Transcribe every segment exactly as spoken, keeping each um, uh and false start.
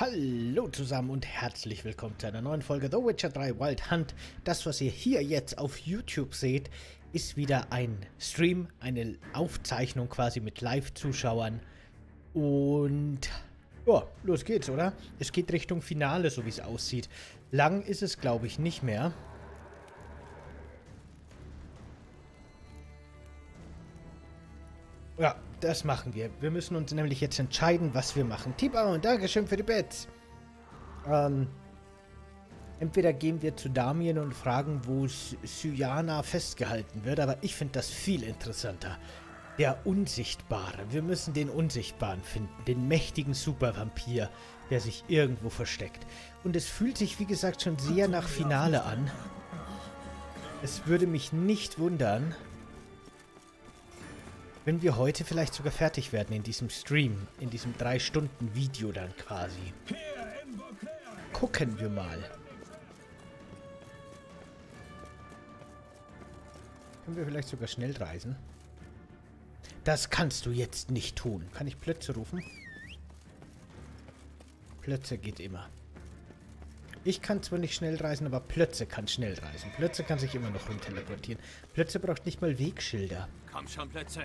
Hallo zusammen und herzlich willkommen zu einer neuen Folge The Witcher drei Wild Hunt. Das, was ihr hier jetzt auf YouTube seht, ist wieder ein Stream, eine Aufzeichnung quasi mit Live-Zuschauern. Und ja, los geht's, oder? Es geht Richtung Finale, so wie es aussieht. Lang ist es, glaube ich, nicht mehr. Ja, das machen wir. Wir müssen uns nämlich jetzt entscheiden, was wir machen. Tibau und Dankeschön für die Bets. Ähm, entweder gehen wir zu Damien und fragen, wo Syana festgehalten wird, aber ich finde das viel interessanter. Der Unsichtbare. Wir müssen den Unsichtbaren finden, den mächtigen Supervampir, der sich irgendwo versteckt. Und es fühlt sich, wie gesagt, schon sehr nach Finale an. Es würde mich nicht wundern, wenn wir heute vielleicht sogar fertig werden in diesem Stream, in diesem drei Stunden Video dann quasi. Gucken wir mal. Können wir vielleicht sogar schnell reisen? Das kannst du jetzt nicht tun. Kann ich Plötze rufen? Plötze geht immer. Ich kann zwar nicht schnell reisen, aber Plötze kann schnell reisen. Plötze kann sich immer noch rumteleportieren. Plötze braucht nicht mal Wegschilder. Komm schon, Plötze.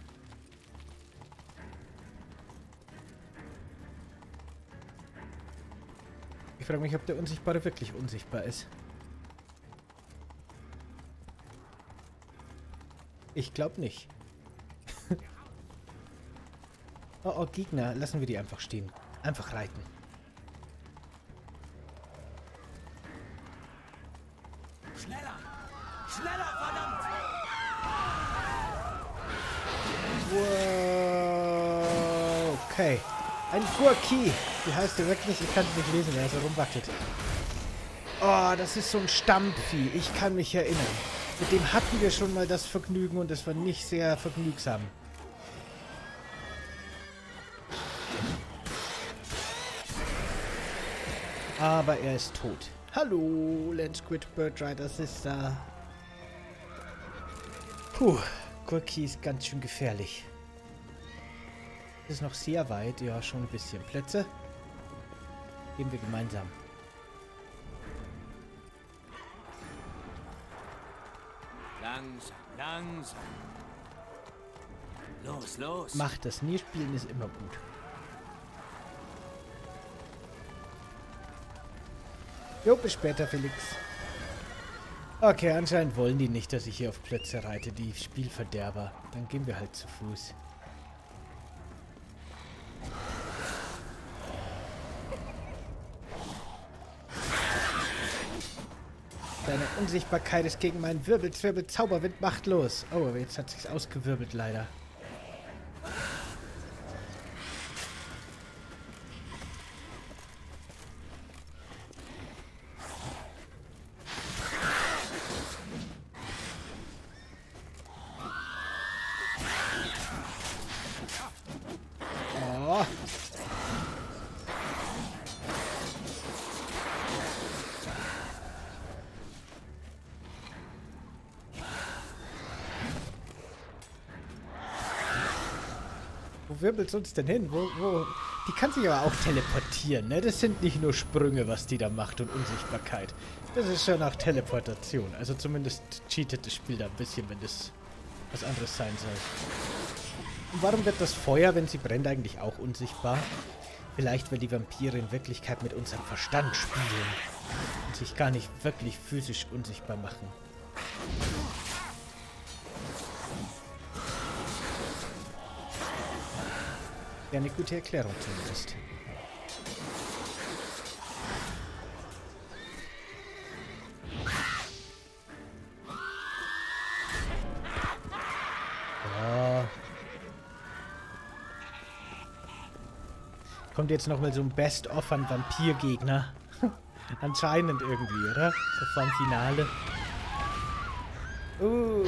Ich frage mich, ob der Unsichtbare wirklich unsichtbar ist. Ich glaube nicht. Oh, oh, Gegner. Lassen wir die einfach stehen. Einfach reiten. Schneller! Schneller, verdammt! Wow. Okay. Ein Furki. Wie heißt der wirklich? Ich kann es nicht lesen, wer so rumwackelt. Oh, das ist so ein Stammvieh. Ich kann mich erinnern. Mit dem hatten wir schon mal das Vergnügen und es war nicht sehr vergnügsam. Aber er ist tot. Hallo, Landsquid Birdrider Sister. Puh, Gurki ist ganz schön gefährlich. Ist noch sehr weit, ja, schon ein bisschen. Plätze? Gehen wir gemeinsam. Langsam, langsam. Los, los. Macht das nie, spielen ist immer gut. Jo, bis später, Felix. Okay, anscheinend wollen die nicht, dass ich hier auf Plätze reite, die Spielverderber. Dann gehen wir halt zu Fuß. Deine Unsichtbarkeit ist gegen meinen Wirbelzwirbel Zauberwind machtlos. Oh, aber jetzt hat sich's ausgewirbelt, leider. Oh. Wo wirbelt's uns denn hin? Wo, wo? Die kann sich aber auch teleportieren, ne? Das sind nicht nur Sprünge, was die da macht und Unsichtbarkeit. Das ist schon auch Teleportation. Also zumindest cheatet das Spiel da ein bisschen, wenn das was anderes sein soll. Und warum wird das Feuer, wenn sie brennt, eigentlich auch unsichtbar? Vielleicht, weil die Vampire in Wirklichkeit mit unserem Verstand spielen und sich gar nicht wirklich physisch unsichtbar machen. Ja, eine gute Erklärung zumindest. Ja. Kommt jetzt nochmal so ein Best-of an Vampirgegner. Anscheinend irgendwie, oder? So vom Finale. Uh.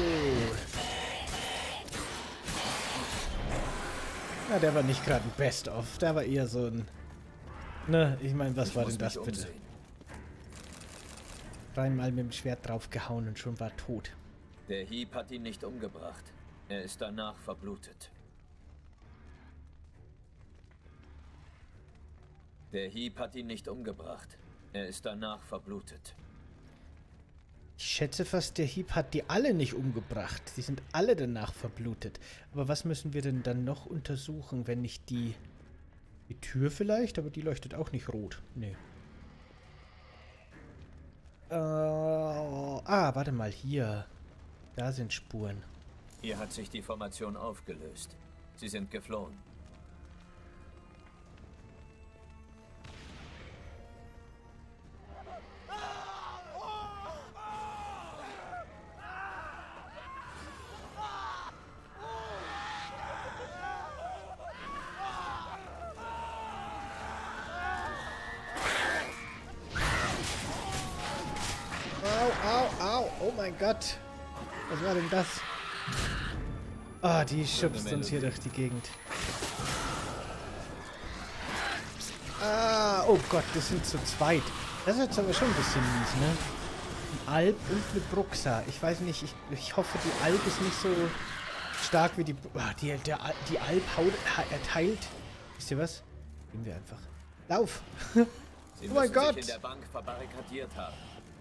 Na, der war nicht gerade ein Best-of. Der war eher so ein... Ne, ich meine, was war denn das bitte? Dreimal mit dem Schwert draufgehauen und schon war tot. Der Hieb hat ihn nicht umgebracht. Er ist danach verblutet. Der Hieb hat ihn nicht umgebracht. Er ist danach verblutet. Ich schätze fast, der Hieb hat die alle nicht umgebracht. Die sind alle danach verblutet. Aber was müssen wir denn dann noch untersuchen, wenn nicht die... Die Tür vielleicht? Aber die leuchtet auch nicht rot. Nee. Äh, ah, warte mal, hier. Da sind Spuren. Hier hat sich die Formation aufgelöst. Sie sind geflohen. Au, au, au. Oh mein Gott. Was war denn das? Ah, die schubst uns hier durch die Gegend. Ah, oh Gott, das sind zu zweit. Das ist jetzt aber schon ein bisschen mies, ne? Ein Alp und eine Bruxa. Ich weiß nicht, ich, ich hoffe, die Alp ist nicht so stark wie die... Ah, die, der, die Alp haut, erteilt... Wisst ihr was? Gehen wir einfach. Lauf! Sie oh mein müssen Gott! sich in der Bank verbarrikadiert haben.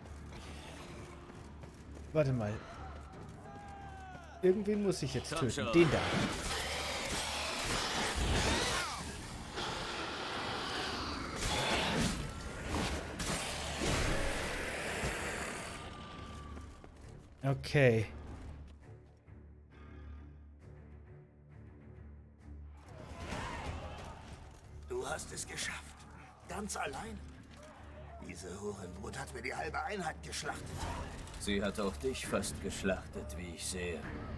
Warte mal. Irgendwen muss ich jetzt Komm töten. schon. Den da. Okay. Du hast es geschafft. Ganz allein. Diese Hurenbrut hat mir die halbe Einheit geschlachtet. Sie hat auch dich fast geschlachtet, wie ich sehe.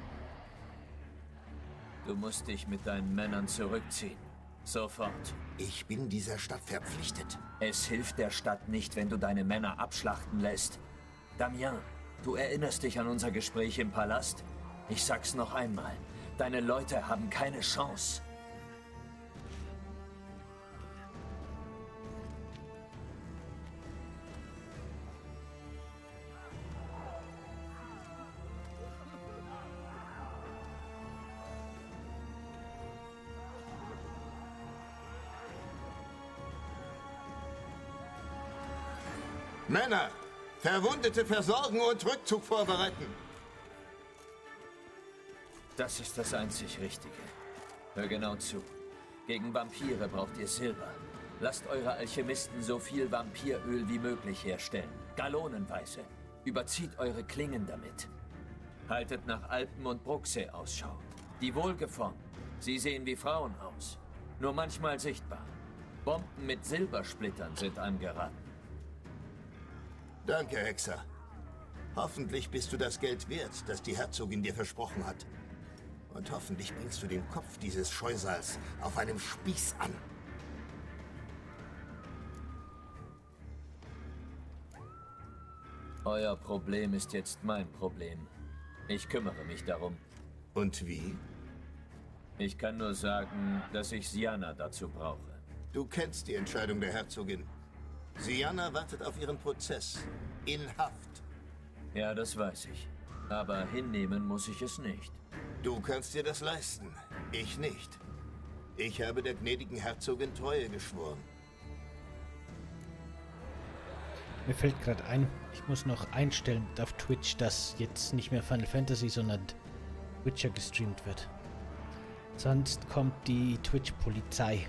Du musst dich mit deinen Männern zurückziehen. Sofort. Ich bin dieser Stadt verpflichtet. Es hilft der Stadt nicht, wenn du deine Männer abschlachten lässt. Damien, du erinnerst dich an unser Gespräch im Palast? Ich sag's noch einmal. Deine Leute haben keine Chance. Männer, Verwundete versorgen und Rückzug vorbereiten. Das ist das einzig Richtige. Hör genau zu. Gegen Vampire braucht ihr Silber. Lasst eure Alchemisten so viel Vampiröl wie möglich herstellen. Gallonenweise. Überzieht eure Klingen damit. Haltet nach Alpen und Bruxe Ausschau. Die wohlgeformt. Sie sehen wie Frauen aus. Nur manchmal sichtbar. Bomben mit Silbersplittern sind angeraten. Danke, Hexer. Hoffentlich bist du das Geld wert, das die Herzogin dir versprochen hat. Und hoffentlich bringst du den Kopf dieses Scheusals auf einem Spieß an. Euer Problem ist jetzt mein Problem. Ich kümmere mich darum. Und wie? Ich kann nur sagen, dass ich Sianna dazu brauche. Du kennst die Entscheidung der Herzogin. Sianna wartet auf ihren Prozess. In Haft. Ja, das weiß ich. Aber hinnehmen muss ich es nicht. Du kannst dir das leisten. Ich nicht. Ich habe der gnädigen Herzogin Treue geschworen. Mir fällt gerade ein, ich muss noch einstellen auf Twitch, dass jetzt nicht mehr Final Fantasy, sondern Witcher gestreamt wird. Sonst kommt die Twitch-Polizei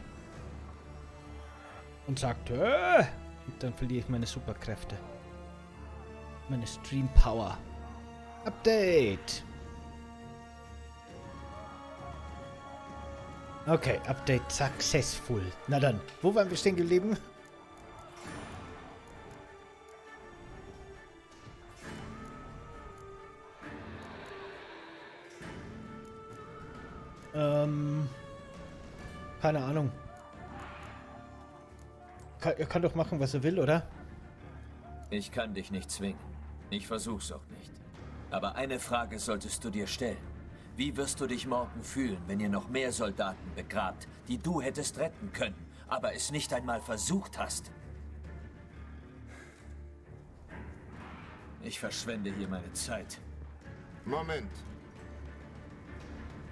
und sagt, äh! Und dann verliere ich meine Superkräfte. Meine Stream-Power. Update! Okay, Update successful. Na dann, wo waren wir stehen geblieben? Ähm, keine Ahnung. Kann, er kann doch machen, was er will, oder? Ich kann dich nicht zwingen. Ich versuch's auch nicht. Aber eine Frage solltest du dir stellen. Wie wirst du dich morgen fühlen, wenn ihr noch mehr Soldaten begrabt, die du hättest retten können, aber es nicht einmal versucht hast? Ich verschwende hier meine Zeit. Moment.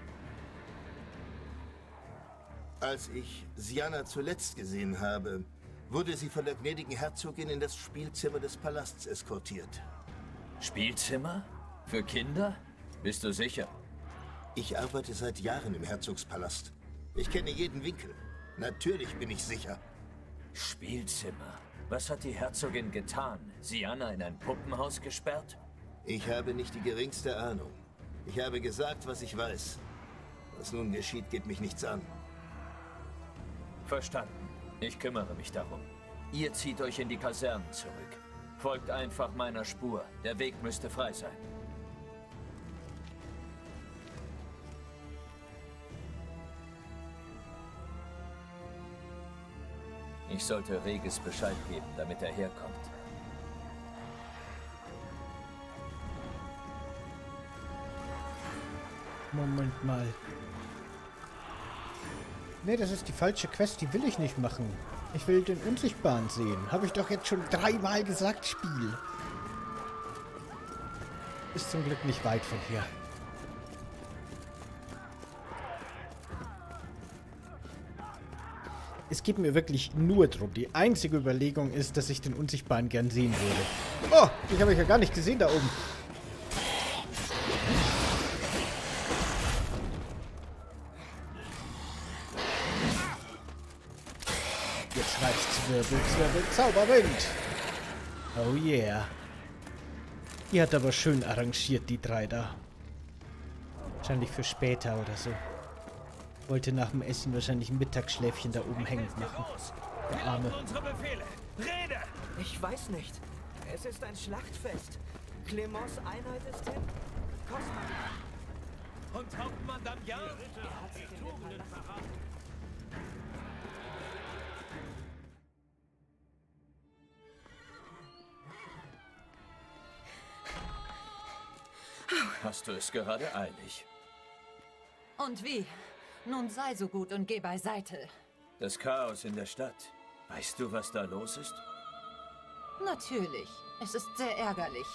Als ich Sianna zuletzt gesehen habe, wurde sie von der gnädigen Herzogin in das Spielzimmer des Palasts eskortiert. Spielzimmer? Für Kinder? Bist du sicher? Ich arbeite seit Jahren im Herzogspalast. Ich kenne jeden Winkel. Natürlich bin ich sicher. Spielzimmer? Was hat die Herzogin getan? Sianna in ein Puppenhaus gesperrt? Ich habe nicht die geringste Ahnung. Ich habe gesagt, was ich weiß. Was nun geschieht, geht mich nichts an. Verstanden. Ich kümmere mich darum. Ihr zieht euch in die Kasernen zurück. Folgt einfach meiner Spur. Der Weg müsste frei sein. Ich sollte Regis Bescheid geben, damit er herkommt. Moment mal. Nee, das ist die falsche Quest, die will ich nicht machen. Ich will den Unsichtbaren sehen. Habe ich doch jetzt schon dreimal gesagt, Spiel. Ist zum Glück nicht weit von hier. Es geht mir wirklich nur drum. Die einzige Überlegung ist, dass ich den Unsichtbaren gern sehen würde. Oh, den habe ich ja gar nicht gesehen da oben. Jetzt reicht's. Zwirbel, Zwirbel, Zauberwind. Oh yeah. Die hat aber schön arrangiert, die drei da. Wahrscheinlich für später oder so. Wollte nach dem Essen wahrscheinlich ein Mittagsschläfchen da oben hängend machen. Der Arme. Unsere Befehle. Rede! Ich weiß nicht. Es ist ein Schlachtfest. Clemens Einheit ist hin. Kosman. Und Hauptmann Damian? Er hat sich in den verraten. Hast du es gerade eilig? Und wie? Nun sei so gut und geh beiseite. Das Chaos in der Stadt. Weißt du, was da los ist? Natürlich. Es ist sehr ärgerlich.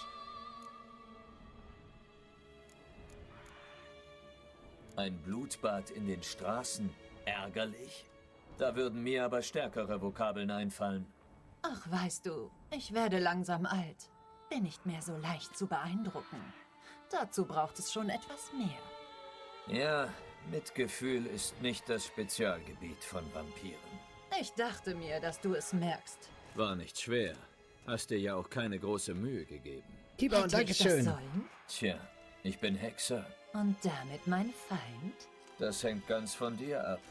Ein Blutbad in den Straßen. Ärgerlich? Da würden mir aber stärkere Vokabeln einfallen. Ach, weißt du, ich werde langsam alt. Bin nicht mehr so leicht zu beeindrucken. Dazu braucht es schon etwas mehr. Ja, Mitgefühl ist nicht das Spezialgebiet von Vampiren. Ich dachte mir, dass du es merkst. War nicht schwer. Hast dir ja auch keine große Mühe gegeben. Tiber, und Hätte ich das Dankeschön. sollen? Tja, ich bin Hexer. Und damit mein Feind? Das hängt ganz von dir ab.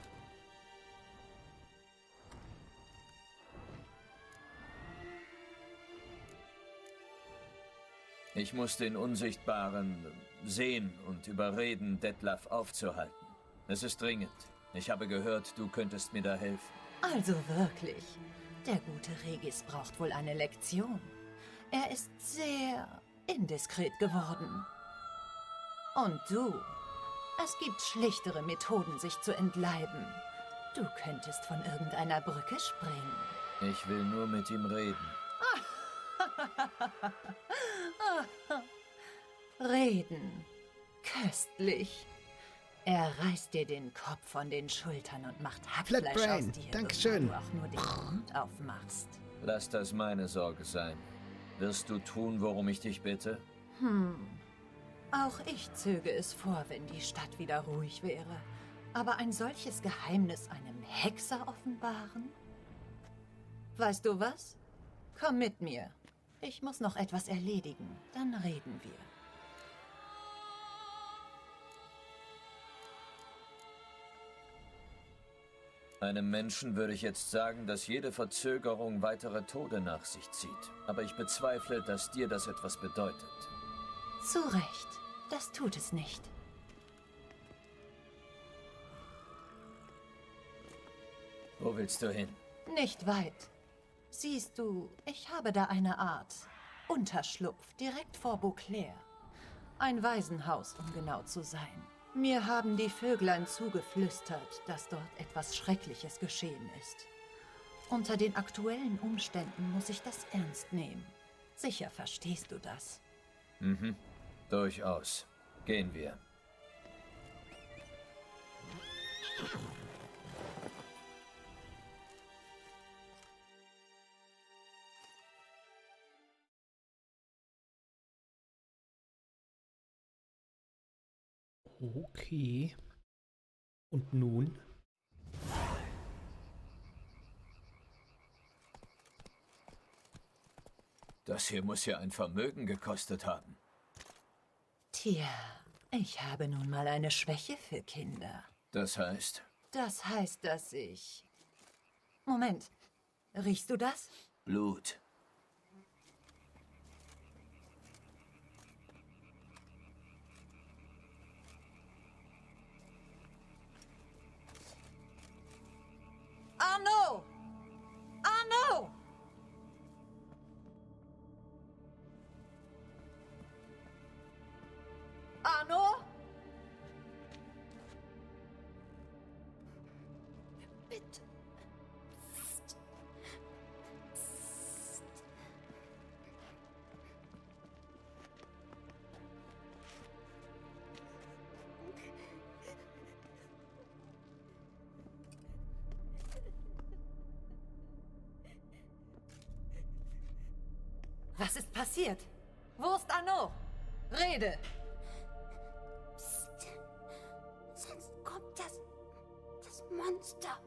Ich muss den Unsichtbaren sehen und überreden, Detlef aufzuhalten. Es ist dringend. Ich habe gehört, du könntest mir da helfen. Also wirklich. Der gute Regis braucht wohl eine Lektion. Er ist sehr indiskret geworden. Und du? Es gibt schlichtere Methoden, sich zu entleiben. Du könntest von irgendeiner Brücke springen. Ich will nur mit ihm reden. Reden. Köstlich. Er reißt dir den Kopf von den Schultern und macht Hackfleisch Flatbrain, aus dir, Dankeschön. bevor du auch nur den Mund aufmachst. Lass das meine Sorge sein. Wirst du tun, worum ich dich bitte? Hm. Auch ich zöge es vor, wenn die Stadt wieder ruhig wäre. Aber ein solches Geheimnis einem Hexer offenbaren? Weißt du was? Komm mit mir. Ich muss noch etwas erledigen. Dann reden wir. Einem Menschen würde ich jetzt sagen, dass jede Verzögerung weitere Tode nach sich zieht. Aber ich bezweifle, dass dir das etwas bedeutet. Zu Recht. Das tut es nicht. Wo willst du hin? Nicht weit. Siehst du, ich habe da eine Art Unterschlupf direkt vor Beauclair. Ein Waisenhaus, um genau zu sein. Mir haben die Vöglein zugeflüstert, dass dort etwas Schreckliches geschehen ist. Unter den aktuellen Umständen muss ich das ernst nehmen. Sicher verstehst du das. Mhm, durchaus. Gehen wir. Okay. Und nun? Das hier muss ja ein Vermögen gekostet haben. Tja, ich habe nun mal eine Schwäche für Kinder. Das heißt? Das heißt, dass ich... Moment, riechst du das? Blut. Arno! Arno! Arno? Bitte. Psst. Psst. Was ist passiert? Wo ist Arno? Rede! Psst. Sonst kommt das... das Monster.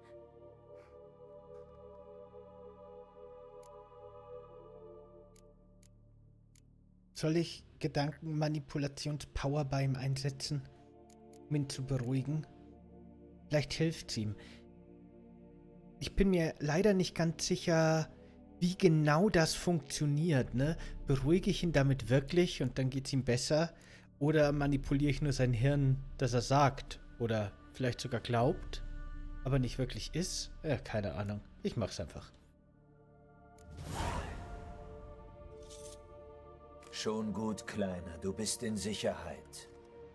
Soll ich Gedankenmanipulationspower bei ihm einsetzen, um ihn zu beruhigen? Vielleicht hilft's ihm. Ich bin mir leider nicht ganz sicher, wie genau das funktioniert, ne? Beruhige ich ihn damit wirklich und dann geht's ihm besser? Oder manipuliere ich nur sein Hirn, dass er sagt? Oder vielleicht sogar glaubt, aber nicht wirklich ist? Ja, keine Ahnung. Ich mach's einfach. Schon gut, Kleiner. Du bist in Sicherheit.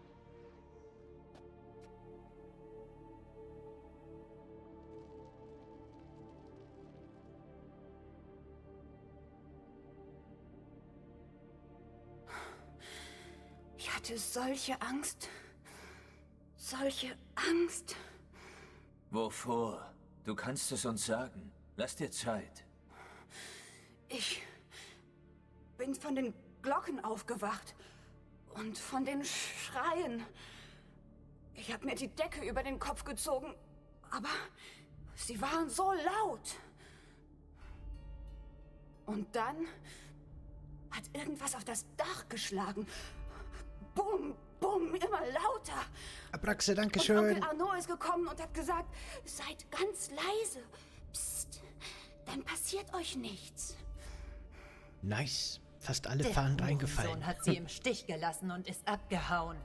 Ich hatte solche Angst. Solche Angst. Wovor? Du kannst es uns sagen. Lass dir Zeit. Ich bin von den Glocken aufgewacht und von den Schreien. Ich habe mir die Decke über den Kopf gezogen, aber sie waren so laut. Und dann hat irgendwas auf das Dach geschlagen. Bum, bum, immer lauter. Abraxe, Und dankeschön. Onkel Arno ist gekommen und hat gesagt, seid ganz leise. Psst, dann passiert euch nichts. Nice. Fast alle Der Fahnen reingefallen. Hurensohn hat sie im Stich gelassen und ist abgehauen.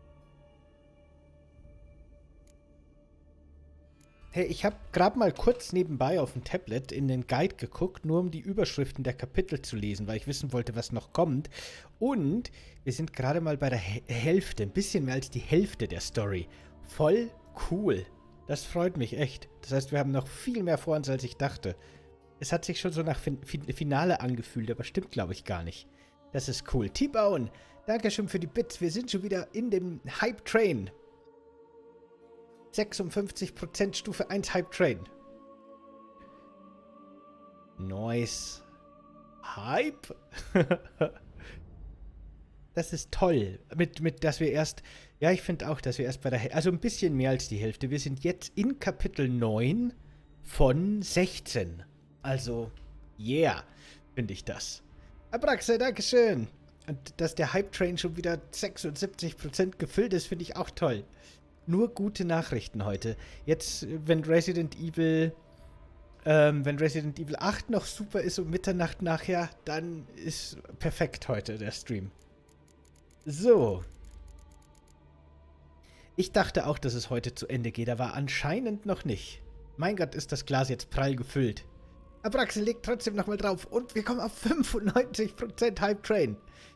Hey, ich habe gerade mal kurz nebenbei auf dem Tablet in den Guide geguckt, nur um die Überschriften der Kapitel zu lesen, weil ich wissen wollte, was noch kommt. Und wir sind gerade mal bei der H- Hälfte, ein bisschen mehr als die Hälfte der Story. Voll cool. Das freut mich echt. Das heißt, wir haben noch viel mehr vor uns, als ich dachte. Es hat sich schon so nach fin fin Finale angefühlt, aber stimmt, glaube ich, gar nicht. Das ist cool. T-Bone, dankeschön für die Bits. Wir sind schon wieder in dem Hype-Train. sechsundfünfzig Prozent Stufe eins Hype Train. Nice. Hype? Das ist toll. Mit, mit, dass wir erst, ja, ich finde auch, dass wir erst bei der Hälfte, also ein bisschen mehr als die Hälfte. Wir sind jetzt in Kapitel neun von sechzehn. Also, yeah, finde ich das. Abraxe, dankeschön. Und dass der Hype Train schon wieder sechsundsiebzig Prozent gefüllt ist, finde ich auch toll. Nur gute Nachrichten heute. Jetzt, wenn Resident Evil, ähm, wenn Resident Evil acht noch super ist um Mitternacht nachher, dann ist perfekt heute der Stream. So. Ich dachte auch, dass es heute zu Ende geht, aber anscheinend noch nicht. Mein Gott, ist das Glas jetzt prall gefüllt. Abraxe legt trotzdem nochmal drauf und wir kommen auf fünfundneunzig Prozent Hype Train.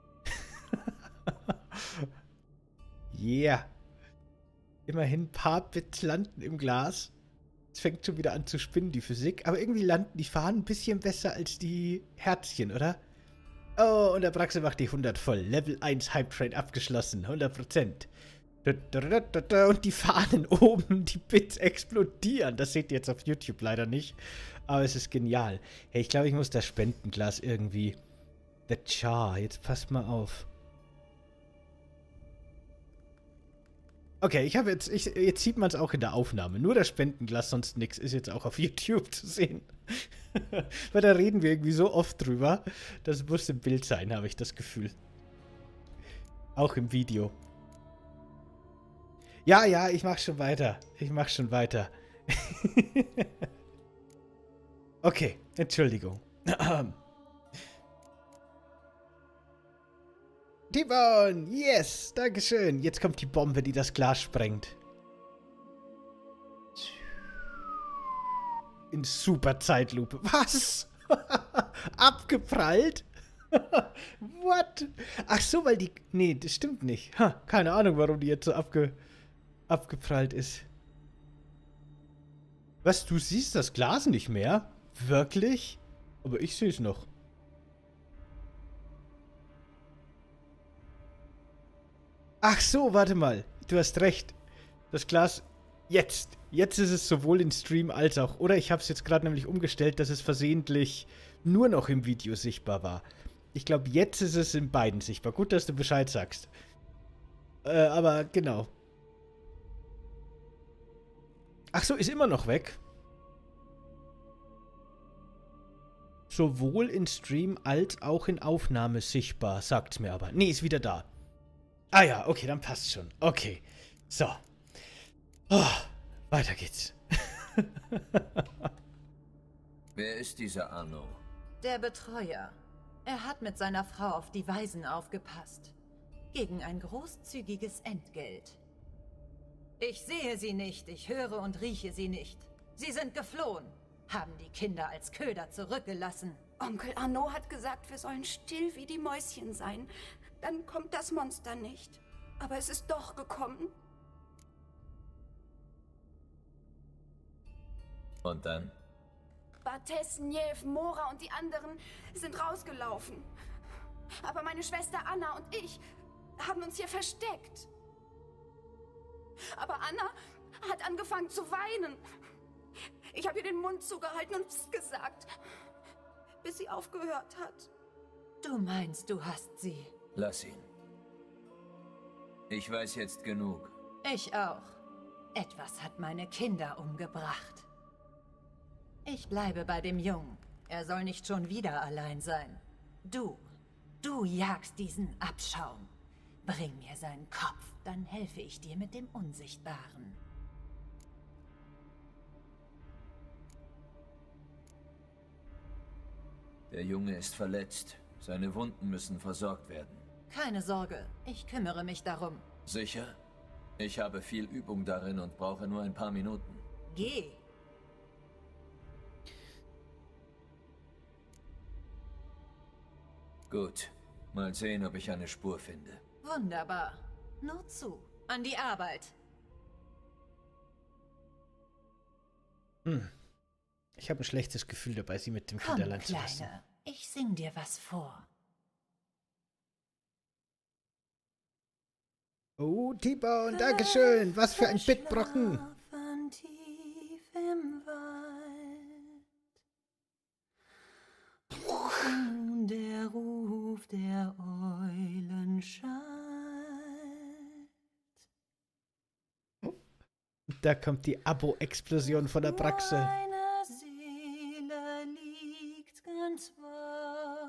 Yeah. Immerhin ein paar Bits landen im Glas. Es fängt schon wieder an zu spinnen, die Physik. Aber irgendwie landen die Fahnen ein bisschen besser als die Herzchen, oder? Oh, und der Braxe macht die hundert voll. Level eins Hype Train abgeschlossen. hundert Prozent. Und die Fahnen oben, die Bits explodieren. Das seht ihr jetzt auf YouTube leider nicht. Aber es ist genial. Hey, ich glaube, ich muss das Spendenglas irgendwie... The Char. Jetzt passt mal auf. Okay, ich habe jetzt, ich, jetzt sieht man es auch in der Aufnahme. Nur das Spendenglas, sonst nichts, ist jetzt auch auf YouTube zu sehen. Weil da reden wir irgendwie so oft drüber. Das muss im Bild sein, habe ich das Gefühl. Auch im Video. Ja, ja, ich mach schon weiter. Ich mach schon weiter. Okay, Entschuldigung. T-Bone, yes, dankeschön. Jetzt kommt die Bombe, die das Glas sprengt. In super Zeitlupe. Was? Abgeprallt? What? Ach so, weil die... Nee, das stimmt nicht. Ha, keine Ahnung, warum die jetzt so abge... abgeprallt ist. Was, du siehst das Glas nicht mehr? Wirklich? Aber ich sehe es noch. Ach so, warte mal. Du hast recht. Das Glas... Jetzt. Jetzt ist es sowohl im Stream als auch... Oder ich habe es jetzt gerade nämlich umgestellt, dass es versehentlich nur noch im Video sichtbar war. Ich glaube, jetzt ist es in beiden sichtbar. Gut, dass du Bescheid sagst. Äh, aber genau. Ach so, ist immer noch weg. Sowohl in Stream als auch in Aufnahme sichtbar, sagt's mir aber. Nee, ist wieder da. Ah ja, okay, dann passt schon. Okay, so. Oh, weiter geht's. Wer ist dieser Arno? Der Betreuer. Er hat mit seiner Frau auf die Waisen aufgepasst. Gegen ein großzügiges Entgelt. Ich sehe sie nicht, ich höre und rieche sie nicht. Sie sind geflohen, haben die Kinder als Köder zurückgelassen. Onkel Arno hat gesagt, wir sollen still wie die Mäuschen sein. Dann kommt das Monster nicht. Aber es ist doch gekommen. Und dann? Bartes, Njev, Mora und die anderen sind rausgelaufen. Aber meine Schwester Anna und ich haben uns hier versteckt. Aber Anna hat angefangen zu weinen. Ich habe ihr den Mund zugehalten und Psst gesagt, bis sie aufgehört hat. Du meinst, du hast sie. Lass ihn. Ich weiß jetzt genug. Ich auch. Etwas hat meine Kinder umgebracht. Ich bleibe bei dem Jungen. Er soll nicht schon wieder allein sein. Du, du jagst diesen Abschaum. Bring mir seinen Kopf, dann helfe ich dir mit dem Unsichtbaren. Der Junge ist verletzt. Seine Wunden müssen versorgt werden. Keine Sorge, ich kümmere mich darum. Sicher? Ich habe viel Übung darin und brauche nur ein paar Minuten. Geh. Gut. Mal sehen, ob ich eine Spur finde. Wunderbar. Nur zu. An die Arbeit. Hm. Ich habe ein schlechtes Gefühl dabei, sie mit dem Komm, Kinderland zu lassen. Kleine. Ich sing dir was vor. Oh, T-Bone, dankeschön. Was für ein Bitbrocken. Tief im Wald. Der Ruf der Eulen schallt. Da kommt die Abo-Explosion von der Praxe. Meine Seele liegt ganz wach.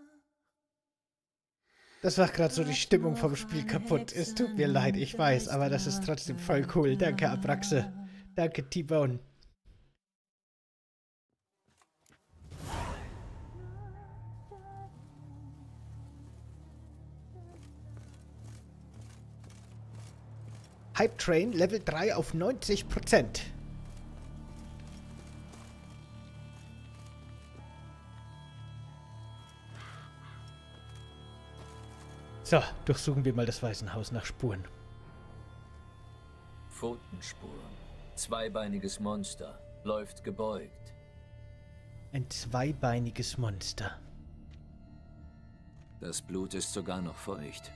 Das macht gerade so die Stimmung vom Spiel kaputt. Es tut mir leid, ich weiß, aber das ist trotzdem voll cool. Danke, Abraxe. Danke, T-Bone. Hype Train Level drei auf neunzig Prozent. So, durchsuchen wir mal das Waisenhaus nach Spuren. Pfotenspuren. Zweibeiniges Monster. Läuft gebeugt. Ein zweibeiniges Monster. Das Blut ist sogar noch feucht.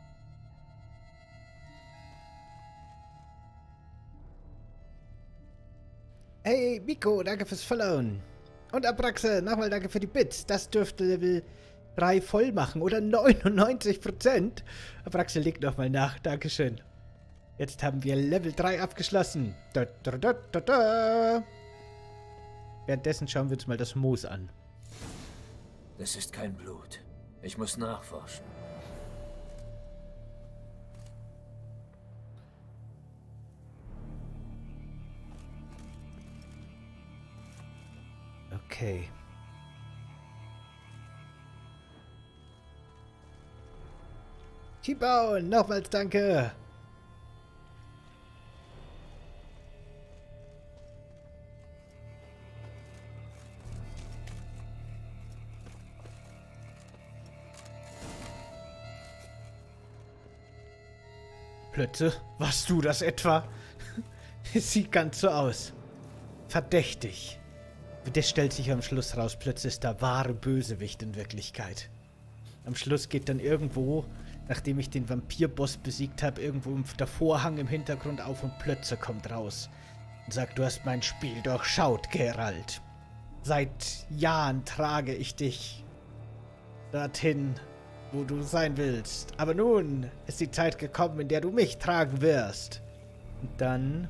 Hey, Miko, danke fürs Followen. Und Abraxe, nochmal danke für die Bits. Das dürfte Level drei voll machen, oder neunundneunzig Prozent. Abraxe legt nochmal nach. Dankeschön. Jetzt haben wir Level drei abgeschlossen. Da, da, da, da, da. Währenddessen schauen wir uns mal das Moos an. Das ist kein Blut. Ich muss nachforschen. Okay. T-Bone, nochmals danke. Plötze, warst du das etwa? Es sieht ganz so aus. Verdächtig. Das stellt sich am Schluss raus, Plötze ist der wahre Bösewicht in Wirklichkeit. Am Schluss geht dann irgendwo, nachdem ich den Vampirboss besiegt habe, irgendwo der Vorhang im Hintergrund auf und Plötze kommt raus und sagt, du hast mein Spiel durchschaut, Geralt. Seit Jahren trage ich dich dorthin, wo du sein willst. Aber nun ist die Zeit gekommen, in der du mich tragen wirst. Und dann...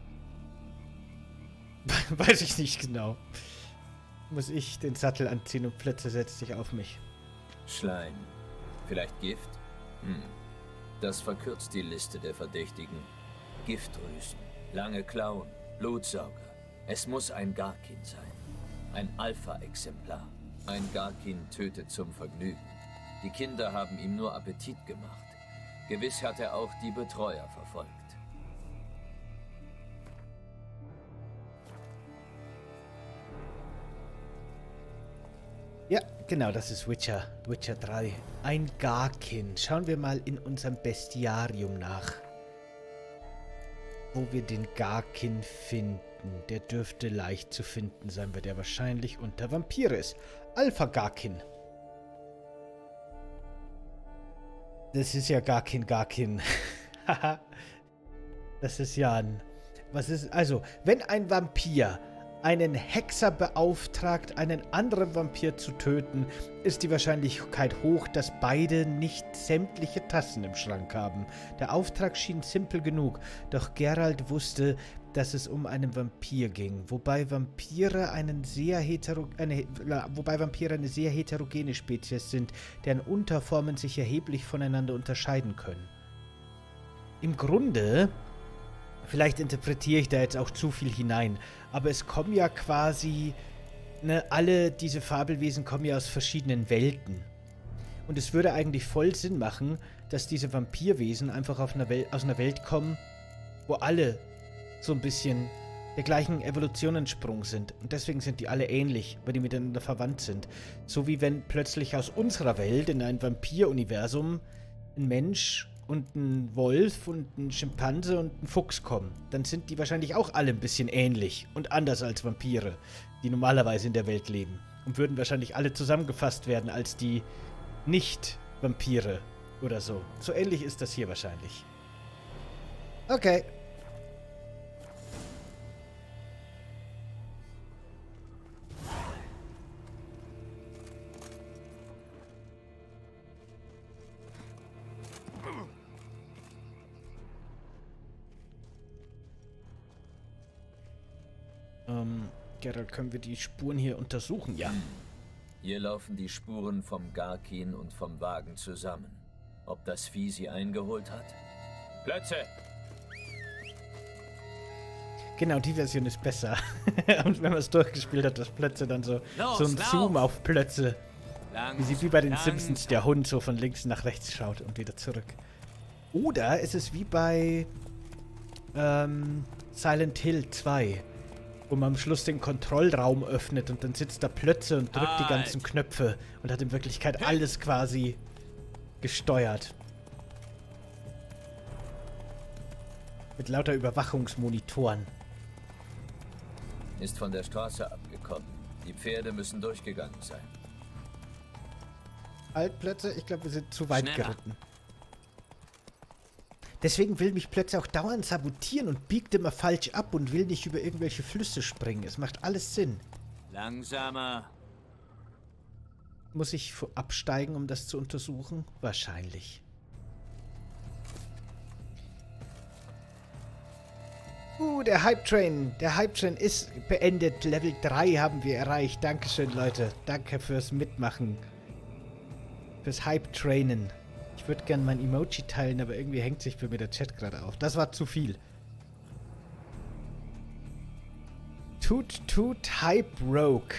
weiß ich nicht genau. Muss ich den Sattel anziehen und Plötze setzt sich auf mich. Schleim. Vielleicht Gift? Hm. Das verkürzt die Liste der Verdächtigen. Giftdrüsen, lange Klauen, Blutsauger. Es muss ein Garkin sein. Ein Alpha-Exemplar. Ein Garkin tötet zum Vergnügen. Die Kinder haben ihm nur Appetit gemacht. Gewiss hat er auch die Betreuer verfolgt. Ja, genau, das ist Witcher. Witcher drei. Ein Garkin. Schauen wir mal in unserem Bestiarium nach. Wo wir den Garkin finden. Der dürfte leicht zu finden sein, weil der wahrscheinlich unter Vampire ist. Alpha Garkin. Das ist ja Garkin Garkin. Haha. Das ist ja ein... Was ist... Also, wenn ein Vampir einen Hexer beauftragt, einen anderen Vampir zu töten, ist die Wahrscheinlichkeit hoch, dass beide nicht sämtliche Tassen im Schrank haben. Der Auftrag schien simpel genug, doch Geralt wusste, dass es um einen Vampir ging, wobei Vampire einen sehr hetero eine, wobei Vampire eine sehr heterogene Spezies sind, deren Unterformen sich erheblich voneinander unterscheiden können. Im Grunde... Vielleicht interpretiere ich da jetzt auch zu viel hinein, aber es kommen ja quasi, ne, alle diese Fabelwesen kommen ja aus verschiedenen Welten. Und es würde eigentlich voll Sinn machen, dass diese Vampirwesen einfach auf einer Welt, aus einer Welt kommen, wo alle so ein bisschen der gleichen Evolution entsprungen sind. Und deswegen sind die alle ähnlich, weil die miteinander verwandt sind. So wie wenn plötzlich aus unserer Welt in ein Vampir-Universum ein Mensch... und ein Wolf und ein Schimpanse und ein Fuchs kommen, dann sind die wahrscheinlich auch alle ein bisschen ähnlich und anders als Vampire, die normalerweise in der Welt leben. Und würden wahrscheinlich alle zusammengefasst werden als die Nicht-Vampire oder so. So ähnlich ist das hier wahrscheinlich. Okay. Ähm, Geralt, können wir die Spuren hier untersuchen? Ja. Hier laufen die Spuren vom Garkin und vom Wagen zusammen. Ob das Vieh sie eingeholt hat? Plötze! Genau, die Version ist besser. Und wenn man es durchgespielt hat, das Plötze dann so, Los, so ein lauf! Zoom auf Plötze. Langs, Wie sie wie bei den langs. Simpsons der Hund so von links nach rechts schaut und wieder zurück. Oder ist es wie bei ähm, Silent Hill zwei, wo man am Schluss den Kontrollraum öffnet und dann sitzt da Plötze und drückt die ganzen Knöpfe und hat in Wirklichkeit alles quasi gesteuert. Mit lauter Überwachungsmonitoren. Ist von der Straße abgekommen. Die Pferde müssen durchgegangen sein. Halt, Plötze, ich glaube, wir sind zu weit Schneller. geritten. Deswegen will mich Plötze auch dauernd sabotieren und biegt immer falsch ab und will nicht über irgendwelche Flüsse springen. Es macht alles Sinn. Langsamer. Muss ich absteigen, um das zu untersuchen? Wahrscheinlich. Uh, der Hype Train. Der Hype Train ist beendet. Level drei haben wir erreicht. Dankeschön, Leute. Danke fürs Mitmachen. Fürs Hype Trainen. Ich würde gerne mein Emoji teilen, aber irgendwie hängt sich für mir der Chat gerade auf. Das war zu viel. Tut, tut, Hype Rogue.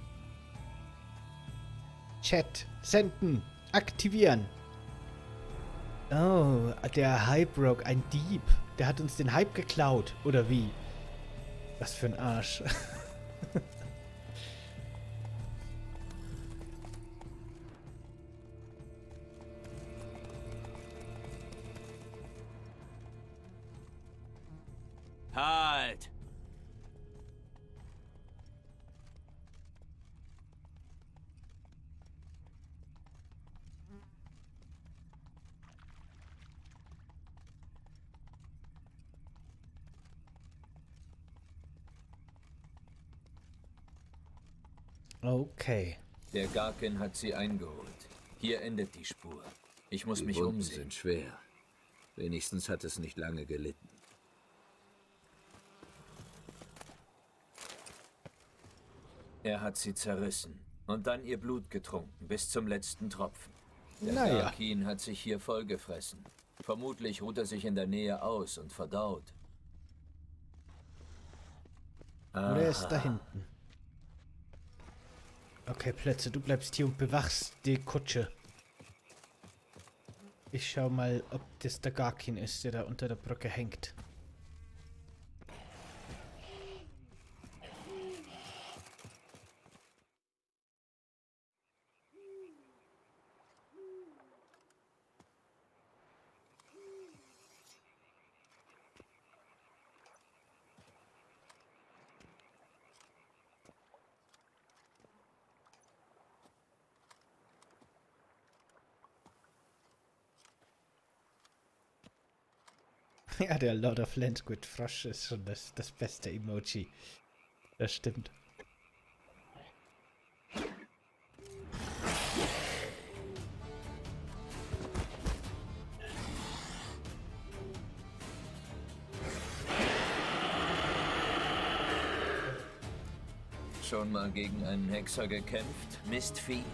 Chat. Senden. Aktivieren. Oh, der Hype Rogue. Ein Dieb. Der hat uns den Hype geklaut. Oder wie? Was für ein Arsch. Halt! Okay. Der Garkin hat sie eingeholt. Hier endet die Spur. Ich muss Die mich Wunden umsehen. sind schwer. Wenigstens hat es nicht lange gelitten. Er hat sie zerrissen und dann ihr Blut getrunken, bis zum letzten Tropfen. Der Naja. Garkin hat sich hier vollgefressen. Vermutlich ruht er sich in der Nähe aus und verdaut. Oder er ist Aha. da hinten. Okay, Plätze, du bleibst hier und bewachst die Kutsche. Ich schau mal, ob das der Garkin ist, der da unter der Brücke hängt. Ja, der Lord of Landsquid Frosch ist schon das, das beste Emoji. Das stimmt. Schon mal gegen einen Hexer gekämpft, Mistvieh?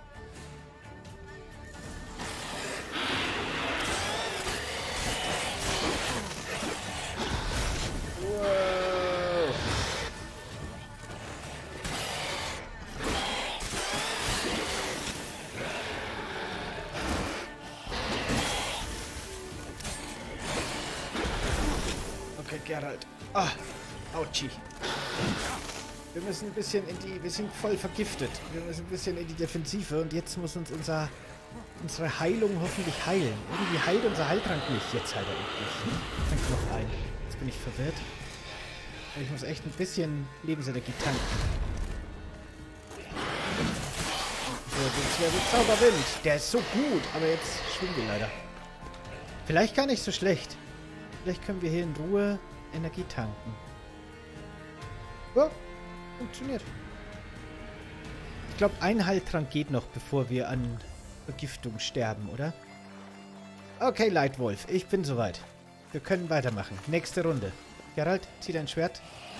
Okay, Geralt. Ah, Autschi. Wir müssen ein bisschen in die... Wir sind voll vergiftet. Wir müssen ein bisschen in die Defensive und jetzt muss uns unser... unsere Heilung hoffentlich heilen. Irgendwie heilt unser Heiltrank nicht. Jetzt heilt er endlich. Tank noch ein. Jetzt bin ich verwirrt. Ich muss echt ein bisschen Lebensenergie tanken. So, jetzt wäre der Zauberwind. Der ist so gut, aber jetzt schwimmen wir leider. Vielleicht gar nicht so schlecht. Vielleicht können wir hier in Ruhe Energie tanken. Oh, funktioniert. Ich glaube, ein Heiltrank geht noch, bevor wir an Vergiftung sterben, oder? Okay, Lightwolf, ich bin soweit. Wir können weitermachen. Nächste Runde. Geralt, zieh dein Schwert.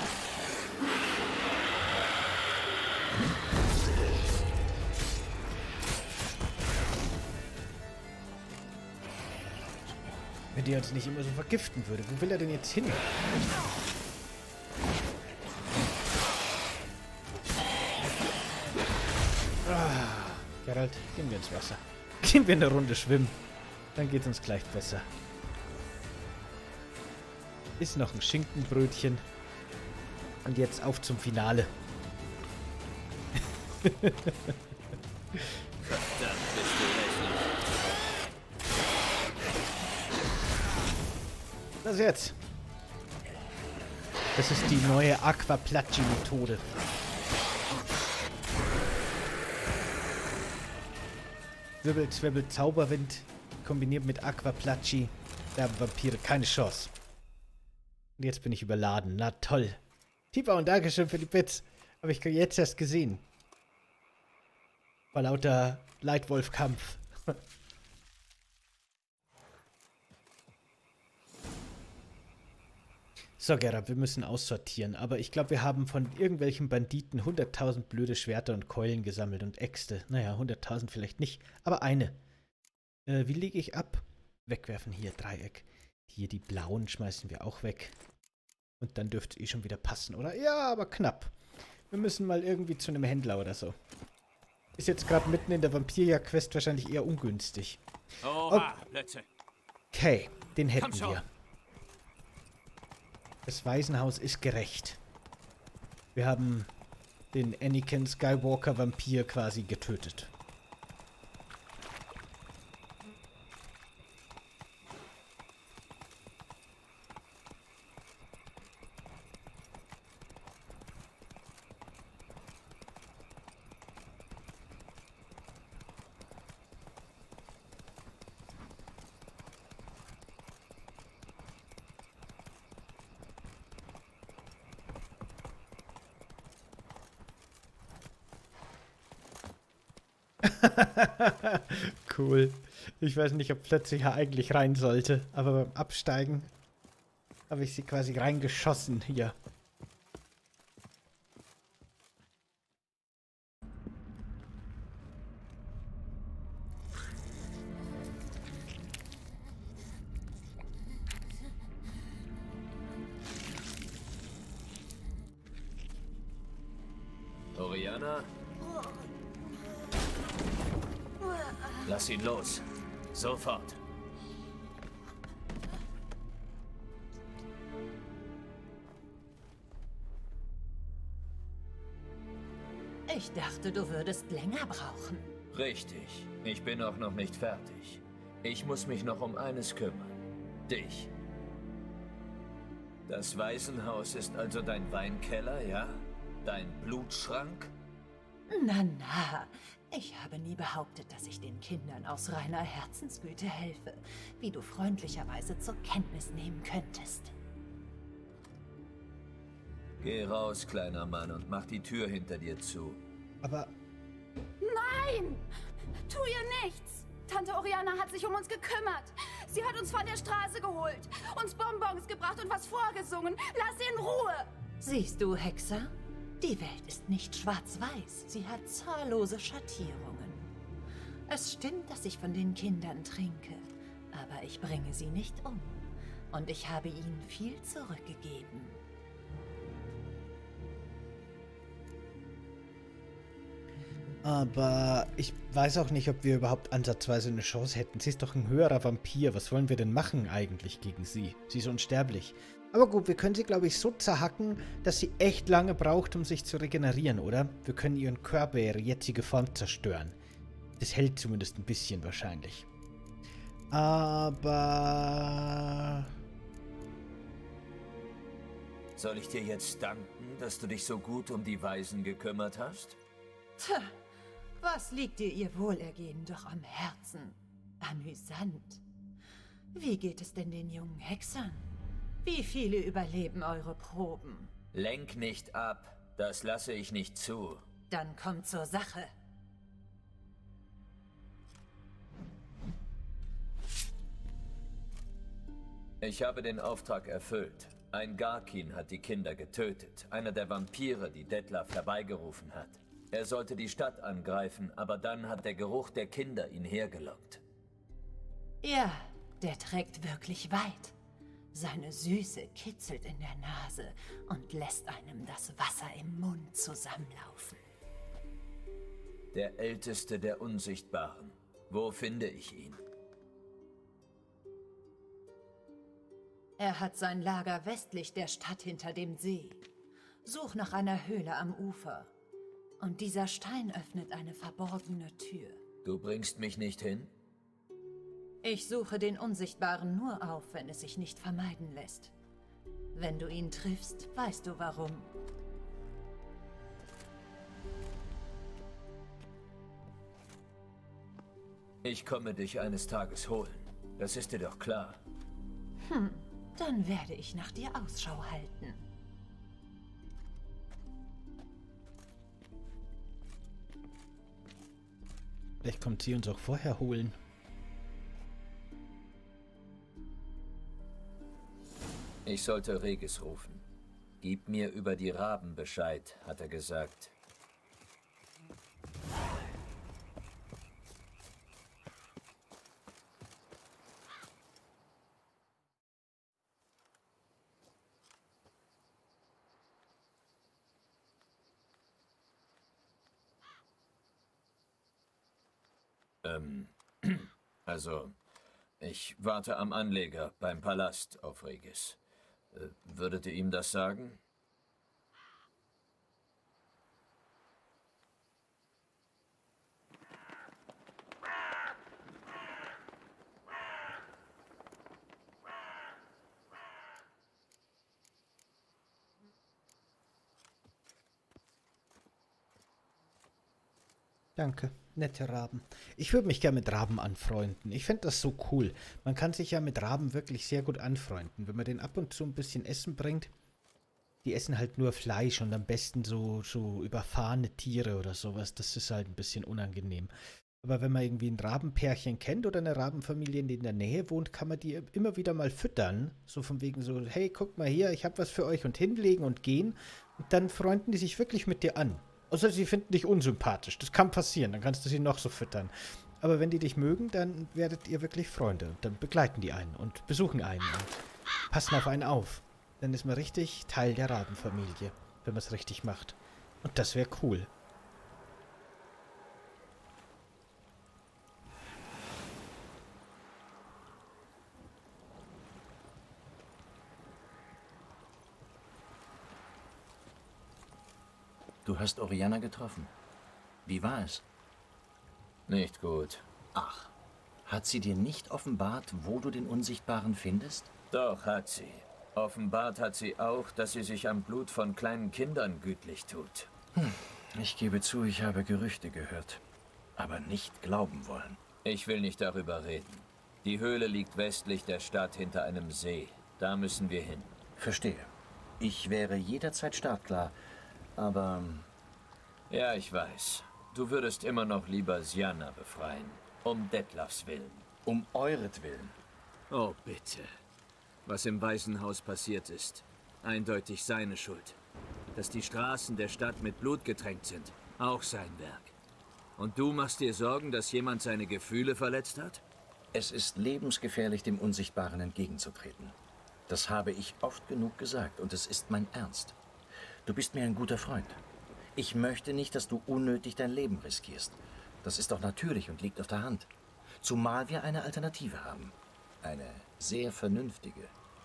Wenn der uns nicht immer so vergiften würde. Wo will er denn jetzt hin? Ah, Geralt, gehen wir ins Wasser. Gehen wir eine Runde schwimmen. Dann geht es uns gleich besser. Ist noch ein Schinkenbrötchen. Und jetzt auf zum Finale. Verdammt, bist du hässlich. Was jetzt? Das ist die neue Aquaplatschi-Methode. Wirbel, Zwirbel, Zauberwind kombiniert mit Aquaplatschi. Da haben Vampire keine Chance. Und jetzt bin ich überladen. Na toll. Tiba und Dankeschön für die Bits. Habe ich jetzt erst gesehen. Vor lauter Leitwolf-Kampf. So, Gerard, wir müssen aussortieren. Aber ich glaube, wir haben von irgendwelchen Banditen hunderttausend blöde Schwerter und Keulen gesammelt und Äxte. Naja, hunderttausend vielleicht nicht, aber eine. Äh, wie lege ich ab? Wegwerfen hier, Dreieck. Hier die blauen schmeißen wir auch weg. Und dann dürfte es eh schon wieder passen, oder? Ja, aber knapp. Wir müssen mal irgendwie zu einem Händler oder so. Ist jetzt gerade mitten in der Vampirjagd-Quest wahrscheinlich eher ungünstig. Oha, Plätze. Okay, den hätten wir. Das Waisenhaus ist gerecht. Wir haben den Anakin Skywalker Vampir quasi getötet. Cool. Ich weiß nicht, ob Plötze hier eigentlich rein sollte, aber beim Absteigen habe ich sie quasi reingeschossen hier. Oriana? Lass ihn los. Sofort. Ich dachte, du würdest länger brauchen. Richtig. Ich bin auch noch nicht fertig. Ich muss mich noch um eines kümmern. Dich. Das Waisenhaus ist also dein Weinkeller, ja? Dein Blutschrank? Na, na. Ich habe nie behauptet, dass ich den Kindern aus reiner Herzensgüte helfe, wie du freundlicherweise zur Kenntnis nehmen könntest. Geh raus, kleiner Mann, und mach die Tür hinter dir zu. Aber... Nein! Tu ihr nichts! Tante Oriana hat sich um uns gekümmert. Sie hat uns von der Straße geholt, uns Bonbons gebracht und was vorgesungen. Lass sie in Ruhe! Siehst du, Hexer? Die Welt ist nicht schwarz-weiß. Sie hat zahllose Schattierungen. Es stimmt, dass ich von den Kindern trinke, aber ich bringe sie nicht um. Und ich habe ihnen viel zurückgegeben. Aber ich weiß auch nicht, ob wir überhaupt ansatzweise eine Chance hätten. Sie ist doch ein höherer Vampir. Was wollen wir denn machen eigentlich gegen sie? Sie ist unsterblich. Aber gut, wir können sie, glaube ich, so zerhacken, dass sie echt lange braucht, um sich zu regenerieren, oder? Wir können ihren Körper, ihre jetzige Form zerstören. Das hält zumindest ein bisschen wahrscheinlich. Aber... Soll ich dir jetzt danken, dass du dich so gut um die Waisen gekümmert hast? Tja, was liegt dir ihr Wohlergehen doch am Herzen? Amüsant. Wie geht es denn den jungen Hexern? Wie viele überleben eure Proben? Lenk nicht ab. Das lasse ich nicht zu. Dann kommt zur Sache. Ich habe den Auftrag erfüllt. Ein Garkin hat die Kinder getötet. Einer der Vampire, die Detlef herbeigerufen hat. Er sollte die Stadt angreifen, aber dann hat der Geruch der Kinder ihn hergelockt. Ja, der trägt wirklich weit. Seine Süße kitzelt in der Nase und lässt einem das Wasser im Mund zusammenlaufen. Der Älteste der Unsichtbaren. Wo finde ich ihn? Er hat sein Lager westlich der Stadt hinter dem See. Such nach einer Höhle am Ufer. Und dieser Stein öffnet eine verborgene Tür. Du bringst mich nicht hin? Ich suche den Unsichtbaren nur auf, wenn es sich nicht vermeiden lässt. Wenn du ihn triffst, weißt du warum. Ich komme dich eines Tages holen. Das ist dir doch klar. Hm, dann werde ich nach dir Ausschau halten. Vielleicht kommt sie uns auch vorher holen. Ich sollte Regis rufen. Gib mir über die Raben Bescheid, hat er gesagt. Ähm, also, ich warte am Anleger beim Palast auf Regis. Äh, würdet ihr ihm das sagen? Danke, nette Raben. Ich würde mich gerne mit Raben anfreunden. Ich fände das so cool. Man kann sich ja mit Raben wirklich sehr gut anfreunden. Wenn man den ab und zu ein bisschen Essen bringt. Die essen halt nur Fleisch und am besten so, so überfahrene Tiere oder sowas. Das ist halt ein bisschen unangenehm. Aber wenn man irgendwie ein Rabenpärchen kennt oder eine Rabenfamilie, die in der Nähe wohnt, kann man die immer wieder mal füttern. So von wegen so, hey, guckt mal hier, ich habe was für euch und hinlegen und gehen. Und dann freunden die sich wirklich mit dir an. Außer sie finden dich unsympathisch. Das kann passieren, dann kannst du sie noch so füttern. Aber wenn die dich mögen, dann werdet ihr wirklich Freunde. Dann begleiten die einen und besuchen einen und passen auf einen auf. Dann ist man richtig Teil der Rabenfamilie, wenn man es richtig macht. Und das wäre cool. Du hast Oriana getroffen. Wie war es? Nicht gut. Ach, hat sie dir nicht offenbart, wo du den Unsichtbaren findest? Doch, hat sie. Offenbart hat sie auch, dass sie sich am Blut von kleinen Kindern gütlich tut. Hm. Ich gebe zu, ich habe Gerüchte gehört, aber nicht glauben wollen. Ich will nicht darüber reden. Die Höhle liegt westlich der Stadt hinter einem See. Da müssen wir hin. Verstehe. Ich wäre jederzeit startklar. Aber... Ja, ich weiß. Du würdest immer noch lieber Sianna befreien. Um Detlefs Willen. Um euretwillen. Oh, bitte. Was im Waisenhaus passiert ist. Eindeutig seine Schuld. Dass die Straßen der Stadt mit Blut getränkt sind. Auch sein Werk. Und du machst dir Sorgen, dass jemand seine Gefühle verletzt hat? Es ist lebensgefährlich, dem Unsichtbaren entgegenzutreten. Das habe ich oft genug gesagt und es ist mein Ernst. Du bist mir ein guter Freund. Ich möchte nicht, dass du unnötig dein Leben riskierst. Das ist doch natürlich und liegt auf der Hand. Zumal wir eine Alternative haben. Eine sehr vernünftige.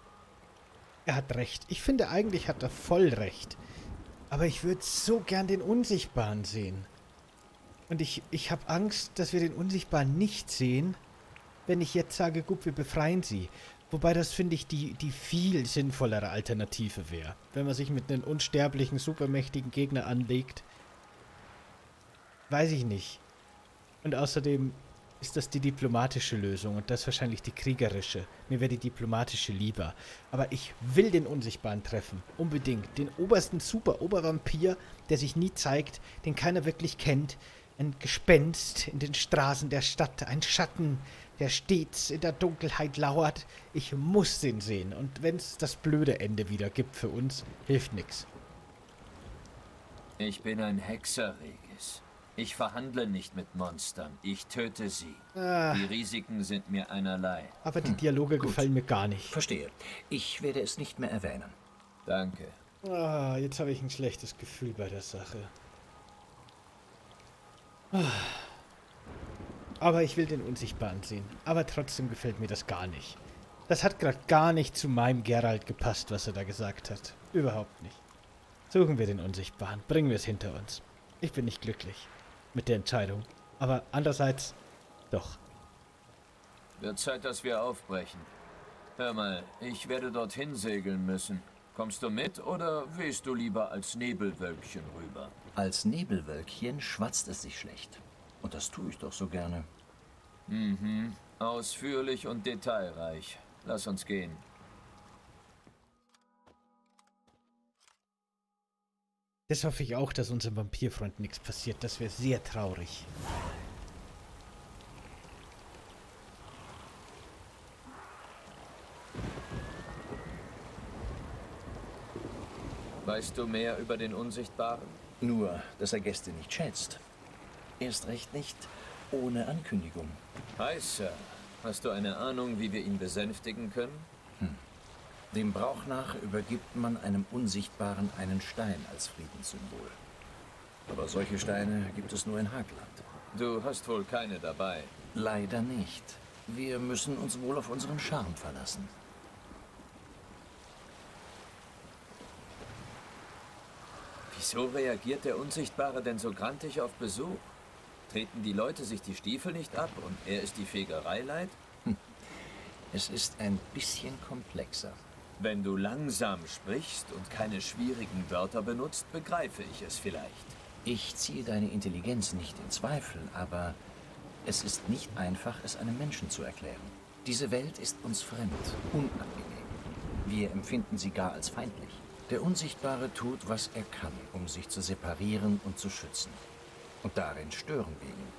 Er hat recht. Ich finde, eigentlich hat er voll recht. Aber ich würde so gern den Unsichtbaren sehen. Und ich, ich habe Angst, dass wir den Unsichtbaren nicht sehen, wenn ich jetzt sage, gut, wir befreien sie. Wobei das, finde ich, die, die viel sinnvollere Alternative wäre. Wenn man sich mit einem unsterblichen, supermächtigen Gegner anlegt. Weiß ich nicht. Und außerdem ist das die diplomatische Lösung und das wahrscheinlich die kriegerische. Mir wäre die diplomatische lieber. Aber ich will den Unsichtbaren treffen. Unbedingt. Den obersten Super-Obervampir, der sich nie zeigt, den keiner wirklich kennt. Ein Gespenst in den Straßen der Stadt. Ein Schatten, der stets in der Dunkelheit lauert. Ich muss den sehen. Und wenn es das blöde Ende wieder gibt für uns, hilft nichts. Ich bin ein Hexer, Regis. Ich verhandle nicht mit Monstern. Ich töte sie. Ah. Die Risiken sind mir einerlei. Aber die Dialoge Gut. gefallen mir gar nicht. Verstehe. Ich werde es nicht mehr erwähnen. Danke. Ah, jetzt habe ich ein schlechtes Gefühl bei der Sache. Aber ich will den Unsichtbaren sehen. Aber trotzdem gefällt mir das gar nicht. Das hat gerade gar nicht zu meinem Geralt gepasst, was er da gesagt hat. Überhaupt nicht. Suchen wir den Unsichtbaren. Bringen wir es hinter uns. Ich bin nicht glücklich mit der Entscheidung. Aber andererseits doch. Wird Zeit, dass wir aufbrechen. Hör mal, ich werde dorthin segeln müssen. Kommst du mit oder wehst du lieber als Nebelwölkchen rüber? Als Nebelwölkchen schwatzt es sich schlecht. Und das tue ich doch so gerne. Mhm. Ausführlich und detailreich. Lass uns gehen. Das hoffe ich auch, dass unserem Vampirfreund nichts passiert. Das wäre sehr traurig. Weißt du mehr über den Unsichtbaren? Nur, dass er Gäste nicht schätzt. Erst recht nicht ohne Ankündigung. Hi, Sir. Hast du eine Ahnung, wie wir ihn besänftigen können? Hm. Dem Brauch nach übergibt man einem Unsichtbaren einen Stein als Friedenssymbol. Aber solche Steine gibt es nur in Hagland. Du hast wohl keine dabei. Leider nicht. Wir müssen uns wohl auf unseren Charme verlassen. Wieso reagiert der Unsichtbare denn so grantig auf Besuch? Treten die Leute sich die Stiefel nicht ab und er ist die Fegerei leid? Hm. Es ist ein bisschen komplexer. Wenn du langsam sprichst und keine schwierigen Wörter benutzt, begreife ich es vielleicht. Ich ziehe deine Intelligenz nicht in Zweifel, aber es ist nicht einfach, es einem Menschen zu erklären. Diese Welt ist uns fremd, unangenehm. Wir empfinden sie gar als feindlich. Der Unsichtbare tut, was er kann, um sich zu separieren und zu schützen. Und darin stören wir ihn.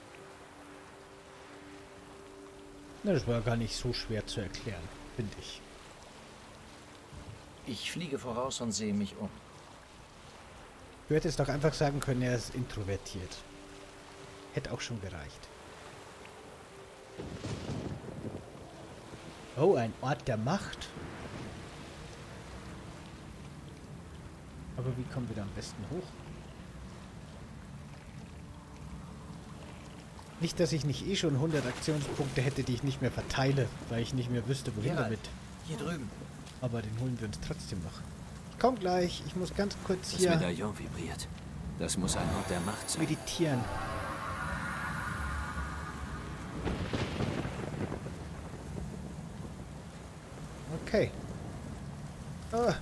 Na, das war gar nicht so schwer zu erklären, finde ich. Ich fliege voraus und sehe mich um. Du hättest doch einfach sagen können, er ist introvertiert. Hätte auch schon gereicht. Oh, ein Ort der Macht. Aber wie kommen wir da am besten hoch? Nicht, dass ich nicht eh schon hundert Aktionspunkte hätte, die ich nicht mehr verteile, weil ich nicht mehr wüsste, wohin Geralt, damit. Hier drüben. Aber den holen wir uns trotzdem noch. Ich komm gleich. Ich muss ganz kurz Das hier Medaillon vibriert. Das muss ein Ort der Macht sein. meditieren. Okay. Ah,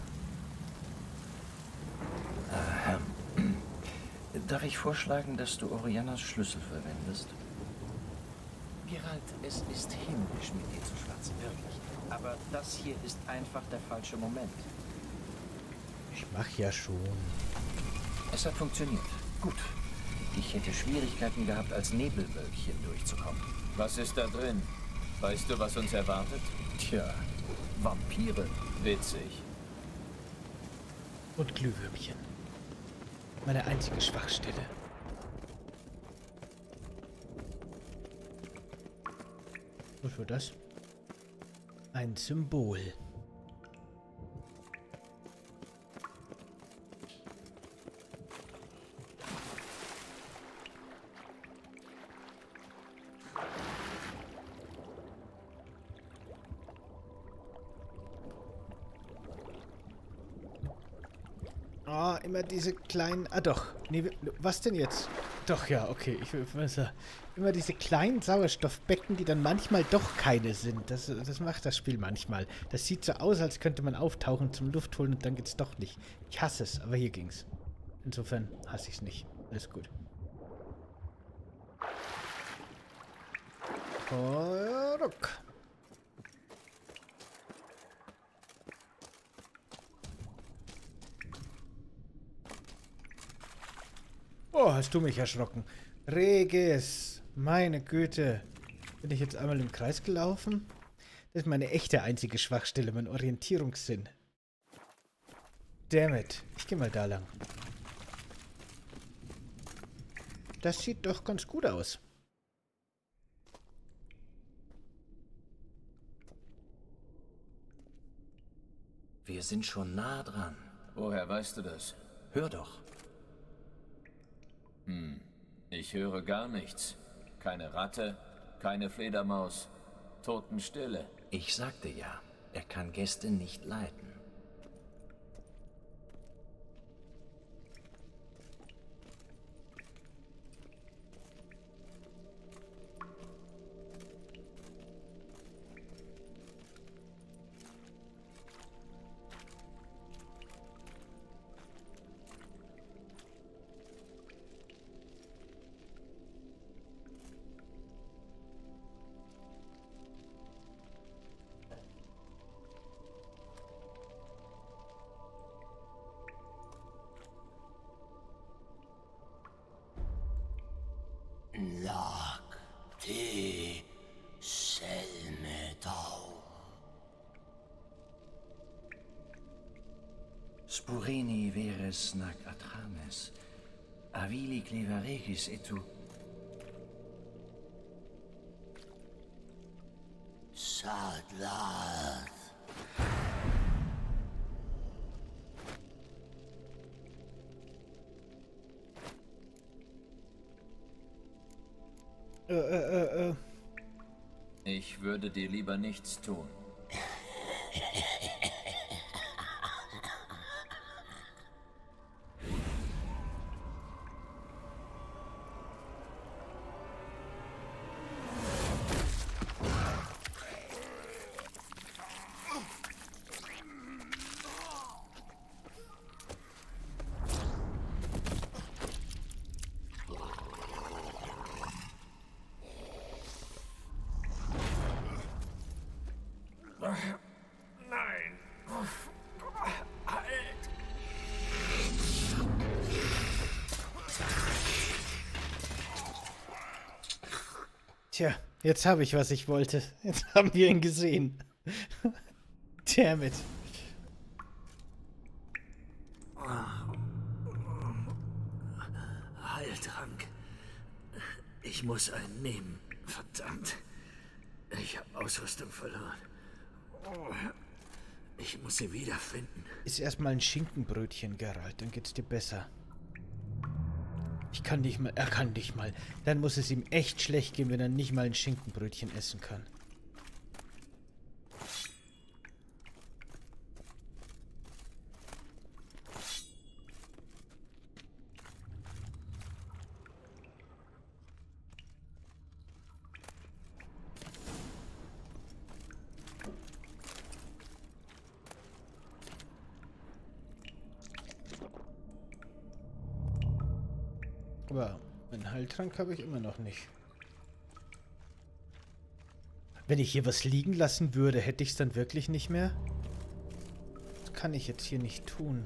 Darf ich vorschlagen, dass du Oriannas Schlüssel verwendest? Geralt, es ist himmlisch, mit dir zu schwatzen, wirklich. Aber das hier ist einfach der falsche Moment. ich mach ja schon. Es hat funktioniert. Gut. Ich hätte Schwierigkeiten gehabt, als Nebelwölkchen durchzukommen. Was ist da drin? Weißt du, was uns erwartet? Tja, Vampire. Witzig. Und Glühwürmchen. Meine einzige Schwachstelle. Was war das? Ein Symbol. Ah, immer diese kleinen... Ah, doch. Nee, was denn jetzt? Doch, ja, okay. Ich weiß ja. Immer diese kleinen Sauerstoffbecken, die dann manchmal doch keine sind. Das, das macht das Spiel manchmal. Das sieht so aus, als könnte man auftauchen zum Luft holen und dann geht's doch nicht. Ich hasse es, aber hier ging's. Insofern hasse ich es nicht. Alles gut. Oh, ruck. Oh, hast du mich erschrocken. Regis, meine Güte. Bin ich jetzt einmal im Kreis gelaufen? Das ist meine echte einzige Schwachstelle, mein Orientierungssinn. Damn it. Ich gehe mal da lang. Das sieht doch ganz gut aus. Wir sind schon nah dran. Woher weißt du das? Hör doch. Hm, ich höre gar nichts. Keine Ratte, keine Fledermaus, Totenstille. Ich sagte ja, er kann Gäste nicht leiten. Lag te Selmedau. Purini veres nac atrames, avili cleva regis et tu. Sadlat. Äh, äh, äh. Ich würde dir lieber nichts tun. Nein. Halt. Tja, jetzt habe ich, was ich wollte. Jetzt haben wir ihn gesehen. Damn it. Heiltrank. Ich muss einen nehmen. Verdammt. Ich habe Ausrüstung verloren. Ich muss sie wiederfinden. Ist erstmal ein Schinkenbrötchen, Geralt, dann geht's dir besser. Ich kann nicht mal, er kann nicht mal. Dann muss es ihm echt schlecht gehen, wenn er nicht mal ein Schinkenbrötchen essen kann. Aber einen Heiltrank habe ich immer noch nicht. Wenn ich hier was liegen lassen würde, hätte ich es dann wirklich nicht mehr? Das kann ich jetzt hier nicht tun.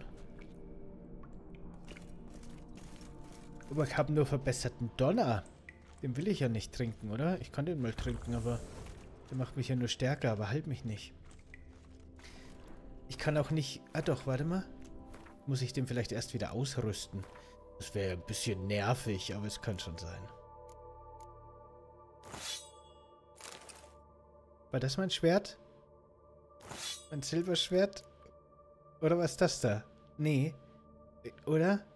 Aber ich habe nur verbesserten Donner. Den will ich ja nicht trinken, oder? Ich kann den mal trinken, aber der macht mich ja nur stärker, aber halt mich nicht. Ich kann auch nicht... Ah doch, warte mal. Muss ich den vielleicht erst wieder ausrüsten? Das wäre ein bisschen nervig, aber es kann schon sein. War das mein Schwert? Mein Silberschwert? Oder was ist das da? Nee. Oder?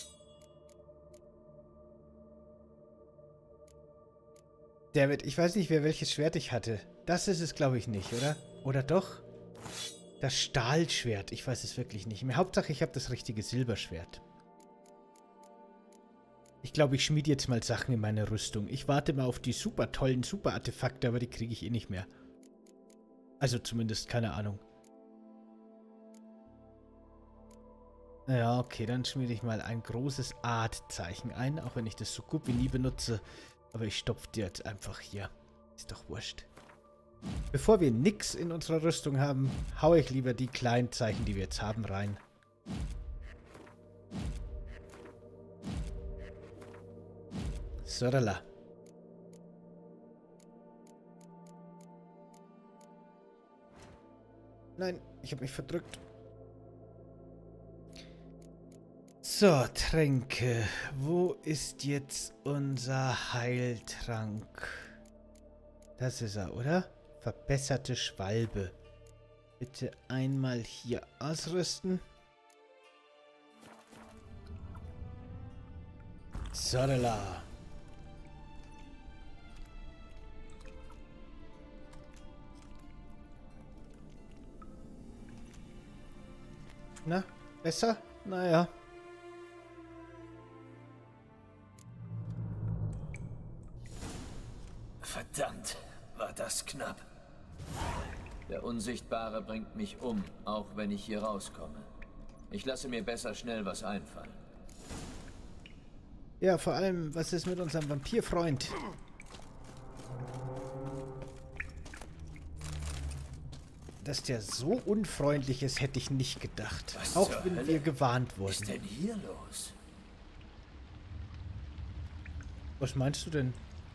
David, ich weiß nicht, wer welches Schwert ich hatte. Das ist es, glaube ich, nicht, oder? Oder doch? Das Stahlschwert. Ich weiß es wirklich nicht mehr. Hauptsache, ich habe das richtige Silberschwert. Ich glaube, ich schmiede jetzt mal Sachen in meine Rüstung. Ich warte mal auf die super tollen Super-Artefakte, aber die kriege ich eh nicht mehr. Also zumindest, keine Ahnung. Ja, okay, dann schmiede ich mal ein großes Art-Zeichen ein, auch wenn ich das so gut wie nie benutze. Aber ich stopfe die jetzt einfach hier. Ist doch wurscht. Bevor wir nix in unserer Rüstung haben, haue ich lieber die kleinen Zeichen, die wir jetzt haben, rein. Sodala. Nein, ich habe mich verdrückt. So, Tränke. Wo ist jetzt unser Heiltrank? Das ist er, oder? Verbesserte Schwalbe. Bitte einmal hier ausrüsten. Sodala. Na, besser? Naja. Verdammt, war das knapp. Der Unsichtbare bringt mich um, auch wenn ich hier rauskomme. Ich lasse mir besser schnell was einfallen. Ja, vor allem, was ist mit unserem Vampirfreund? Dass der so unfreundlich ist, hätte ich nicht gedacht. Was auch zur wenn Hölle wir gewarnt wurden. Was ist denn hier los? Was meinst du denn?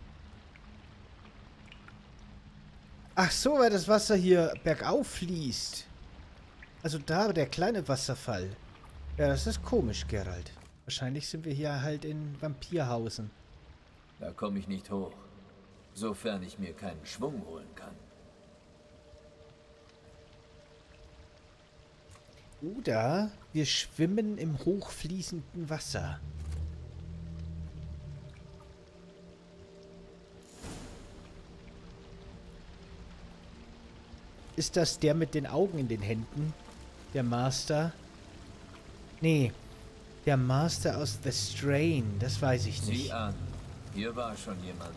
Ach so, weil das Wasser hier bergauf fließt. Also da, der kleine Wasserfall. Ja, das ist komisch, Geralt. Wahrscheinlich sind wir hier halt in Vampirhausen. Da komme ich nicht hoch, sofern ich mir keinen Schwung holen kann. Oder wir schwimmen im hochfließenden Wasser. Ist das der mit den Augen in den Händen? Der Master? Nee, der Master aus The Strain, das weiß ich nicht. Sieh an, hier war schon jemand.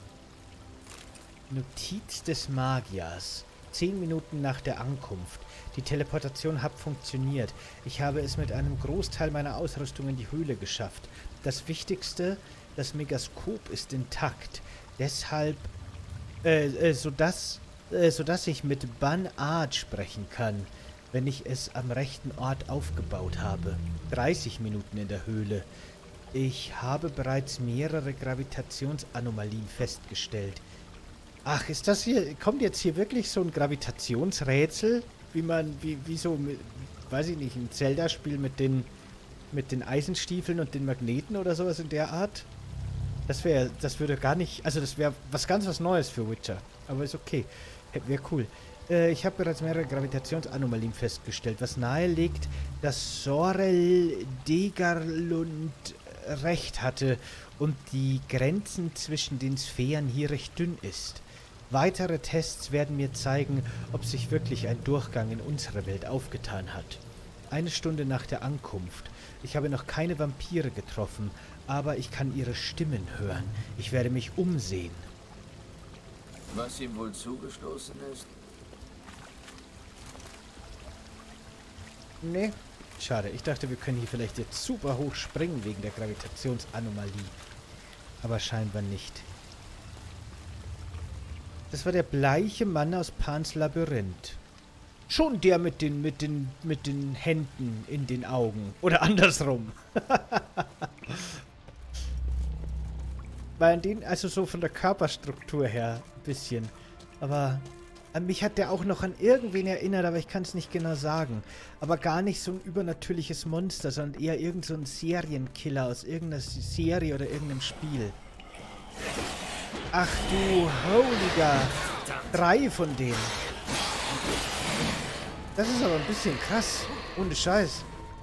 Notiz des Magiers. Zehn Minuten nach der Ankunft. Die Teleportation hat funktioniert. Ich habe es mit einem Großteil meiner Ausrüstung in die Höhle geschafft. Das Wichtigste, das Megaskop ist intakt. Deshalb, äh, äh sodass, äh, sodass ich mit Ban-Art sprechen kann, wenn ich es am rechten Ort aufgebaut habe. dreißig Minuten in der Höhle. Ich habe bereits mehrere Gravitationsanomalien festgestellt. Ach, ist das hier, kommt jetzt hier wirklich so ein Gravitationsrätsel, wie man, wie, wie so, mit, weiß ich nicht, ein Zelda-Spiel mit den, mit den Eisenstiefeln und den Magneten oder sowas in der Art? Das wäre, das würde gar nicht, also das wäre was ganz was Neues für Witcher, aber ist okay, wäre cool. Äh, ich habe bereits mehrere Gravitationsanomalien festgestellt, was nahelegt, dass Sorel Degarlund recht hatte und die Grenzen zwischen den Sphären hier recht dünn ist. Weitere Tests werden mir zeigen, ob sich wirklich ein Durchgang in unsere Welt aufgetan hat. Eine Stunde nach der Ankunft. Ich habe noch keine Vampire getroffen, aber ich kann ihre Stimmen hören. Ich werde mich umsehen. Was ihm wohl zugestoßen ist? Nee, schade. Ich dachte, wir können hier vielleicht jetzt super hoch springen wegen der Gravitationsanomalie. Aber scheinbar nicht. Das war der bleiche Mann aus Pans Labyrinth. Schon der mit den, mit den, mit den Händen in den Augen. Oder andersrum. Weil an den, also so von der Körperstruktur her ein bisschen. Aber an mich hat der auch noch an irgendwen erinnert, aber ich kann es nicht genau sagen. Aber gar nicht so ein übernatürliches Monster, sondern eher irgend so ein Serienkiller aus irgendeiner Serie oder irgendeinem Spiel. Ach du Holiger. Drei von denen. Das ist aber ein bisschen krass. Ohne Scheiß.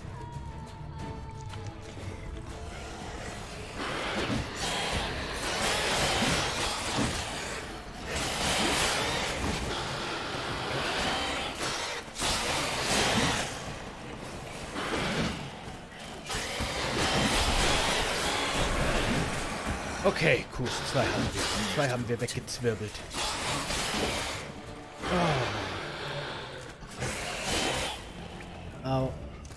Okay, cool. Zwei haben wir. Zwei haben wir weggezwirbelt. Oh. Au.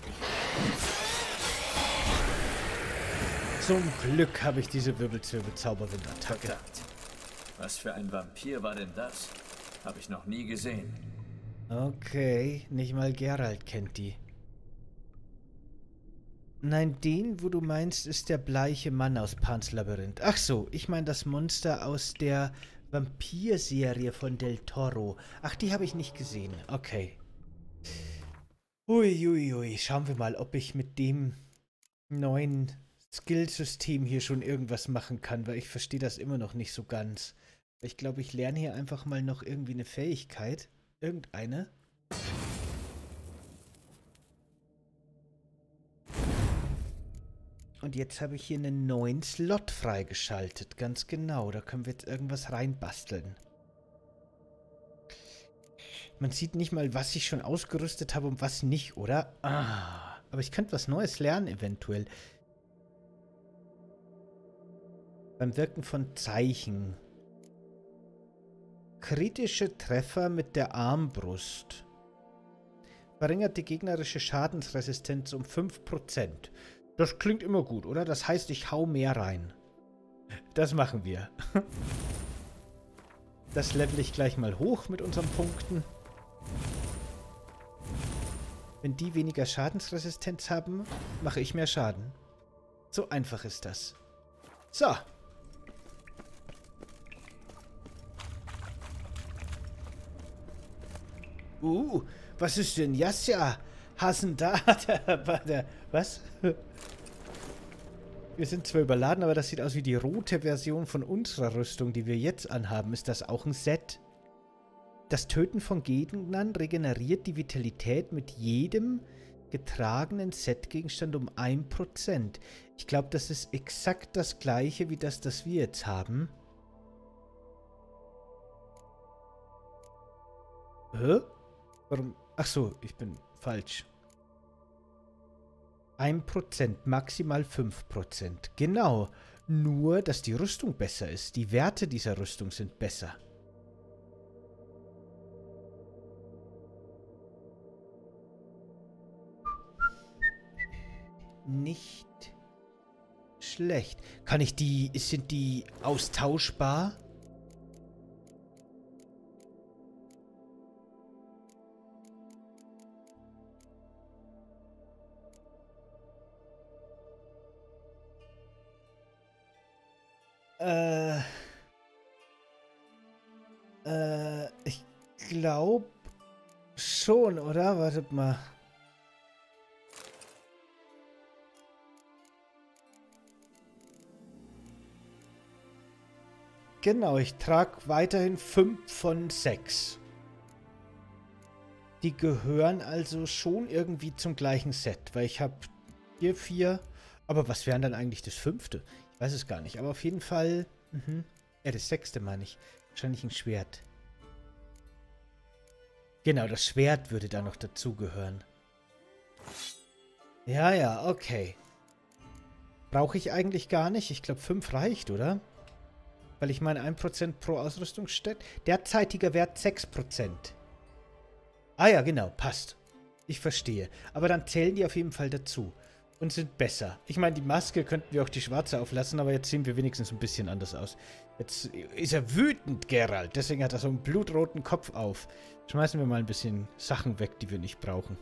Zum Glück habe ich diese Wirbelzwirbel-Zauberwind-Attacke. Was für ein Vampir war denn das? Habe ich noch nie gesehen. Okay, nicht mal Geralt kennt die. Nein, den, wo du meinst, ist der bleiche Mann aus Pans Labyrinth. Ach so, ich meine das Monster aus der Vampir-Serie von Del Toro. Ach, die habe ich nicht gesehen. Okay. Uiuiui, ui, ui. Schauen wir mal, ob ich mit dem neuen Skillsystem hier schon irgendwas machen kann, weil ich verstehe das immer noch nicht so ganz. Ich glaube, ich lerne hier einfach mal noch irgendwie eine Fähigkeit. Irgendeine. Und jetzt habe ich hier einen neuen Slot freigeschaltet. Ganz genau. Da können wir jetzt irgendwas reinbasteln. Man sieht nicht mal, was ich schon ausgerüstet habe und was nicht, oder? Ah, aber ich könnte was Neues lernen, eventuell. Beim Wirken von Zeichen. Kritische Treffer mit der Armbrust. Verringert die gegnerische Schadensresistenz um fünf Prozent. Das klingt immer gut, oder? Das heißt, ich hau mehr rein. Das machen wir. Das level ich gleich mal hoch mit unseren Punkten. Wenn die weniger Schadensresistenz haben, mache ich mehr Schaden. So einfach ist das. So. Uh, was ist denn? Jasja, Hassen da. Was? Wir sind zwar überladen, aber das sieht aus wie die rote Version von unserer Rüstung, die wir jetzt anhaben. Ist das auch ein Set? Das Töten von Gegnern regeneriert die Vitalität mit jedem getragenen Setgegenstand um ein Prozent. Ich glaube, das ist exakt das gleiche wie das, das wir jetzt haben. Hä? Warum? Ach so, ich bin falsch. ein Prozent, maximal fünf Prozent. Genau. Nur, dass die Rüstung besser ist. Die Werte dieser Rüstung sind besser. Nicht schlecht. Kann ich die... Sind die austauschbar? Äh... Äh... Ich glaube schon, oder? Wartet mal. Genau, ich trage weiterhin fünf von sechs. Die gehören also schon irgendwie zum gleichen Set, weil ich habe hier vier. Aber was wären dann eigentlich das fünfte? Ich weiß es gar nicht, aber auf jeden Fall... Mhm. Ja, das sechste meine ich. Wahrscheinlich ein Schwert. Genau, das Schwert würde da noch dazugehören. Ja, ja, okay. Brauche ich eigentlich gar nicht. Ich glaube, fünf reicht, oder? Weil ich meine, ein Prozent pro Ausrüstung steht. Derzeitiger Wert sechs Prozent. Ah ja, genau, passt. Ich verstehe. Aber dann zählen die auf jeden Fall dazu. Und sind besser. Ich meine, die Maske könnten wir auch die schwarze auflassen, aber jetzt sehen wir wenigstens ein bisschen anders aus. Jetzt ist er wütend, Geralt. Deswegen hat er so einen blutroten Kopf auf. Schmeißen wir mal ein bisschen Sachen weg, die wir nicht brauchen.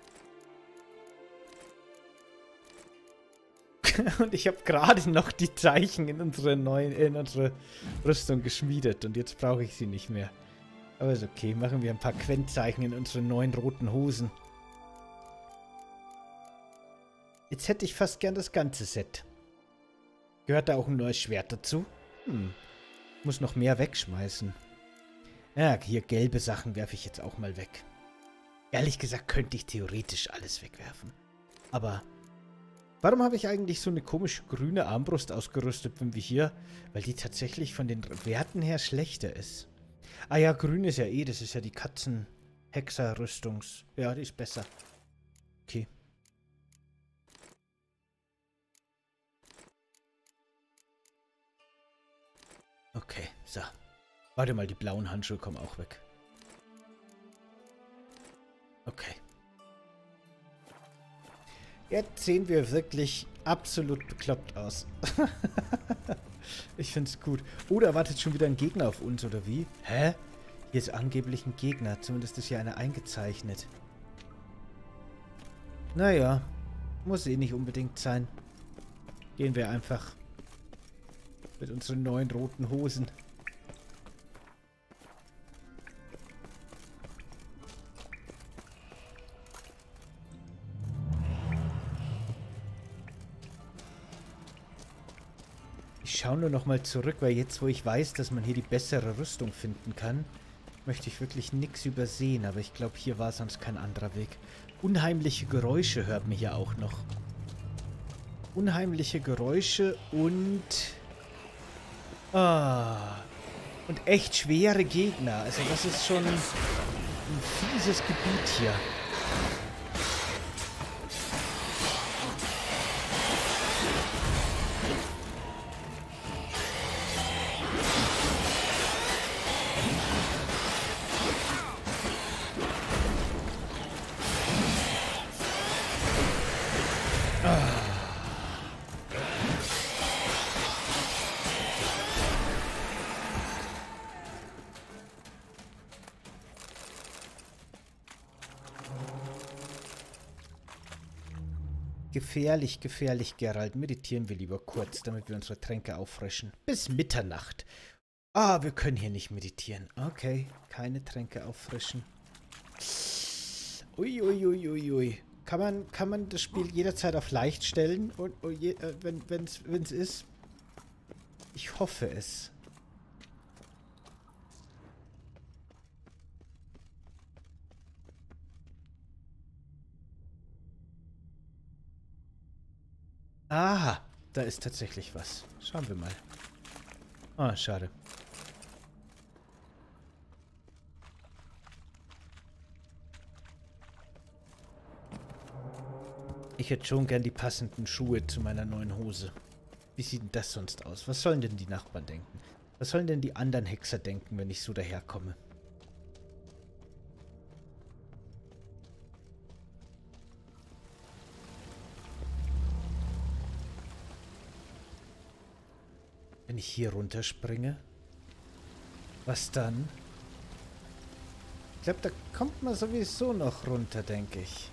Und ich habe gerade noch die Zeichen in unsere neuen, in unsere Rüstung geschmiedet. Und jetzt brauche ich sie nicht mehr. Aber ist okay. Machen wir ein paar Quentzeichen in unsere neuen roten Hosen. Jetzt hätte ich fast gern das ganze Set. Gehört da auch ein neues Schwert dazu? Hm. Muss noch mehr wegschmeißen. Ja, hier gelbe Sachen werfe ich jetzt auch mal weg. Ehrlich gesagt könnte ich theoretisch alles wegwerfen. Aber warum habe ich eigentlich so eine komische grüne Armbrust ausgerüstet, wenn wir hier... Weil die tatsächlich von den Werten her schlechter ist. Ah ja, grün ist ja eh, das ist ja die Katzen-Hexer-Rüstungs... Ja, die ist besser. Okay. Okay, so. Warte mal, die blauen Handschuhe kommen auch weg. Okay. Jetzt sehen wir wirklich absolut bekloppt aus. Ich find's gut. Oh, da wartet schon wieder ein Gegner auf uns, oder wie? Hä? Hier ist angeblich ein Gegner. Zumindest ist hier einer eingezeichnet. Naja. Muss eh nicht unbedingt sein. Gehen wir einfach mit unseren neuen roten Hosen. Ich schaue nur noch mal zurück, weil jetzt, wo ich weiß, dass man hier die bessere Rüstung finden kann, möchte ich wirklich nichts übersehen. Aber ich glaube, hier war sonst kein anderer Weg. Unheimliche Geräusche hört man hier auch noch. Unheimliche Geräusche und... Ah, und echt schwere Gegner. Also das ist schon ein fieses Gebiet hier. Gefährlich, gefährlich, Geralt. Meditieren wir lieber kurz, damit wir unsere Tränke auffrischen. Bis Mitternacht. Ah, wir können hier nicht meditieren. Okay, keine Tränke auffrischen. Uiuiuiui. Ui, ui, ui. Kann man, kann man das Spiel jederzeit auf leicht stellen, und, und je, äh, wenn es wenn's ist? Ich hoffe es. Aha, da ist tatsächlich was. Schauen wir mal. Ah, schade. Ich hätte schon gern die passenden Schuhe zu meiner neuen Hose. Wie sieht denn das sonst aus? Was sollen denn die Nachbarn denken? Was sollen denn die anderen Hexer denken, wenn ich so daherkomme? Wenn ich hier runterspringe? Was dann? Ich glaube, da kommt man sowieso noch runter, denke ich.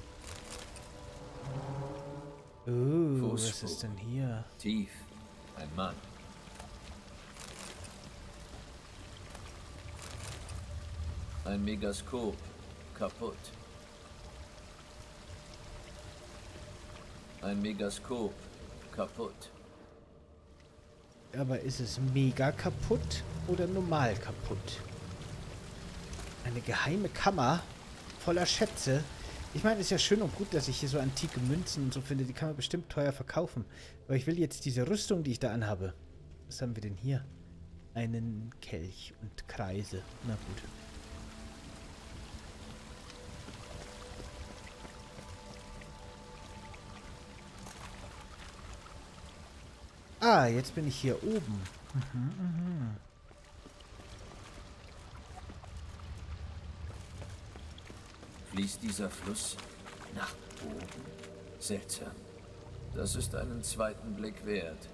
Oh, was ist denn hier? Tief. Ein Mann. Ein Megaskop. Kaputt. Ein Megaskop. Kaputt. Aber ist es mega kaputt oder normal kaputt? Eine geheime Kammer voller Schätze. Ich meine, es ist ja schön und gut, dass ich hier so antike Münzen und so finde. Die kann man bestimmt teuer verkaufen. Aber ich will jetzt diese Rüstung, die ich da anhabe. Was haben wir denn hier? Einen Kelch und Kreise. Na gut. Ah, jetzt bin ich hier oben. Mhm, mhm. Fließt dieser Fluss nach oben? Seltsam. Das ist einen zweiten Blick wert.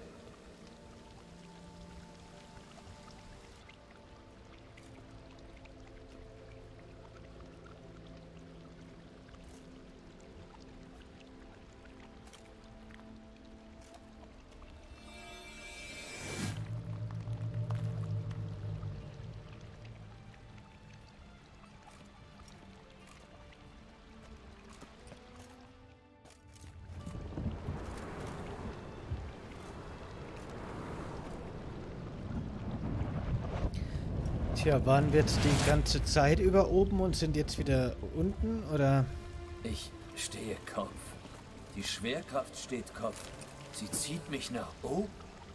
Tja, waren wir jetzt die ganze Zeit über oben und sind jetzt wieder unten, oder? Ich stehe Kopf. Die Schwerkraft steht Kopf. Sie zieht mich nach oben.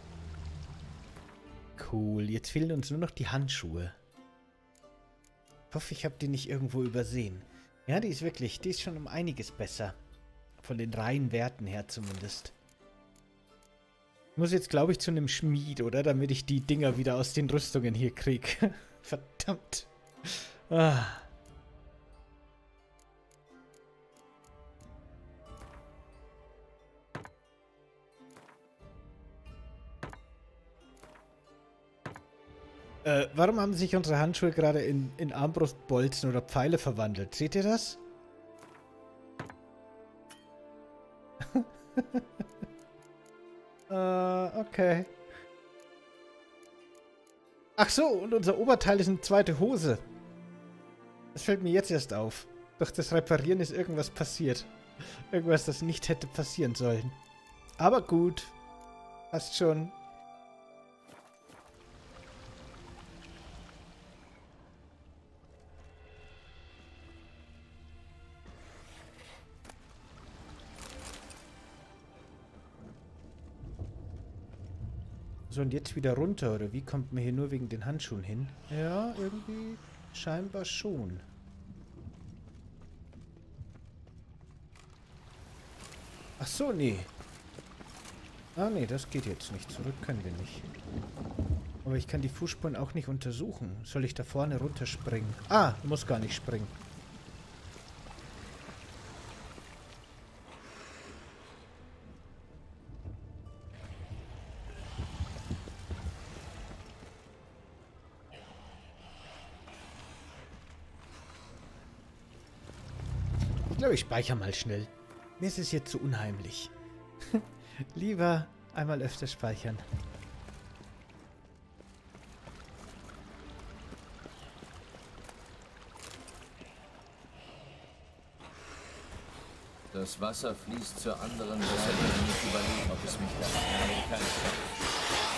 Cool, jetzt fehlen uns nur noch die Handschuhe. Ich hoffe, ich habe die nicht irgendwo übersehen. Ja, die ist wirklich, die ist schon um einiges besser. Von den reinen Werten her zumindest. Ich muss jetzt, glaube ich, zu einem Schmied, oder? Damit ich die Dinger wieder aus den Rüstungen hier kriege. Verdammt. Ah. Äh, warum haben sich unsere Handschuhe gerade in, in Armbrustbolzen oder Pfeile verwandelt? Seht ihr das? äh, okay. Ach so, und unser Oberteil ist eine zweite Hose. Das fällt mir jetzt erst auf. Durch das Reparieren ist irgendwas passiert. Irgendwas, das nicht hätte passieren sollen. Aber gut. Passt schon. So, und jetzt wieder runter, oder wie kommt man hier nur wegen den Handschuhen hin? Ja, irgendwie scheinbar schon. Ach so, nee. Ah, nee, das geht jetzt nicht. Zurück können wir nicht. Aber ich kann die Fußspuren auch nicht untersuchen. Soll ich da vorne runterspringen? Ah, muss gar nicht springen. Ich glaube, ich speichere mal schnell. Mir ist es jetzt zu unheimlich. Lieber einmal öfter speichern. Das Wasser fließt zur anderen Seite, wenn ich überlege, ob es mich da habe. Keine Chance.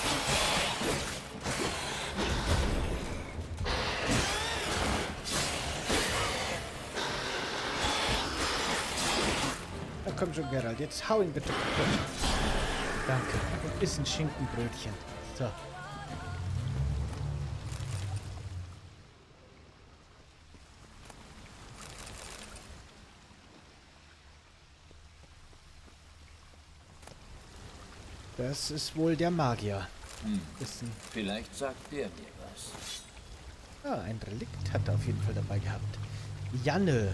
Na komm schon, Geralt, jetzt hau ihn bitte kaputt. Danke. Und iss ein Schinkenbrötchen. So. Das ist wohl der Magier. Hm. Ist ein Vielleicht sagt der mir was. Ah, ein Relikt hat er auf jeden Fall dabei gehabt. Janne.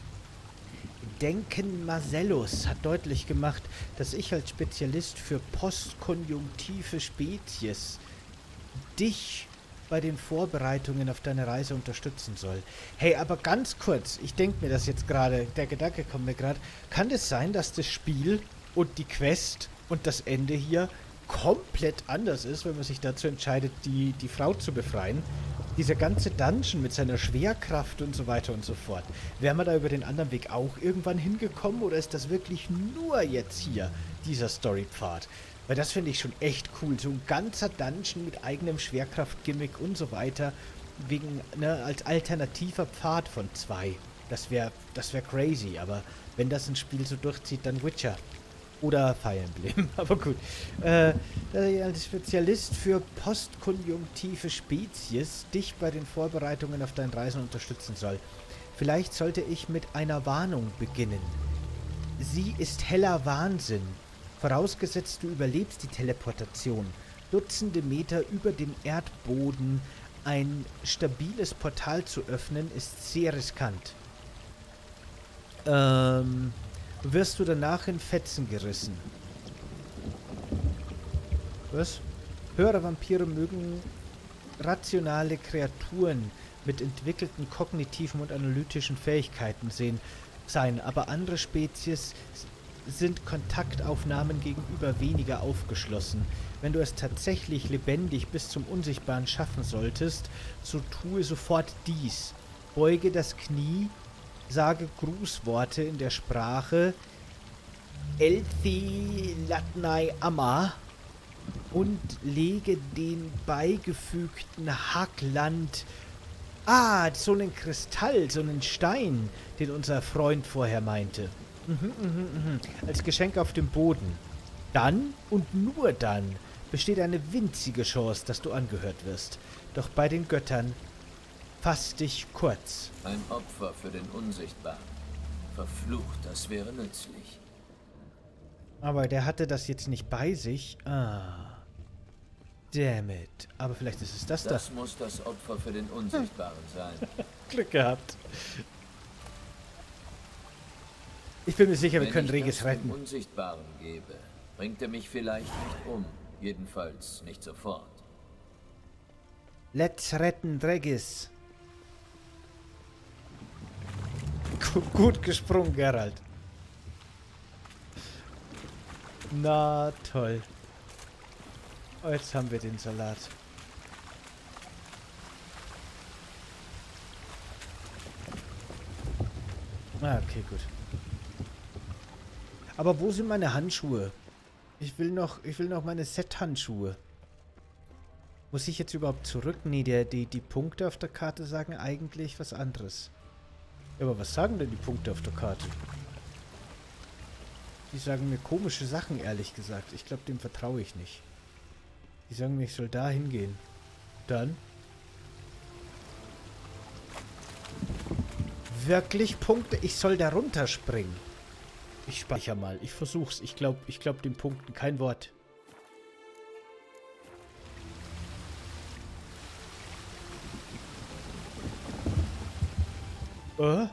Denken Marcellus hat deutlich gemacht, dass ich als Spezialist für postkonjunktive Spezies dich bei den Vorbereitungen auf deine Reise unterstützen soll. Hey, aber ganz kurz, ich denke mir das jetzt gerade, der Gedanke kommt mir gerade, kann es sein, dass das Spiel und die Quest und das Ende hier komplett anders ist, wenn man sich dazu entscheidet, die, die Frau zu befreien? Dieser ganze Dungeon mit seiner Schwerkraft und so weiter und so fort. Wäre man da über den anderen Weg auch irgendwann hingekommen oder ist das wirklich nur jetzt hier, dieser Storypfad? Weil das finde ich schon echt cool. So ein ganzer Dungeon mit eigenem Schwerkraft-Gimmick und so weiter, wegen, ne, als alternativer Pfad von zwei. Das wäre das wär crazy, aber wenn das ein Spiel so durchzieht, dann Witcher. Oder Fire Emblem, aber gut. Äh, als Spezialist für postkonjunktive Spezies dich bei den Vorbereitungen auf deine Reisen unterstützen soll. Vielleicht sollte ich mit einer Warnung beginnen. Sie ist heller Wahnsinn. Vorausgesetzt, du überlebst die Teleportation. Dutzende Meter über dem Erdboden ein stabiles Portal zu öffnen, ist sehr riskant. Ähm... Wirst du danach in Fetzen gerissen. Was? Höhere Vampire mögen rationale Kreaturen mit entwickelten kognitiven und analytischen Fähigkeiten sehen, sein, aber andere Spezies sind Kontaktaufnahmen gegenüber weniger aufgeschlossen. Wenn du es tatsächlich lebendig bis zum Unsichtbaren schaffen solltest, so tue sofort dies. Beuge das Knie, sage Grußworte in der Sprache Elthi Latnai Amma und lege den beigefügten Hackland, ah, so einen Kristall, so einen Stein, den unser Freund vorher meinte, mhm, mhm, mhm, als Geschenk auf dem Boden. Dann und nur dann besteht eine winzige Chance, dass du angehört wirst. Doch bei den Göttern fass dich kurz. Ein Opfer für den Unsichtbaren. Verflucht, das wäre nützlich. Aber der hatte das jetzt nicht bei sich. Ah. Damn it. Aber vielleicht ist es das da. Das muss das Opfer für den Unsichtbaren sein. Glück gehabt. Ich bin mir sicher, wir können Regis retten. Wenn ich das dem Unsichtbaren gebe, bringt er mich vielleicht nicht um. Jedenfalls nicht sofort. Let's retten Regis. Gut gesprungen, Geralt. Na toll. Oh, jetzt haben wir den Salat. Ah, okay, gut. Aber wo sind meine Handschuhe? Ich will noch, ich will noch meine Set-Handschuhe. Muss ich jetzt überhaupt zurück? Nee, der, die, die Punkte auf der Karte sagen eigentlich was anderes. Ja, aber was sagen denn die Punkte auf der Karte? Die sagen mir komische Sachen, ehrlich gesagt. Ich glaube, dem vertraue ich nicht. Die sagen mir, ich soll da hingehen. Dann? Wirklich Punkte? Ich soll da runterspringen. Ich speichere mal. Ich versuch's. Ich glaube, ich glaube den Punkten kein Wort. Äh?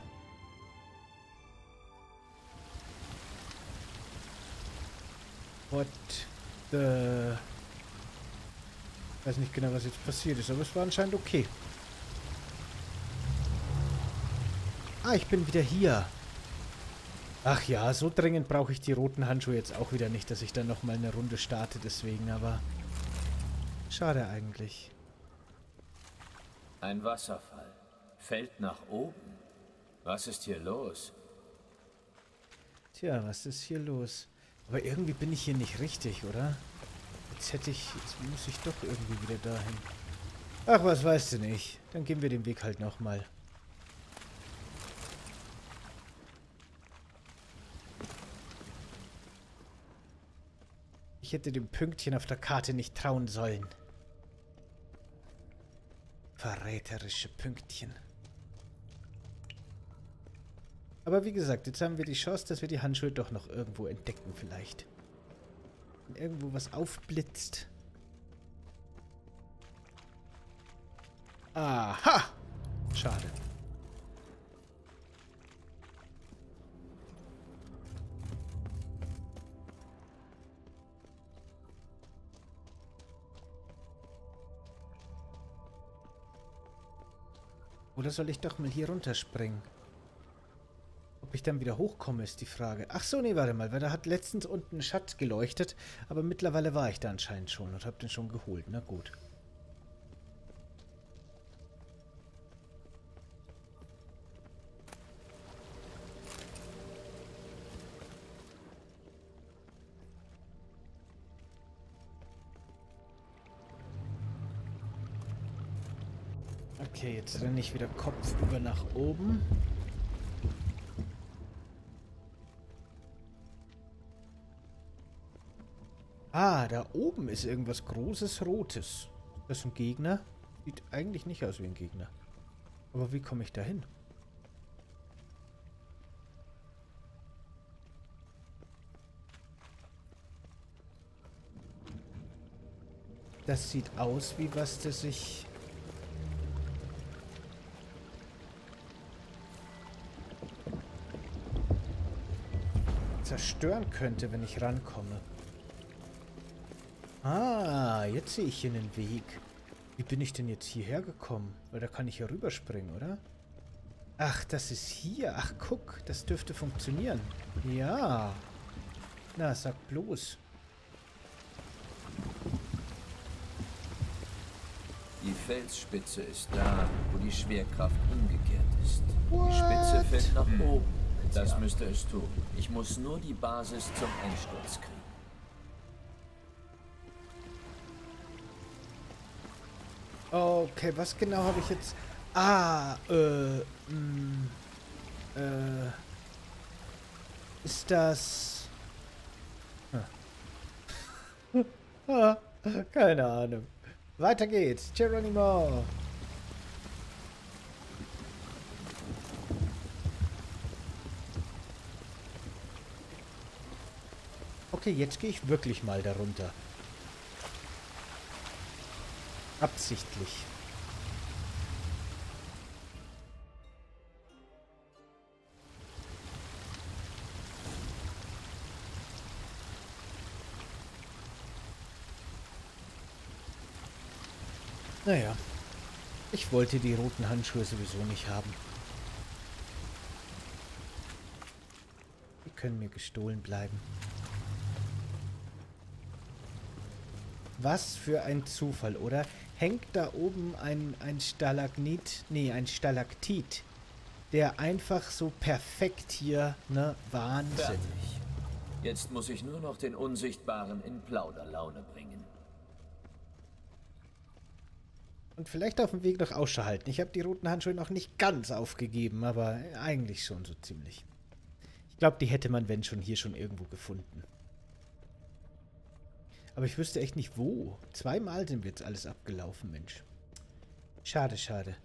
What the... Ich weiß nicht genau, was jetzt passiert ist, aber es war anscheinend okay. Ah, ich bin wieder hier. Ach ja, so dringend brauche ich die roten Handschuhe jetzt auch wieder nicht, dass ich dann nochmal eine Runde starte deswegen, aber... Schade eigentlich. Ein Wasserfall. Fällt nach oben. Was ist hier los? Tja, was ist hier los? Aber irgendwie bin ich hier nicht richtig, oder? Jetzt hätte ich... Jetzt muss ich doch irgendwie wieder dahin. Ach, was weißt du nicht. Dann gehen wir den Weg halt nochmal. Ich hätte dem Pünktchen auf der Karte nicht trauen sollen. Verräterische Pünktchen. Aber wie gesagt, jetzt haben wir die Chance, dass wir die Handschuhe doch noch irgendwo entdecken vielleicht. Wenn irgendwo was aufblitzt. Aha! Schade. Oder soll ich doch mal hier runterspringen? Ob ich dann wieder hochkomme, ist die Frage. Ach so, nee, warte mal, weil da hat letztens unten ein Schatz geleuchtet, aber mittlerweile war ich da anscheinend schon und habe den schon geholt. Na gut. Okay, jetzt renne ich wieder kopfüber nach oben. Ah, da oben ist irgendwas Großes Rotes. Das ist ein Gegner? Sieht eigentlich nicht aus wie ein Gegner. Aber wie komme ich da hin? Das sieht aus wie was, das ich... zerstören könnte, wenn ich rankomme. Ah, jetzt sehe ich hier einen Weg. Wie bin ich denn jetzt hierher gekommen? Weil da kann ich ja rüberspringen, oder? Ach, das ist hier. Ach, guck, das dürfte funktionieren. Ja. Na, sag bloß. Die Felsspitze ist da, wo die Schwerkraft umgekehrt ist. What? Die Spitze fällt nach oben. Das müsste es tun. Ich muss nur die Basis zum Einsturz kriegen. Okay, was genau habe ich jetzt... Ah, äh, mh, äh... Ist das... Hm. Ah, keine Ahnung. Weiter geht's. Geronimo. Okay, jetzt gehe ich wirklich mal darunter. Absichtlich. Naja. Ich wollte die roten Handschuhe sowieso nicht haben. Die können mir gestohlen bleiben. Was für ein Zufall, oder? Hängt da oben ein, ein Stalagmit, nee, ein Stalaktit, der einfach so perfekt hier, ne, Wahnsinn. Fertig. Jetzt muss ich nur noch den Unsichtbaren in Plauderlaune bringen. Und vielleicht auf dem Weg noch Ausschau halten. Ich habe die roten Handschuhe noch nicht ganz aufgegeben, aber eigentlich schon so ziemlich. Ich glaube, die hätte man, wenn schon, hier schon irgendwo gefunden. Aber ich wüsste echt nicht, wo. Zweimal sind wir jetzt alles abgelaufen, Mensch. Schade, schade.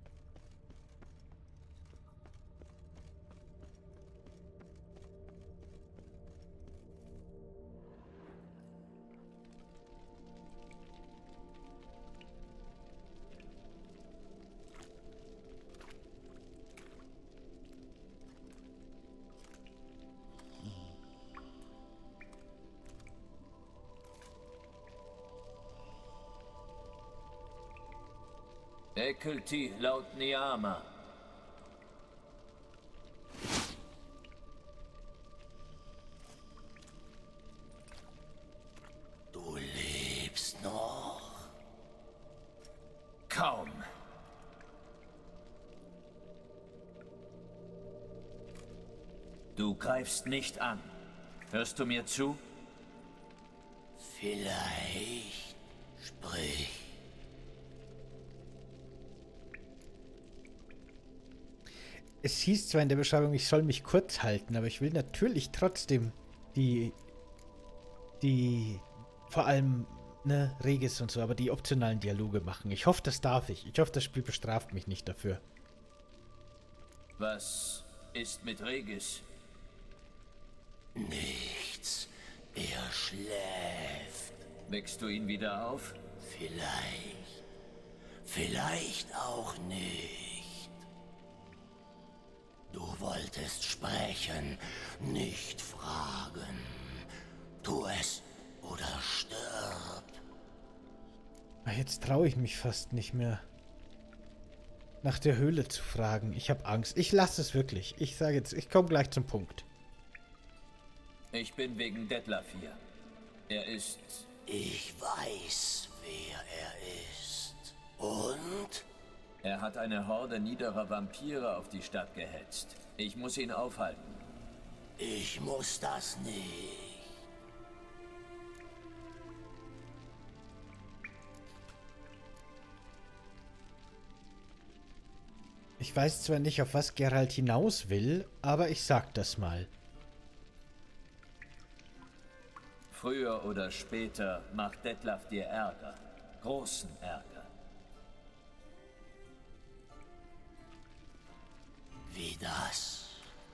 Ekelti laut Niama. Du lebst noch. Kaum. Du greifst nicht an. Hörst du mir zu? Vielleicht. Sprich. Es hieß zwar in der Beschreibung, ich soll mich kurz halten, aber ich will natürlich trotzdem die, die, vor allem, ne, Regis und so, aber die optionalen Dialoge machen. Ich hoffe, das darf ich. Ich hoffe, das Spiel bestraft mich nicht dafür. Was ist mit Regis? Nichts. Er schläft. Wächst du ihn wieder auf? Vielleicht. Vielleicht auch nicht. Du wolltest sprechen, nicht fragen. Tu es oder stirb. Jetzt traue ich mich fast nicht mehr, nach der Höhle zu fragen. Ich habe Angst. Ich lasse es wirklich. Ich sage jetzt, ich komme gleich zum Punkt. Ich bin wegen Detlef hier. Er ist... Ich weiß, wer er ist. Und? Er hat eine Horde niederer Vampire auf die Stadt gehetzt. Ich muss ihn aufhalten. Ich muss das nicht. Ich weiß zwar nicht, auf was Geralt hinaus will, aber ich sag das mal. Früher oder später macht Detlef dir Ärger. Großen Ärger. Wie das?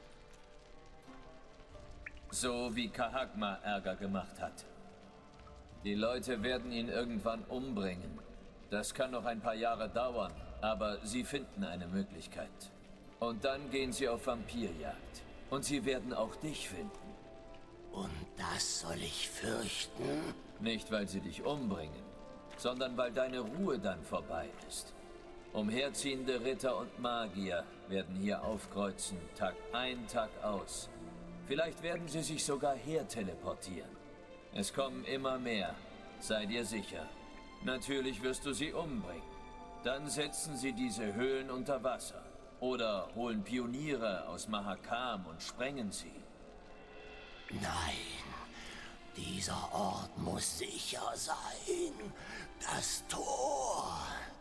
So wie Kahagma Ärger gemacht hat. Die Leute werden ihn irgendwann umbringen. Das kann noch ein paar Jahre dauern, aber sie finden eine Möglichkeit. Und dann gehen sie auf Vampirjagd. Und sie werden auch dich finden. Und das soll ich fürchten? Nicht, weil sie dich umbringen, sondern weil deine Ruhe dann vorbei ist. Umherziehende Ritter und Magier werden hier aufkreuzen, Tag ein, Tag aus. Vielleicht werden sie sich sogar herteleportieren. Es kommen immer mehr, sei dir sicher. Natürlich wirst du sie umbringen. Dann setzen sie diese Höhlen unter Wasser. Oder holen Pioniere aus Mahakam und sprengen sie. Nein, dieser Ort muss sicher sein. Das Tor.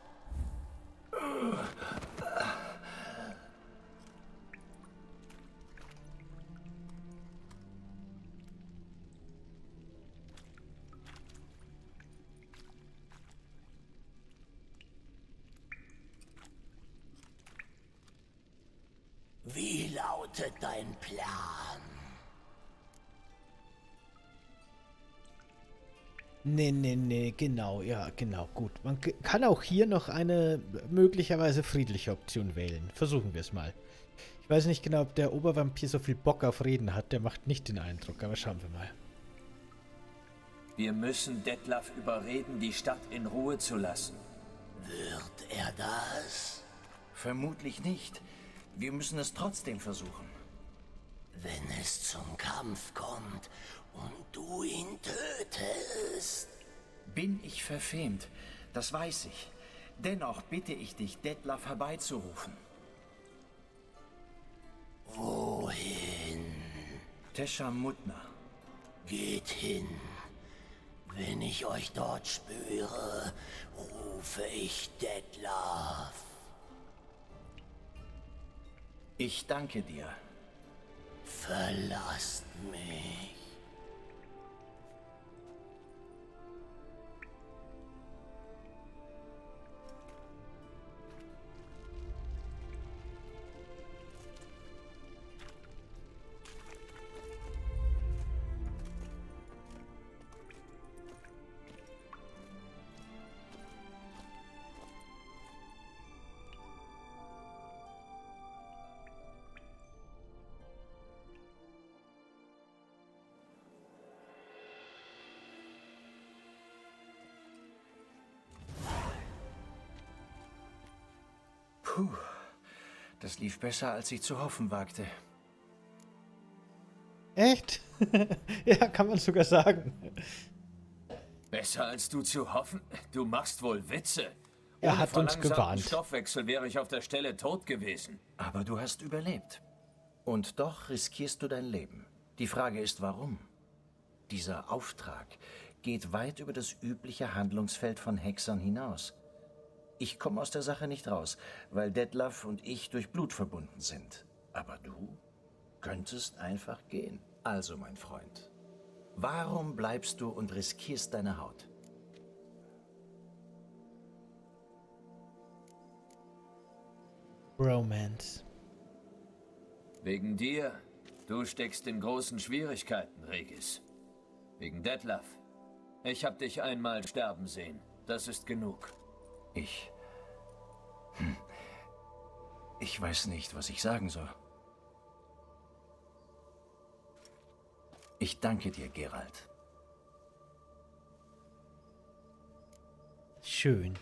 Wie lautet dein Plan? Nee, nee, nee, genau, ja, genau, gut. Man kann auch hier noch eine möglicherweise friedliche Option wählen. Versuchen wir es mal. Ich weiß nicht genau, ob der Obervampir so viel Bock auf Reden hat. Der macht nicht den Eindruck, aber schauen wir mal. Wir müssen Detlef überreden, die Stadt in Ruhe zu lassen. Wird er das? Vermutlich nicht. Wir müssen es trotzdem versuchen. Wenn es zum Kampf kommt und du ihn tötest. Bin ich verfemt, das weiß ich. Dennoch bitte ich dich, Detlef herbeizurufen. Wohin? Tesha Mutna. Geht hin. Wenn ich euch dort spüre, rufe ich Detlef. Ich danke dir. Verlasst mich. Puh, das lief besser, als ich zu hoffen wagte. Echt? Ja, kann man sogar sagen. Besser als du zu hoffen? Du machst wohl Witze. Er Ohne hat uns verlangsamten gewarnt. Stoffwechsel wäre ich auf der Stelle tot gewesen. Aber du hast überlebt. Und doch riskierst du dein Leben. Die Frage ist, warum? Dieser Auftrag geht weit über das übliche Handlungsfeld von Hexern hinaus. Ich komme aus der Sache nicht raus, weil Detlef und ich durch Blut verbunden sind. Aber du könntest einfach gehen. Also, mein Freund, warum bleibst du und riskierst deine Haut? Romance. Wegen dir. Du steckst in großen Schwierigkeiten, Regis. Wegen Detlef. Ich hab dich einmal sterben sehen. Das ist genug. Ich... Hm. Ich weiß nicht, was ich sagen soll. Ich danke dir, Geralt. Schön.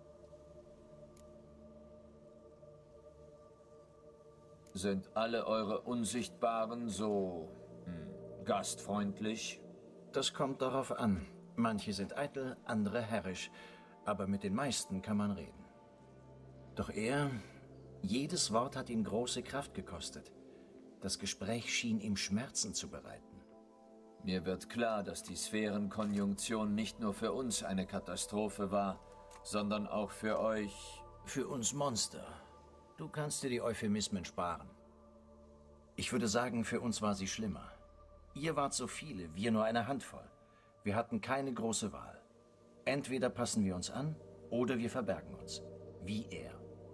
Sind alle eure Unsichtbaren so hm, gastfreundlich? Das kommt darauf an. Manche sind eitel, andere herrisch. Aber mit den meisten kann man reden. Doch er... Jedes Wort hat ihn große Kraft gekostet. Das Gespräch schien ihm Schmerzen zu bereiten. Mir wird klar, dass die Sphärenkonjunktion nicht nur für uns eine Katastrophe war, sondern auch für euch... Für uns Monster. Du kannst dir die Euphemismen sparen. Ich würde sagen, für uns war sie schlimmer. Ihr wart so viele, wir nur eine Handvoll. Wir hatten keine große Wahl. Entweder passen wir uns an, oder wir verbergen uns. Wie er.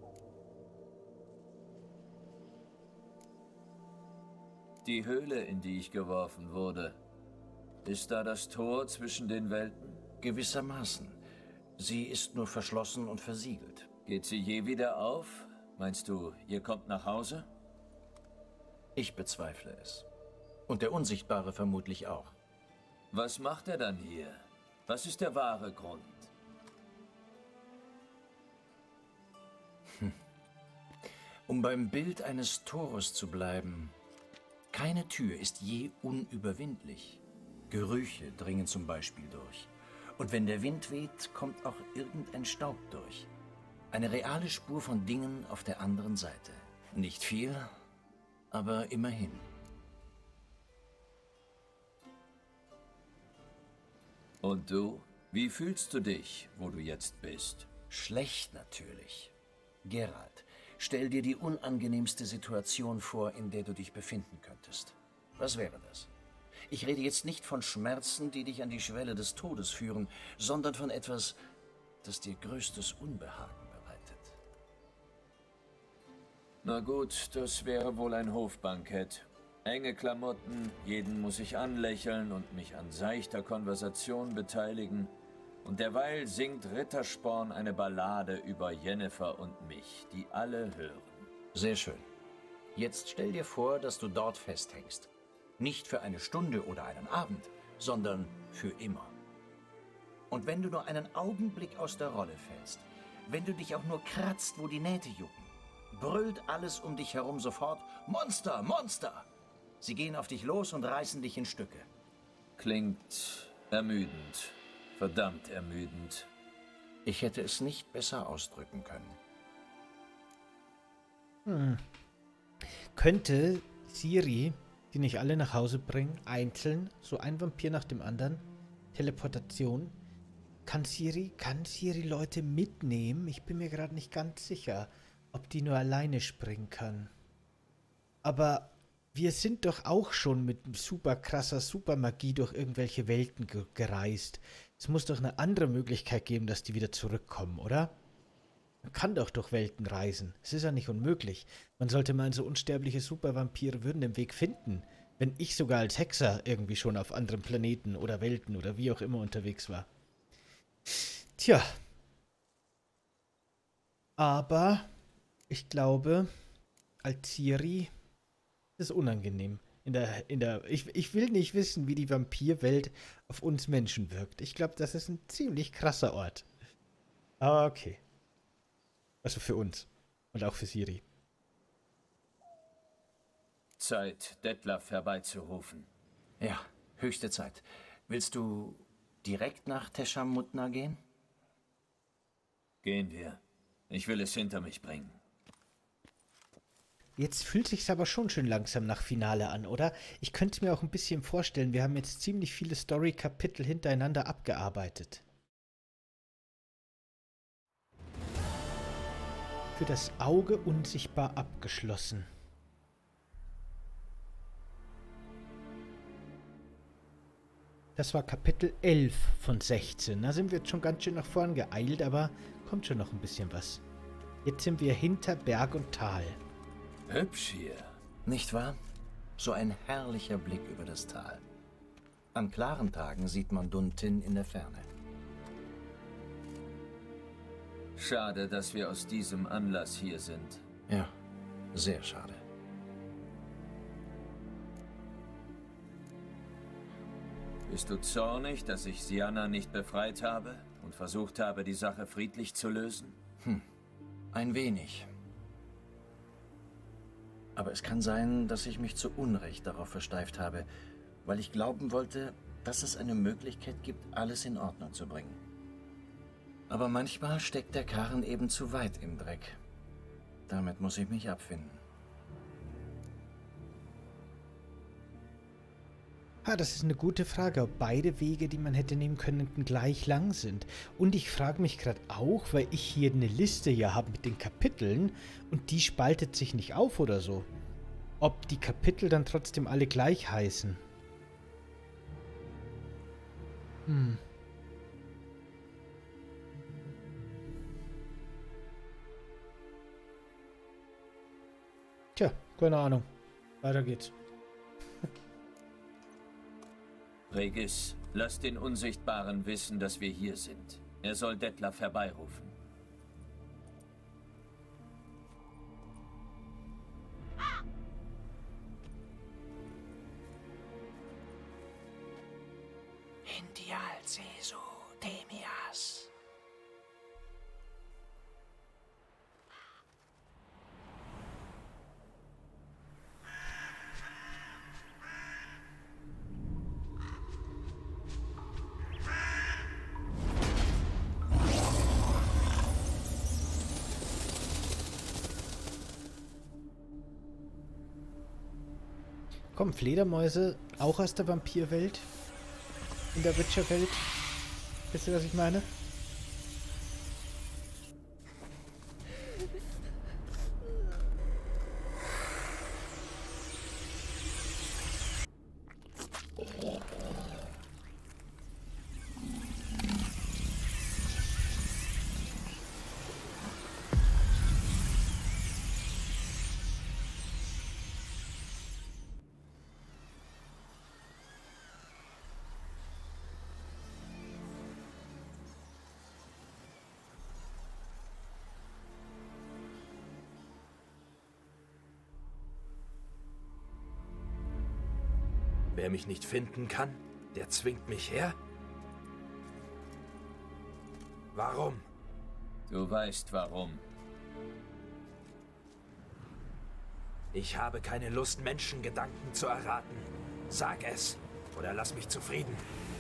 Die Höhle, in die ich geworfen wurde, ist da das Tor zwischen den Welten? Gewissermaßen. Sie ist nur verschlossen und versiegelt. Geht sie je wieder auf? Meinst du, ihr kommt nach Hause? Ich bezweifle es. Und der Unsichtbare vermutlich auch. Was macht er dann hier? Was ist der wahre Grund? Hm. Um beim Bild eines Tores zu bleiben. Keine Tür ist je unüberwindlich. Gerüche dringen zum Beispiel durch. Und wenn der Wind weht, kommt auch irgendein Staub durch. Eine reale Spur von Dingen auf der anderen Seite. Nicht viel, aber immerhin. Und du? Wie fühlst du dich, wo du jetzt bist? Schlecht natürlich. Geralt, stell dir die unangenehmste Situation vor, in der du dich befinden könntest. Was wäre das? Ich rede jetzt nicht von Schmerzen, die dich an die Schwelle des Todes führen, sondern von etwas, das dir größtes Unbehagen bereitet. Na gut, das wäre wohl ein Hofbankett. Enge Klamotten, jeden muss ich anlächeln und mich an seichter Konversation beteiligen. Und derweil singt Rittersporn eine Ballade über Yennefer und mich, die alle hören. Sehr schön. Jetzt stell dir vor, dass du dort festhängst. Nicht für eine Stunde oder einen Abend, sondern für immer. Und wenn du nur einen Augenblick aus der Rolle fällst, wenn du dich auch nur kratzt, wo die Nähte jucken, brüllt alles um dich herum sofort: Monster, Monster! Sie gehen auf dich los und reißen dich in Stücke. Klingt ermüdend. Verdammt ermüdend. Ich hätte es nicht besser ausdrücken können. Hm. Könnte Ciri die nicht alle nach Hause bringen, einzeln, so ein Vampir nach dem anderen? Teleportation. Kann Ciri, kann Ciri Leute mitnehmen? Ich bin mir gerade nicht ganz sicher, ob die nur alleine springen kann. Aber wir sind doch auch schon mit super krasser Supermagie durch irgendwelche Welten ge gereist. Es muss doch eine andere Möglichkeit geben, dass die wieder zurückkommen, oder? Man kann doch durch Welten reisen. Es ist ja nicht unmöglich. Man sollte mal so unsterbliche Supervampire würden den Weg finden. Wenn ich sogar als Hexer irgendwie schon auf anderen Planeten oder Welten oder wie auch immer unterwegs war. Tja. Aber ich glaube, als Ciri ist es unangenehm. In der, in der, ich, ich will nicht wissen, wie die Vampirwelt auf uns Menschen wirkt. Ich glaube, das ist ein ziemlich krasser Ort. Aber okay. Also für uns. Und auch für Ciri. Zeit, Detlef herbeizurufen. Ja, höchste Zeit. Willst du direkt nach Tesham Mutna gehen? Gehen wir. Ich will es hinter mich bringen. Jetzt fühlt sich's aber schon schön langsam nach Finale an, oder? Ich könnte mir auch ein bisschen vorstellen, wir haben jetzt ziemlich viele Story-Kapitel hintereinander abgearbeitet. Für das Auge unsichtbar abgeschlossen. Das war Kapitel elf von sechzehn. Da sind wir jetzt schon ganz schön nach vorn geeilt, aber kommt schon noch ein bisschen was. Jetzt sind wir hinter Berg und Tal. Hübsch hier. Nicht wahr? So ein herrlicher Blick über das Tal. An klaren Tagen sieht man Dun Tin in der Ferne. Schade, dass wir aus diesem Anlass hier sind. Ja, sehr schade. Bist du zornig, dass ich Sianna nicht befreit habe und versucht habe, die Sache friedlich zu lösen? Hm, ein wenig. Aber es kann sein, dass ich mich zu Unrecht darauf versteift habe, weil ich glauben wollte, dass es eine Möglichkeit gibt, alles in Ordnung zu bringen. Aber manchmal steckt der Karren eben zu weit im Dreck. Damit muss ich mich abfinden. Ah, das ist eine gute Frage, ob beide Wege, die man hätte nehmen können, gleich lang sind. Und ich frage mich gerade auch, weil ich hier eine Liste hier habe mit den Kapiteln und die spaltet sich nicht auf oder so, ob die Kapitel dann trotzdem alle gleich heißen. Hm. Tja, keine Ahnung. Weiter geht's. Regis, lass den Unsichtbaren wissen, dass wir hier sind. Er soll Detlef herbeirufen. Hindial Sesu Demias. Kommen Fledermäuse auch aus der Vampirwelt? In der Witcher-Welt? Wisst ihr, was ich meine? Wer mich nicht finden kann, der zwingt mich her? Warum? Du weißt warum. Ich habe keine Lust, Menschengedanken zu erraten. Sag es, oder lass mich zufrieden.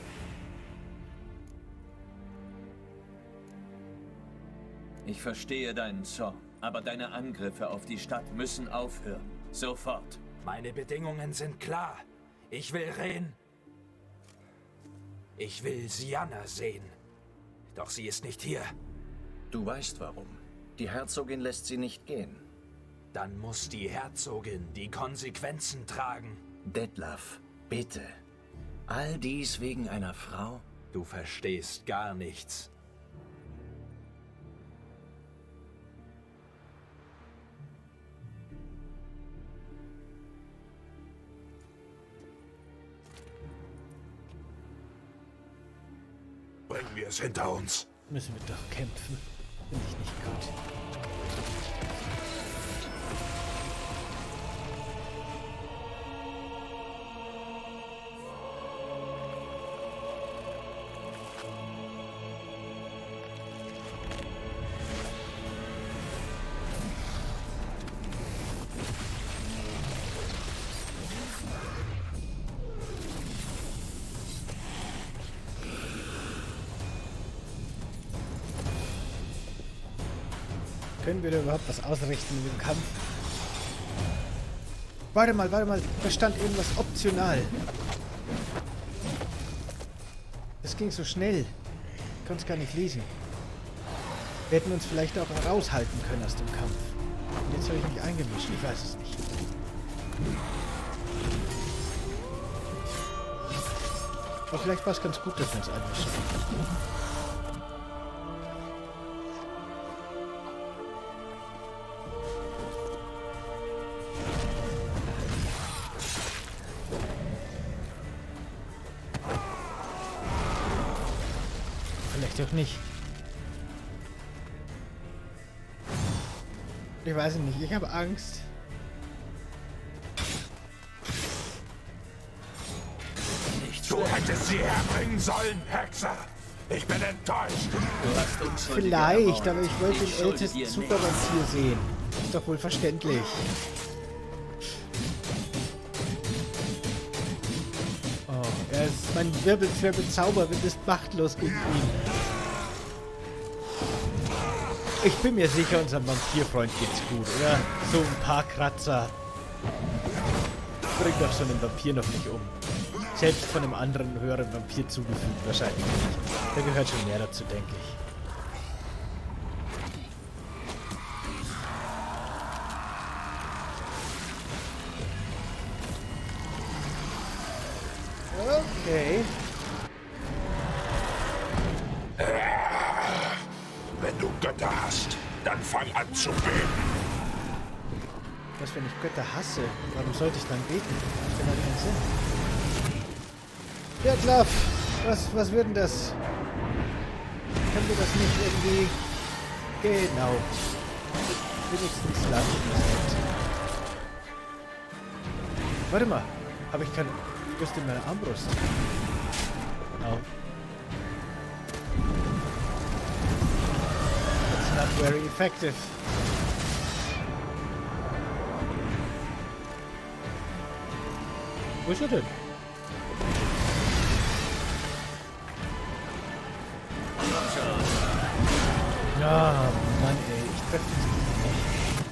Ich verstehe deinen Zorn, aber deine Angriffe auf die Stadt müssen aufhören. Sofort. Meine Bedingungen sind klar. Ich will Ren. Ich will Sianna sehen. Doch sie ist nicht hier. Du weißt warum. Die Herzogin lässt sie nicht gehen. Dann muss die Herzogin die Konsequenzen tragen. Detlef, bitte. All dies wegen einer Frau? Du verstehst gar nichts. Bringen wir es hinter uns. Müssen wir doch kämpfen. Finde ich nicht gut. Können wir da überhaupt was ausrichten mit dem Kampf? Warte mal, warte mal. Da stand irgendwas optional. Das ging so schnell. Ich konnte es gar nicht lesen. Wir hätten uns vielleicht auch raushalten können aus dem Kampf. Und jetzt habe ich mich eingemischt. Ich weiß es nicht. Aber vielleicht war es ganz gut, dass wir uns einmischen. Vielleicht auch nicht. Ich weiß nicht. Ich habe Angst. Du hättest sie herbringen sollen, Hexer. Ich bin enttäuscht. Du hast Unschuldige Vielleicht, ermordet. aber ich wollte Ich den schulde ältesten dir Supervampir sehen. Ist doch wohl verständlich. Oh, er ist mein Wirbelzwirbel-Zauberwind ist machtlos gegen ihn. Ich bin mir sicher, unserem Vampirfreund geht's gut, oder? So ein paar Kratzer. Bringt doch so einen Vampir noch nicht um. Selbst von einem anderen höheren Vampir zugefügt, wahrscheinlich nicht. Da gehört schon mehr dazu, denke ich. Okay. Wenn du Götter hast, dann fang an zu beten. Was, wenn ich Götter hasse? Warum sollte ich dann beten? Das macht ja keinen Sinn. Detlef, was, was wird denn das? Können wir das nicht irgendwie... Genau. Wenigstens lassen. Warte mal. Habe ich keine Brust in meiner Armbrust? Oh. That's not very effective. Wo ist er denn? Ja, Mann, ey, ich treffe dich nicht.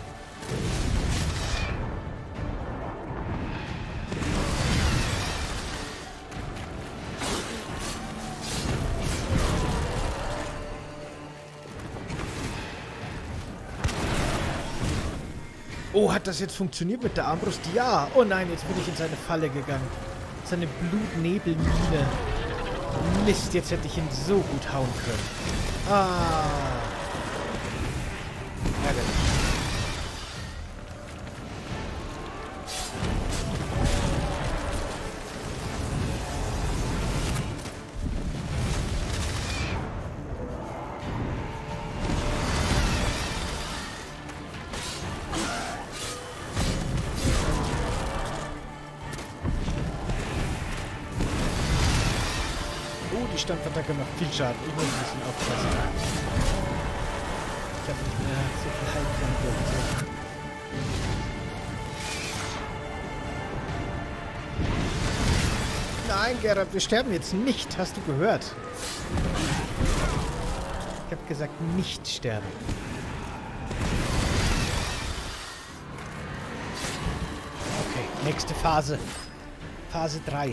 Oh, hat das jetzt funktioniert mit der Armbrust? Ja! Oh nein, jetzt bin ich in seine Falle gegangen. Seine Blutnebelmine. Mist, jetzt hätte ich ihn so gut hauen können. Ah. Ärgerlich. Oh, die Stampfattacke macht viel Schaden. Ich muss ein bisschen aufpassen. Ich habe nicht mehr so viel Heilpunkte. Nein, Geralt, wir sterben jetzt nicht. Hast du gehört? Ich habe gesagt, nicht sterben. Okay, nächste Phase. Phase drei.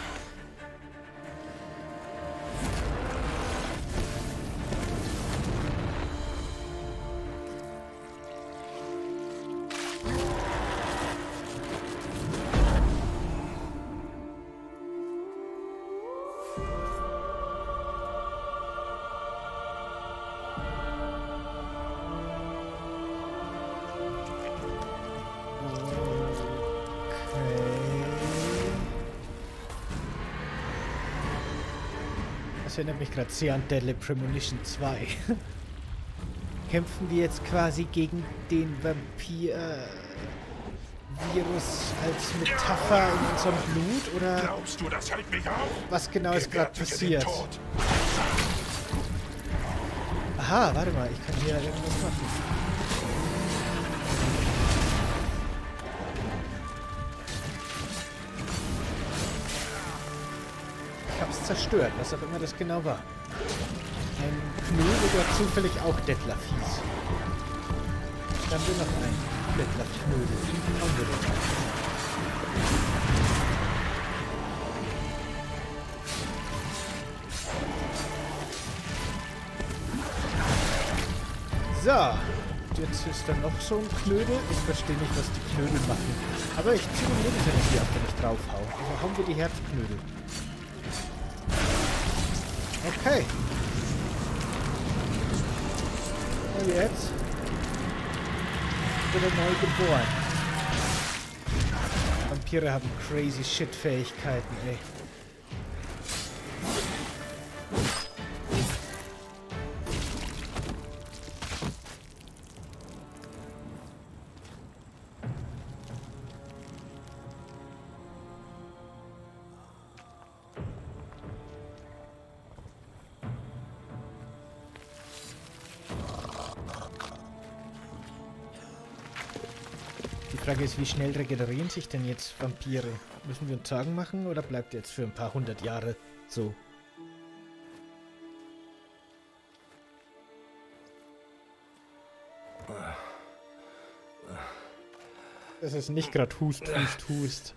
Das erinnert mich gerade sehr an Deadly Premonition zwei. Kämpfen wir jetzt quasi gegen den Vampir-Virus als Metapher in unserem Blut, oder Glaubst du, das hält mich auf? was genau ist gerade Gewärtige den passiert? Tod. Aha, warte mal, ich kann hier irgendwas machen. Ich hab's zerstört, was auch immer das genau war. Ein Knödel, der zufällig auch Detlef hieß. Dann will noch ein. Bettlerknödel. Die haben wir doch. So, jetzt ist da noch so ein Knödel. Ich verstehe nicht, was die Knödel machen. Aber ich ziehe die Lebensenergie ab, wenn ich draufhau. Also hauen wir die Herzknödel. Okay. Und jetzt wird er neu geboren. Vampire haben crazy shit Fähigkeiten, ey. Die Frage ist, wie schnell regenerieren sich denn jetzt Vampire? Müssen wir uns Sorgen machen oder bleibt jetzt für ein paar hundert Jahre so? Das ist nicht gerade Hust, Hust, Hust.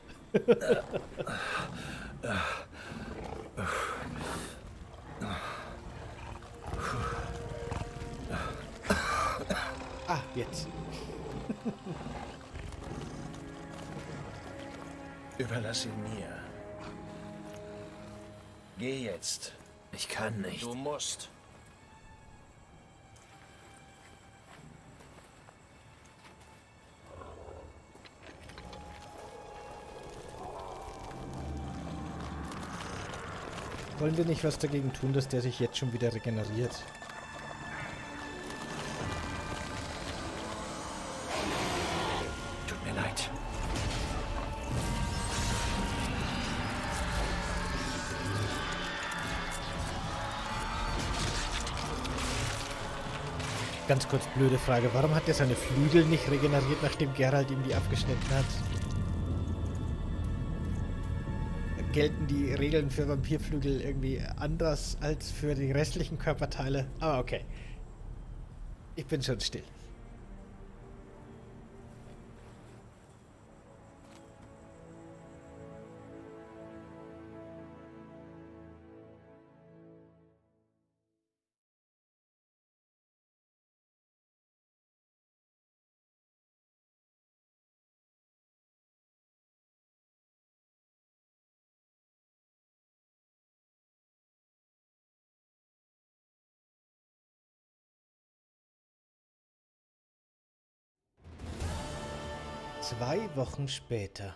Ah, jetzt. Überlass ihn mir. Geh jetzt. Ich kann nicht. Du musst. Wollen wir nicht was dagegen tun, dass der sich jetzt schon wieder regeneriert? Tut mir leid. Ganz kurz blöde Frage. Warum hat er seine Flügel nicht regeneriert, nachdem Geralt ihm die abgeschnitten hat? Gelten die Regeln für Vampirflügel irgendwie anders als für die restlichen Körperteile? Aber okay. Ich bin schon still. Zwei Wochen später.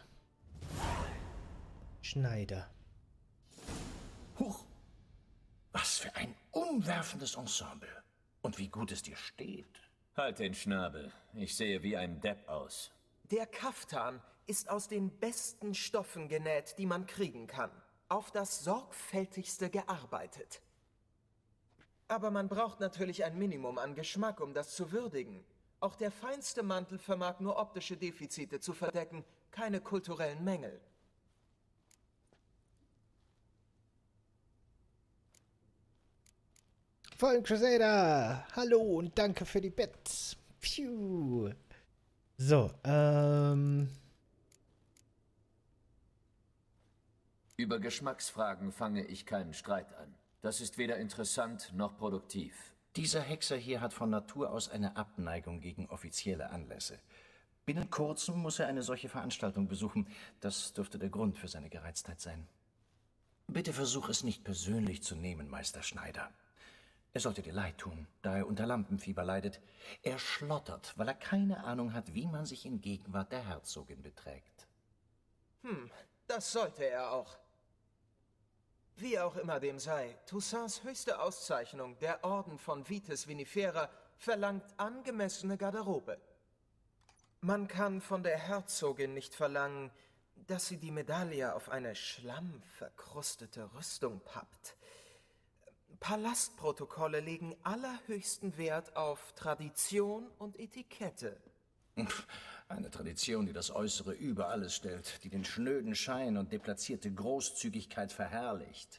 Schneider. Huch! Was für ein umwerfendes Ensemble. Und wie gut es dir steht. Halt den Schnabel. Ich sehe wie ein Depp aus. Der Kaftan ist aus den besten Stoffen genäht, die man kriegen kann. Auf das sorgfältigste gearbeitet. Aber man braucht natürlich ein Minimum an Geschmack, um das zu würdigen. Auch der feinste Mantel vermag nur optische Defizite zu verdecken, keine kulturellen Mängel. Fallen Crusader! Hallo und danke für die Bits. Phew. So, ähm... Über Geschmacksfragen fange ich keinen Streit an. Das ist weder interessant noch produktiv. Dieser Hexer hier hat von Natur aus eine Abneigung gegen offizielle Anlässe. Binnen kurzem muss er eine solche Veranstaltung besuchen. Das dürfte der Grund für seine Gereiztheit sein. Bitte versuch es nicht persönlich zu nehmen, Meister Schneider. Er sollte dir leid tun, da er unter Lampenfieber leidet. Er schlottert, weil er keine Ahnung hat, wie man sich in Gegenwart der Herzogin beträgt. Hm, das sollte er auch. Wie auch immer dem sei, Toussaints höchste Auszeichnung, der Orden von Vitis Vinifera, verlangt angemessene Garderobe. Man kann von der Herzogin nicht verlangen, dass sie die Medaille auf eine schlammverkrustete Rüstung pappt. Palastprotokolle legen allerhöchsten Wert auf Tradition und Etikette. Eine Tradition, die das Äußere über alles stellt, die den schnöden Schein und deplatzierte Großzügigkeit verherrlicht.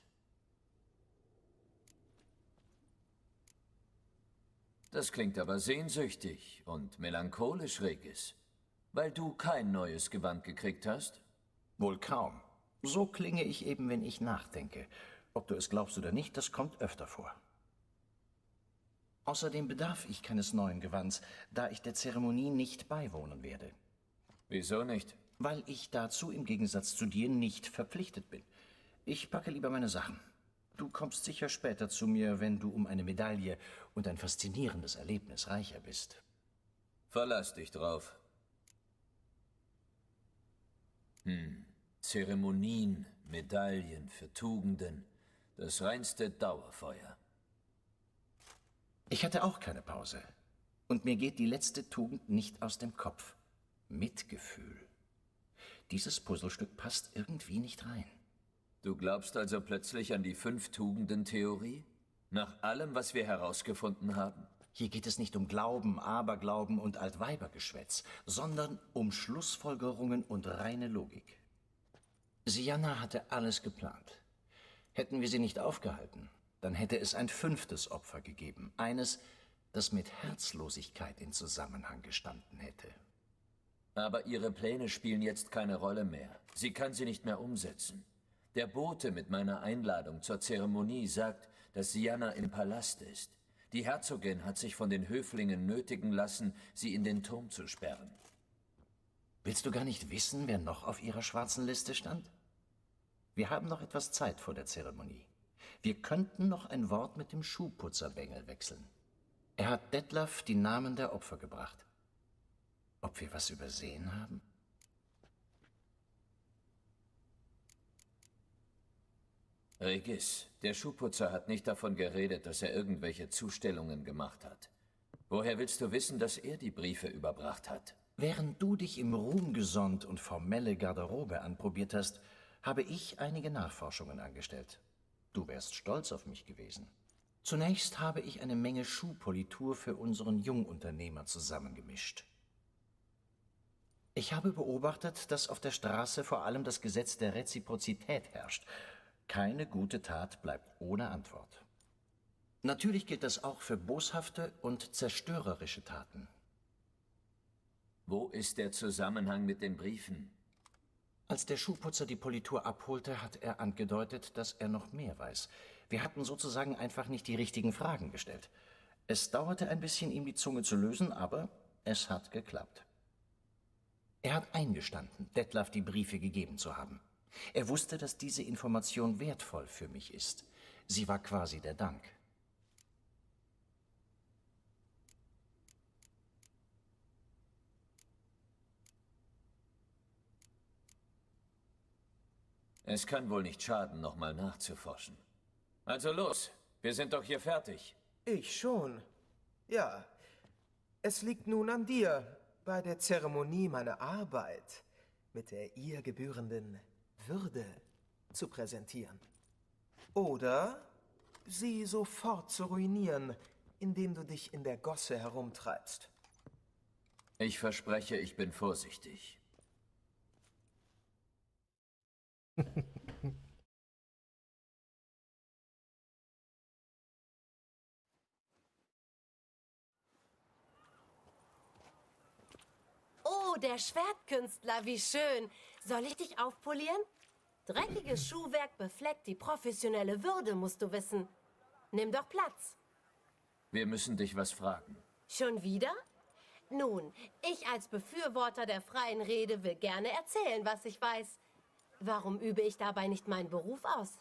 Das klingt aber sehnsüchtig und melancholisch, Regis. Weil du kein neues Gewand gekriegt hast? Wohl kaum. So klinge ich eben, wenn ich nachdenke. Ob du es glaubst oder nicht, das kommt öfter vor. Außerdem bedarf ich keines neuen Gewands, da ich der Zeremonie nicht beiwohnen werde. Wieso nicht? Weil ich dazu im Gegensatz zu dir nicht verpflichtet bin. Ich packe lieber meine Sachen. Du kommst sicher später zu mir, wenn du um eine Medaille und ein faszinierendes Erlebnis reicher bist. Verlass dich drauf. Hm. Zeremonien, Medaillen für Tugenden. Das reinste Dauerfeuer. Ich hatte auch keine Pause. Und mir geht die letzte Tugend nicht aus dem Kopf. Mitgefühl. Dieses Puzzlestück passt irgendwie nicht rein. Du glaubst also plötzlich an die Fünf-Tugenden-Theorie? Nach allem, was wir herausgefunden haben? Hier geht es nicht um Glauben, Aberglauben und Altweibergeschwätz, sondern um Schlussfolgerungen und reine Logik. Syanna hatte alles geplant. Hätten wir sie nicht aufgehalten, dann hätte es ein fünftes Opfer gegeben. Eines, das mit Herzlosigkeit in Zusammenhang gestanden hätte. Aber ihre Pläne spielen jetzt keine Rolle mehr. Sie kann sie nicht mehr umsetzen. Der Bote mit meiner Einladung zur Zeremonie sagt, dass Syanna im Palast ist. Die Herzogin hat sich von den Höflingen nötigen lassen, sie in den Turm zu sperren. Willst du gar nicht wissen, wer noch auf ihrer schwarzen Liste stand? Wir haben noch etwas Zeit vor der Zeremonie. Wir könnten noch ein Wort mit dem Schuhputzerbengel wechseln. Er hat Detlef die Namen der Opfer gebracht. Ob wir was übersehen haben? Regis, der Schuhputzer hat nicht davon geredet, dass er irgendwelche Zustellungen gemacht hat. Woher willst du wissen, dass er die Briefe überbracht hat? Während du dich im Ruhm gesonnt und formelle Garderobe anprobiert hast, habe ich einige Nachforschungen angestellt. Du wärst stolz auf mich gewesen. Zunächst habe ich eine Menge Schuhpolitur für unseren Jungunternehmer zusammengemischt. Ich habe beobachtet, dass auf der Straße vor allem das Gesetz der Reziprozität herrscht. Keine gute Tat bleibt ohne Antwort. Natürlich gilt das auch für boshafte und zerstörerische Taten. Wo ist der Zusammenhang mit den Briefen? Als der Schuhputzer die Politur abholte, hat er angedeutet, dass er noch mehr weiß. Wir hatten sozusagen einfach nicht die richtigen Fragen gestellt. Es dauerte ein bisschen, ihm die Zunge zu lösen, aber es hat geklappt. Er hat eingestanden, Detlef die Briefe gegeben zu haben. Er wusste, dass diese Information wertvoll für mich ist. Sie war quasi der Dank. Es kann wohl nicht schaden, nochmal nachzuforschen. Also los, wir sind doch hier fertig. Ich schon. Ja, es liegt nun an dir, bei der Zeremonie meine Arbeit mit der ihr gebührenden Würde zu präsentieren. Oder sie sofort zu ruinieren, indem du dich in der Gosse herumtreibst. Ich verspreche, ich bin vorsichtig. Oh, der Schwertkünstler, wie schön. Soll ich dich aufpolieren? Dreckiges Schuhwerk befleckt die professionelle Würde, musst du wissen. Nimm doch Platz. Wir müssen dich was fragen. Schon wieder? Nun, ich als Befürworter der freien Rede will gerne erzählen, was ich weiß. Warum übe ich dabei nicht meinen Beruf aus?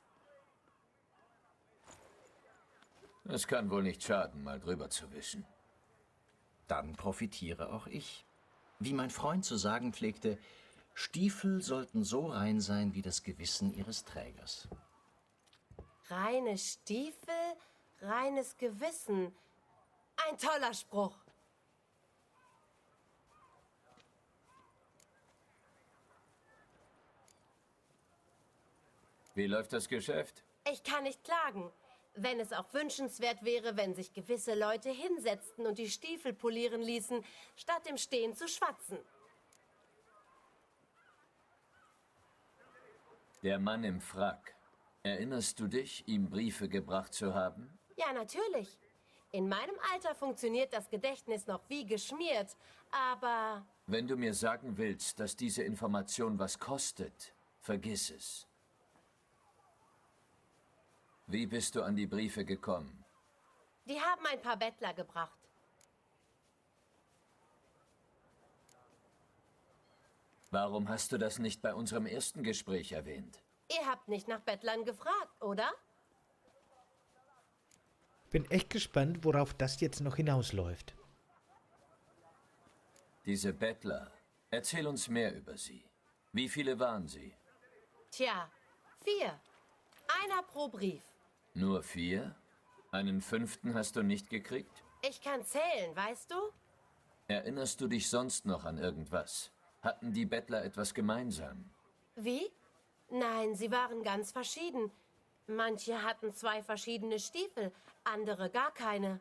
Es kann wohl nicht schaden, mal drüber zu wischen. Dann profitiere auch ich. Wie mein Freund zu sagen pflegte, Stiefel sollten so rein sein wie das Gewissen ihres Trägers. Reine Stiefel, reines Gewissen. Ein toller Spruch. Wie läuft das Geschäft? Ich kann nicht klagen. Wenn es auch wünschenswert wäre, wenn sich gewisse Leute hinsetzten und die Stiefel polieren ließen, statt im Stehen zu schwatzen. Der Mann im Frack. Erinnerst du dich, ihm Briefe gebracht zu haben? Ja, natürlich. In meinem Alter funktioniert das Gedächtnis noch wie geschmiert, aber... Wenn du mir sagen willst, dass diese Information was kostet, vergiss es. Wie bist du an die Briefe gekommen? Die haben ein paar Bettler gebracht. Warum hast du das nicht bei unserem ersten Gespräch erwähnt? Ihr habt nicht nach Bettlern gefragt, oder? Bin echt gespannt, worauf das jetzt noch hinausläuft. Diese Bettler, erzähl uns mehr über sie. Wie viele waren sie? Tja, vier. Einer pro Brief. Nur vier? Einen fünften hast du nicht gekriegt? Ich kann zählen, weißt du? Erinnerst du dich sonst noch an irgendwas? Hatten die Bettler etwas gemeinsam? Wie? Nein, sie waren ganz verschieden. Manche hatten zwei verschiedene Stiefel, andere gar keine.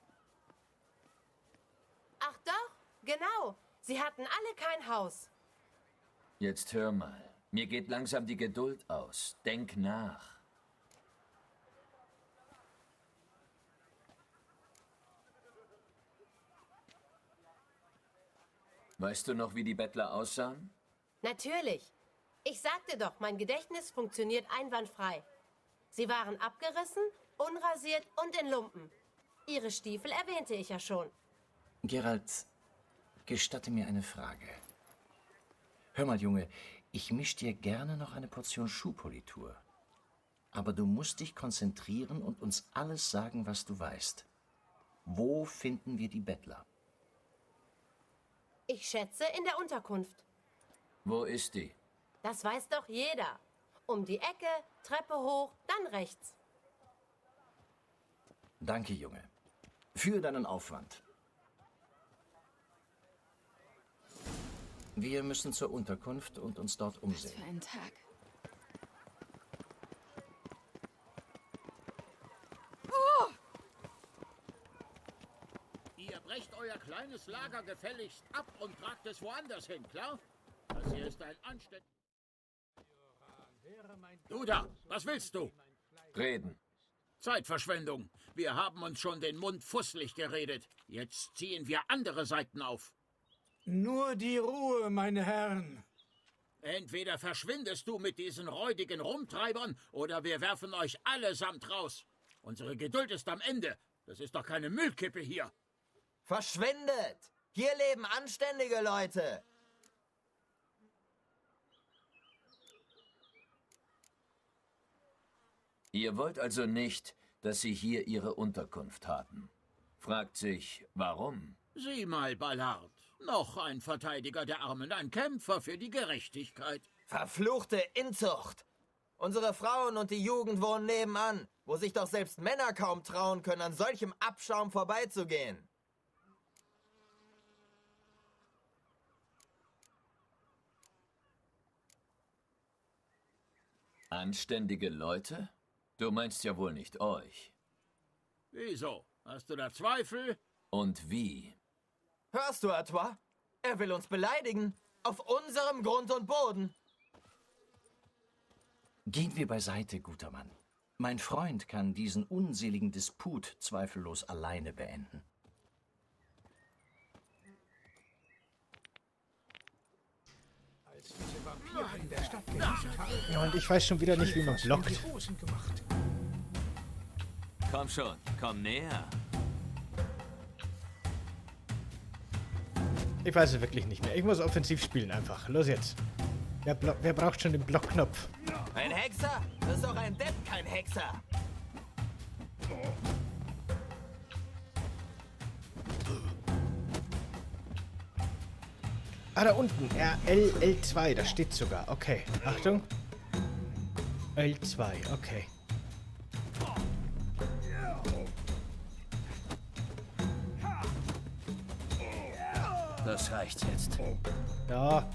Ach doch, genau. Sie hatten alle kein Haus. Jetzt hör mal. Mir geht langsam die Geduld aus. Denk nach. Weißt du noch, wie die Bettler aussahen? Natürlich. Ich sagte doch, mein Gedächtnis funktioniert einwandfrei. Sie waren abgerissen, unrasiert und in Lumpen. Ihre Stiefel erwähnte ich ja schon. Geralt, gestatte mir eine Frage. Hör mal, Junge, ich misch dir gerne noch eine Portion Schuhpolitur. Aber du musst dich konzentrieren und uns alles sagen, was du weißt. Wo finden wir die Bettler? Ich schätze, in der Unterkunft. Wo ist die? Das weiß doch jeder. Um die Ecke, Treppe hoch, dann rechts. Danke, Junge. Für deinen Aufwand. Wir müssen zur Unterkunft und uns dort umsehen. Was für ein Tag. Oh! Ihr brecht euer kleines Lager gefälligst ab und tragt es woanders hin, klar? Das hier ist ein anständiges... Du da, was willst du? Reden. Zeitverschwendung. Wir haben uns schon den Mund fusselig geredet. Jetzt ziehen wir andere Seiten auf. Nur die Ruhe, meine Herren. Entweder verschwindest du mit diesen räudigen Rumtreibern, oder wir werfen euch allesamt raus. Unsere Geduld ist am Ende. Das ist doch keine Müllkippe hier. Verschwindet! Hier leben anständige Leute. Ihr wollt also nicht, dass sie hier ihre Unterkunft haben. Fragt sich, warum? Sieh mal, Ballard. Noch ein Verteidiger der Armen, ein Kämpfer für die Gerechtigkeit. Verfluchte Inzucht! Unsere Frauen und die Jugend wohnen nebenan, wo sich doch selbst Männer kaum trauen können, an solchem Abschaum vorbeizugehen. Anständige Leute? Du meinst ja wohl nicht euch. Wieso? Hast du da Zweifel? Und wie? Hörst du, Artois? Er will uns beleidigen. Auf unserem Grund und Boden. Gehen wir beiseite, guter Mann. Mein Freund kann diesen unseligen Disput zweifellos alleine beenden. Als diese Vampire in der Stadt geherrscht haben, Ja, und ich weiß schon wieder nicht, wie man blockt. die Hosen gemacht. Komm schon, komm näher. Ich weiß es wirklich nicht mehr. Ich muss offensiv spielen einfach. Los jetzt. Wer, blo- wer braucht schon den Blockknopf? Ein Hexer? Das ist doch ein Depp, kein Hexer. Ah, da unten. R L L zwei, da steht sogar. Okay, Achtung. L zwei, okay. Das reicht jetzt. Ja,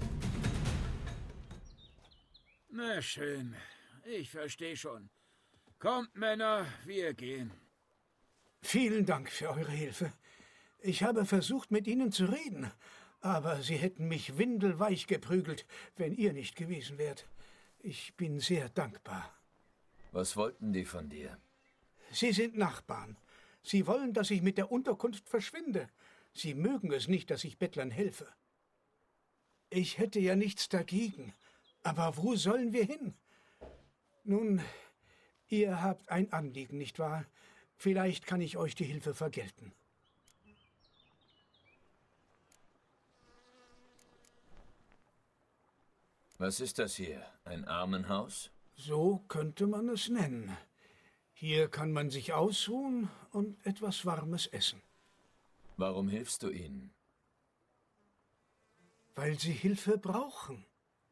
Na schön, ich verstehe schon. Kommt, Männer, wir gehen. Vielen Dank für eure Hilfe. Ich habe versucht, mit ihnen zu reden, aber sie hätten mich windelweich geprügelt, wenn ihr nicht gewesen wärt. Ich bin sehr dankbar. Was wollten die von dir? Sie sind Nachbarn. Sie wollen, dass ich mit der Unterkunft verschwinde. Sie mögen es nicht, dass ich Bettlern helfe. Ich hätte ja nichts dagegen. Aber wo sollen wir hin? Nun, ihr habt ein Anliegen, nicht wahr? Vielleicht kann ich euch die Hilfe vergelten. Was ist das hier? Ein Armenhaus? So könnte man es nennen. Hier kann man sich ausruhen und etwas Warmes essen. Warum hilfst du ihnen? Weil sie Hilfe brauchen.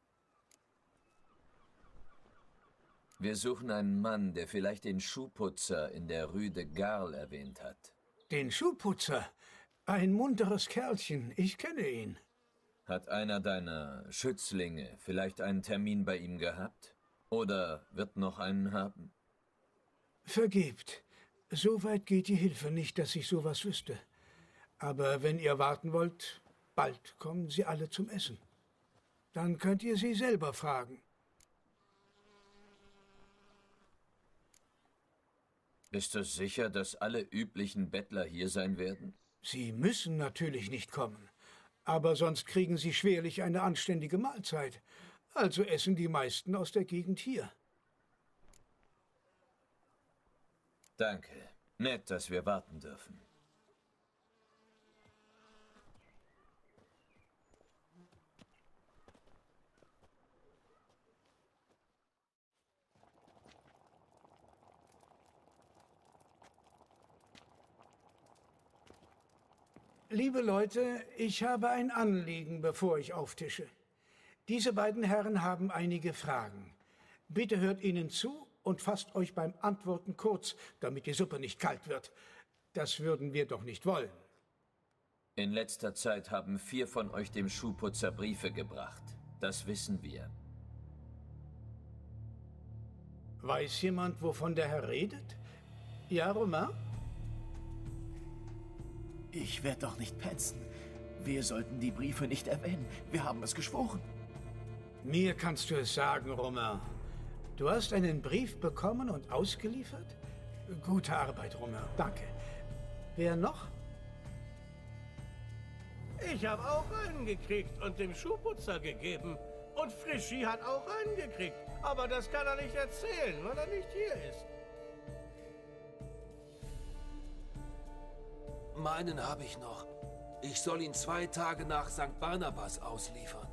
Wir suchen einen Mann, der vielleicht den Schuhputzer in der Rue de Garl erwähnt hat. Den Schuhputzer? Ein munteres Kerlchen, ich kenne ihn. Hat einer deiner Schützlinge vielleicht einen Termin bei ihm gehabt? Oder wird noch einen haben? Vergebt. So weit geht die Hilfe nicht, dass ich sowas wüsste. Aber wenn ihr warten wollt, bald kommen sie alle zum Essen. Dann könnt ihr sie selber fragen. Bist du sicher, dass alle üblichen Bettler hier sein werden? Sie müssen natürlich nicht kommen. Aber sonst kriegen sie schwerlich eine anständige Mahlzeit. Also essen die meisten aus der Gegend hier. Danke. Nett, dass wir warten dürfen. Liebe Leute, ich habe ein Anliegen, bevor ich auftische. Diese beiden Herren haben einige Fragen. Bitte hört ihnen zu und fasst euch beim Antworten kurz, damit die Suppe nicht kalt wird. Das würden wir doch nicht wollen. In letzter Zeit haben vier von euch dem Schuhputzer Briefe gebracht. Das wissen wir. Weiß jemand, wovon der Herr redet? Ja, Romain? Ich werde doch nicht petzen. Wir sollten die Briefe nicht erwähnen. Wir haben es geschworen. Mir kannst du es sagen, Romain. Du hast einen Brief bekommen und ausgeliefert? Gute Arbeit, Romain. Danke. Wer noch? Ich habe auch einen gekriegt und dem Schuhputzer gegeben. Und Frischi hat auch einen gekriegt. Aber das kann er nicht erzählen, weil er nicht hier ist. Meinen habe ich noch. Ich soll ihn zwei Tage nach Sankt Barnabas ausliefern.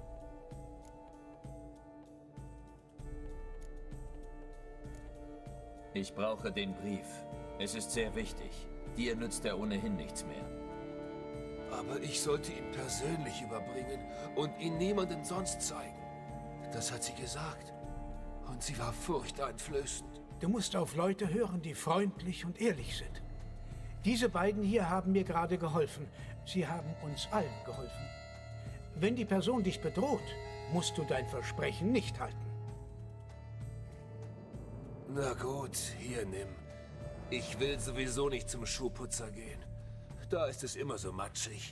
Ich brauche den Brief. Es ist sehr wichtig. Dir nützt er ohnehin nichts mehr. Aber ich sollte ihn persönlich überbringen und ihn niemandem sonst zeigen. Das hat sie gesagt. Und sie war furchteinflößend. Du musst auf Leute hören, die freundlich und ehrlich sind. Diese beiden hier haben mir gerade geholfen. Sie haben uns allen geholfen. Wenn die Person dich bedroht, musst du dein Versprechen nicht halten. Na gut, hier nimm. Ich will sowieso nicht zum Schuhputzer gehen. Da ist es immer so matschig.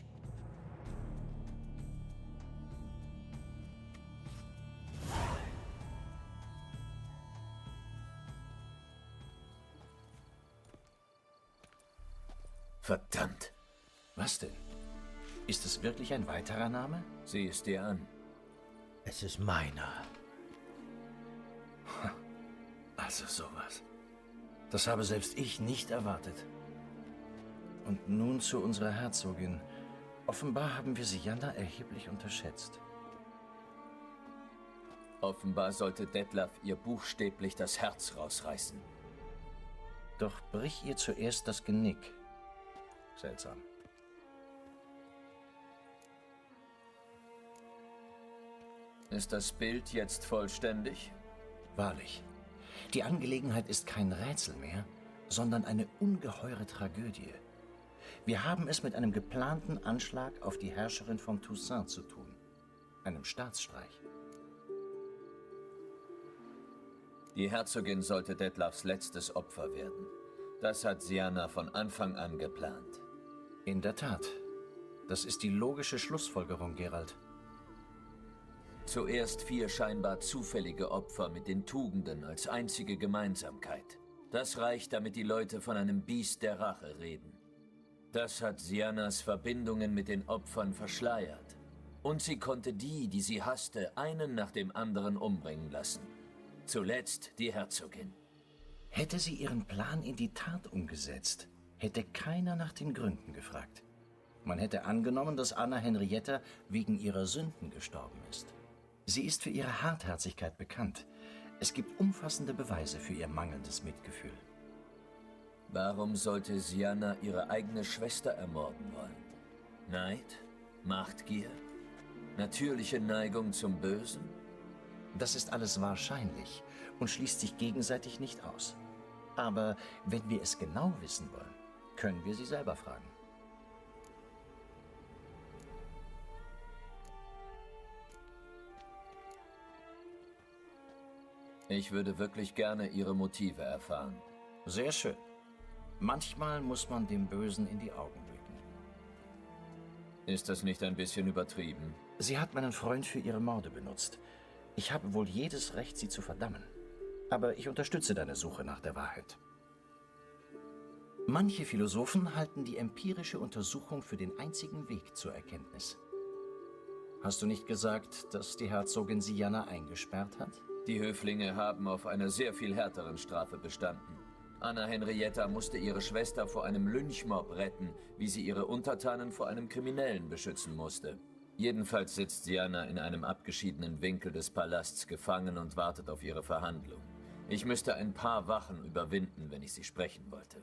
Verdammt. Was denn? Ist es wirklich ein weiterer Name? Sieh es dir an. Es ist meiner. Also sowas. Das habe selbst ich nicht erwartet. Und nun zu unserer Herzogin. Offenbar haben wir Sianna erheblich unterschätzt. Offenbar sollte Detlef ihr buchstäblich das Herz rausreißen. Doch brich ihr zuerst das Genick. Seltsam. Ist das Bild jetzt vollständig? Wahrlich. Die Angelegenheit ist kein Rätsel mehr, sondern eine ungeheure Tragödie. Wir haben es mit einem geplanten Anschlag auf die Herrscherin von Toussaint zu tun. Einem Staatsstreich. Die Herzogin sollte Detlefs letztes Opfer werden. Das hat Sianna von Anfang an geplant. In der Tat. Das ist die logische Schlussfolgerung, Geralt. Zuerst vier scheinbar zufällige Opfer mit den Tugenden als einzige Gemeinsamkeit. Das reicht, damit die Leute von einem Biest der Rache reden. Das hat Siennas Verbindungen mit den Opfern verschleiert. Und sie konnte die, die sie hasste, einen nach dem anderen umbringen lassen. Zuletzt die Herzogin. Hätte sie ihren Plan in die Tat umgesetzt, hätte keiner nach den Gründen gefragt. Man hätte angenommen, dass Anna Henrietta wegen ihrer Sünden gestorben ist. Sie ist für ihre Hartherzigkeit bekannt. Es gibt umfassende Beweise für ihr mangelndes Mitgefühl. Warum sollte Sienna ihre eigene Schwester ermorden wollen? Neid? Machtgier? Natürliche Neigung zum Bösen? Das ist alles wahrscheinlich und schließt sich gegenseitig nicht aus. Aber wenn wir es genau wissen wollen, können wir sie selber fragen. Ich würde wirklich gerne ihre Motive erfahren. Sehr schön. Manchmal muss man dem Bösen in die Augen blicken. Ist das nicht ein bisschen übertrieben? Sie hat meinen Freund für ihre Morde benutzt. Ich habe wohl jedes Recht, sie zu verdammen. Aber ich unterstütze deine Suche nach der Wahrheit. Manche Philosophen halten die empirische Untersuchung für den einzigen Weg zur Erkenntnis. Hast du nicht gesagt, dass die Herzogin Sienna eingesperrt hat? Die Höflinge haben auf einer sehr viel härteren Strafe bestanden. Anna Henrietta musste ihre Schwester vor einem Lynchmob retten, wie sie ihre Untertanen vor einem Kriminellen beschützen musste. Jedenfalls sitzt Sienna in einem abgeschiedenen Winkel des Palasts gefangen und wartet auf ihre Verhandlung. Ich müsste ein paar Wachen überwinden, wenn ich sie sprechen wollte.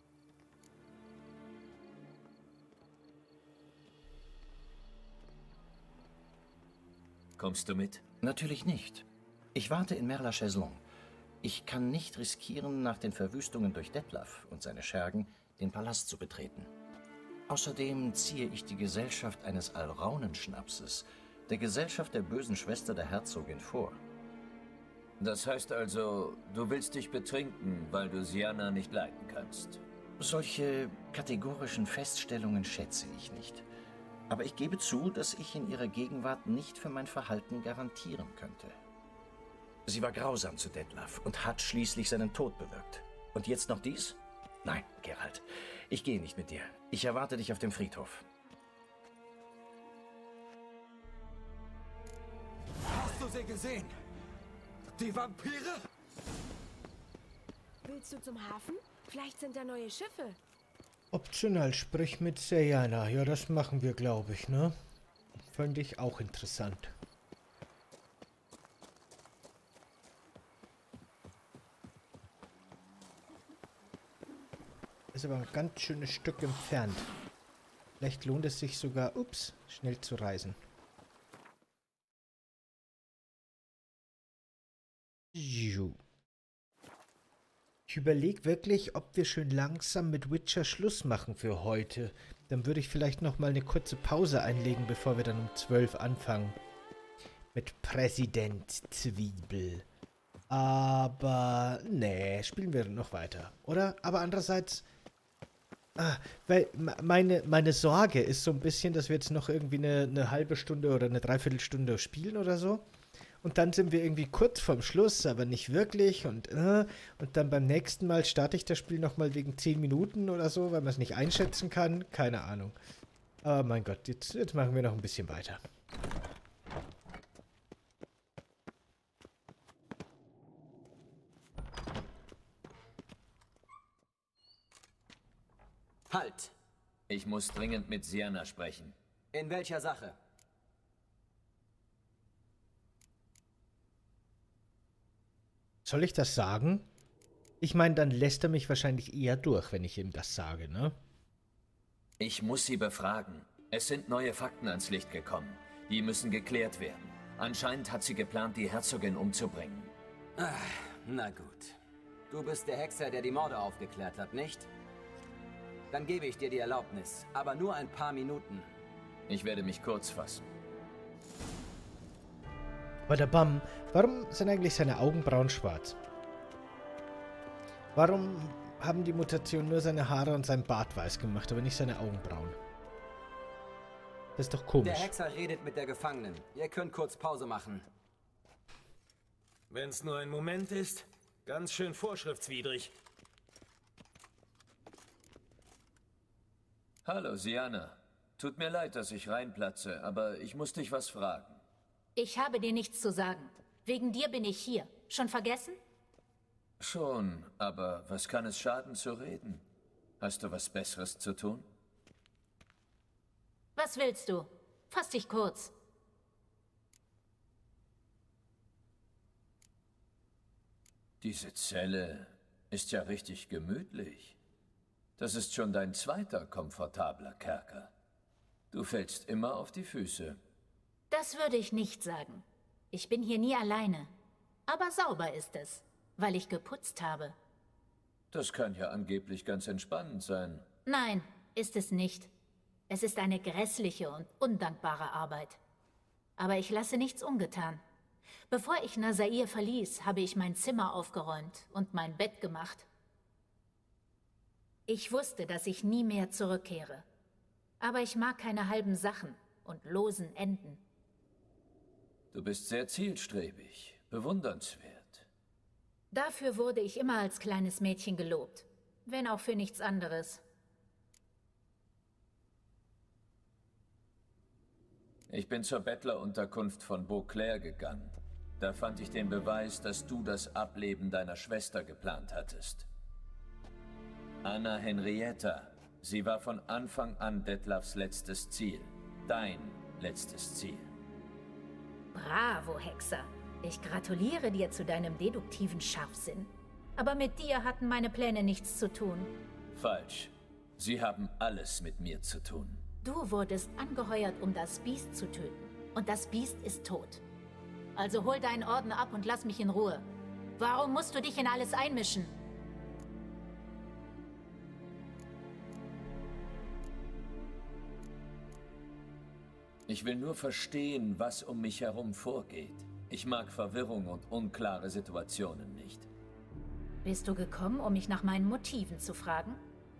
Kommst du mit? Natürlich nicht. Ich warte in Merla-Chaiselong. Ich kann nicht riskieren, nach den Verwüstungen durch Detlef und seine Schergen den Palast zu betreten. Außerdem ziehe ich die Gesellschaft eines Alraunenschnapses, der Gesellschaft der bösen Schwester der Herzogin, vor. Das heißt also, du willst dich betrinken, weil du Sienna nicht leiden kannst. Solche kategorischen Feststellungen schätze ich nicht. Aber ich gebe zu, dass ich in ihrer Gegenwart nicht für mein Verhalten garantieren könnte. Sie war grausam zu Detlef und hat schließlich seinen Tod bewirkt. Und jetzt noch dies? Nein, Geralt, ich gehe nicht mit dir. Ich erwarte dich auf dem Friedhof. Hast du sie gesehen? Die Vampire? Willst du zum Hafen? Vielleicht sind da neue Schiffe. Optional, sprich mit Sienna. Ja, das machen wir, glaube ich, ne? Fand ich auch interessant. Ist aber ein ganz schönes Stück entfernt. Vielleicht lohnt es sich sogar, ups, schnell zu reisen. Ich überlege wirklich, ob wir schön langsam mit Witcher Schluss machen für heute. Dann würde ich vielleicht noch mal eine kurze Pause einlegen, bevor wir dann um zwölf anfangen. Mit Präsident Zwiebel. Aber nee, spielen wir noch weiter, oder? Aber andererseits, ah, weil meine, meine Sorge ist so ein bisschen, dass wir jetzt noch irgendwie eine, eine halbe Stunde oder eine Dreiviertelstunde spielen oder so. Und dann sind wir irgendwie kurz vorm Schluss, aber nicht wirklich. Und, äh, und dann beim nächsten Mal starte ich das Spiel nochmal wegen zehn Minuten oder so, weil man es nicht einschätzen kann. Keine Ahnung. Aber mein Gott, jetzt, jetzt machen wir noch ein bisschen weiter. Halt! Ich muss dringend mit Sienna sprechen. In welcher Sache? Soll ich das sagen? Ich meine, dann lässt er mich wahrscheinlich eher durch, wenn ich ihm das sage, ne? Ich muss sie befragen. Es sind neue Fakten ans Licht gekommen. Die müssen geklärt werden. Anscheinend hat sie geplant, die Herzogin umzubringen. Ach, na gut. Du bist der Hexer, der die Morde aufgeklärt hat, nicht? Dann gebe ich dir die Erlaubnis, aber nur ein paar Minuten. Ich werde mich kurz fassen. Badabam, warum sind eigentlich seine Augenbrauen schwarz? Warum haben die Mutationen nur seine Haare und sein Bart weiß gemacht, aber nicht seine Augenbrauen? Das ist doch komisch. Der Hexer redet mit der Gefangenen. Ihr könnt kurz Pause machen. Wenn's nur ein Moment ist, ganz schön vorschriftswidrig. Hallo, Siana. Tut mir leid, dass ich reinplatze, aber ich muss dich was fragen. Ich habe dir nichts zu sagen. Wegen dir bin ich hier. Schon vergessen? Schon, aber was kann es schaden zu reden? Hast du was Besseres zu tun? Was willst du? Fass dich kurz. Diese Zelle ist ja richtig gemütlich. Das ist schon dein zweiter komfortabler Kerker. Du fällst immer auf die Füße. Das würde ich nicht sagen. Ich bin hier nie alleine. Aber sauber ist es, weil ich geputzt habe. Das kann ja angeblich ganz entspannend sein. Nein, ist es nicht. Es ist eine grässliche und undankbare Arbeit. Aber ich lasse nichts ungetan. Bevor ich Nazair verließ, habe ich mein Zimmer aufgeräumt und mein Bett gemacht. Ich wusste, dass ich nie mehr zurückkehre. Aber ich mag keine halben Sachen und losen Enden. Du bist sehr zielstrebig, bewundernswert. Dafür wurde ich immer als kleines Mädchen gelobt, wenn auch für nichts anderes. Ich bin zur Bettlerunterkunft von Beauclair gegangen. Da fand ich den Beweis, dass du das Ableben deiner Schwester geplant hattest. Anna Henrietta. Sie war von Anfang an Detlavs letztes Ziel. Dein letztes Ziel. Bravo, Hexer. Ich gratuliere dir zu deinem deduktiven Scharfsinn. Aber mit dir hatten meine Pläne nichts zu tun. Falsch. Sie haben alles mit mir zu tun. Du wurdest angeheuert, um das Biest zu töten. Und das Biest ist tot. Also hol deinen Orden ab und lass mich in Ruhe. Warum musst du dich in alles einmischen? Ich will nur verstehen, was um mich herum vorgeht. Ich mag Verwirrung und unklare Situationen nicht. Bist du gekommen, um mich nach meinen Motiven zu fragen?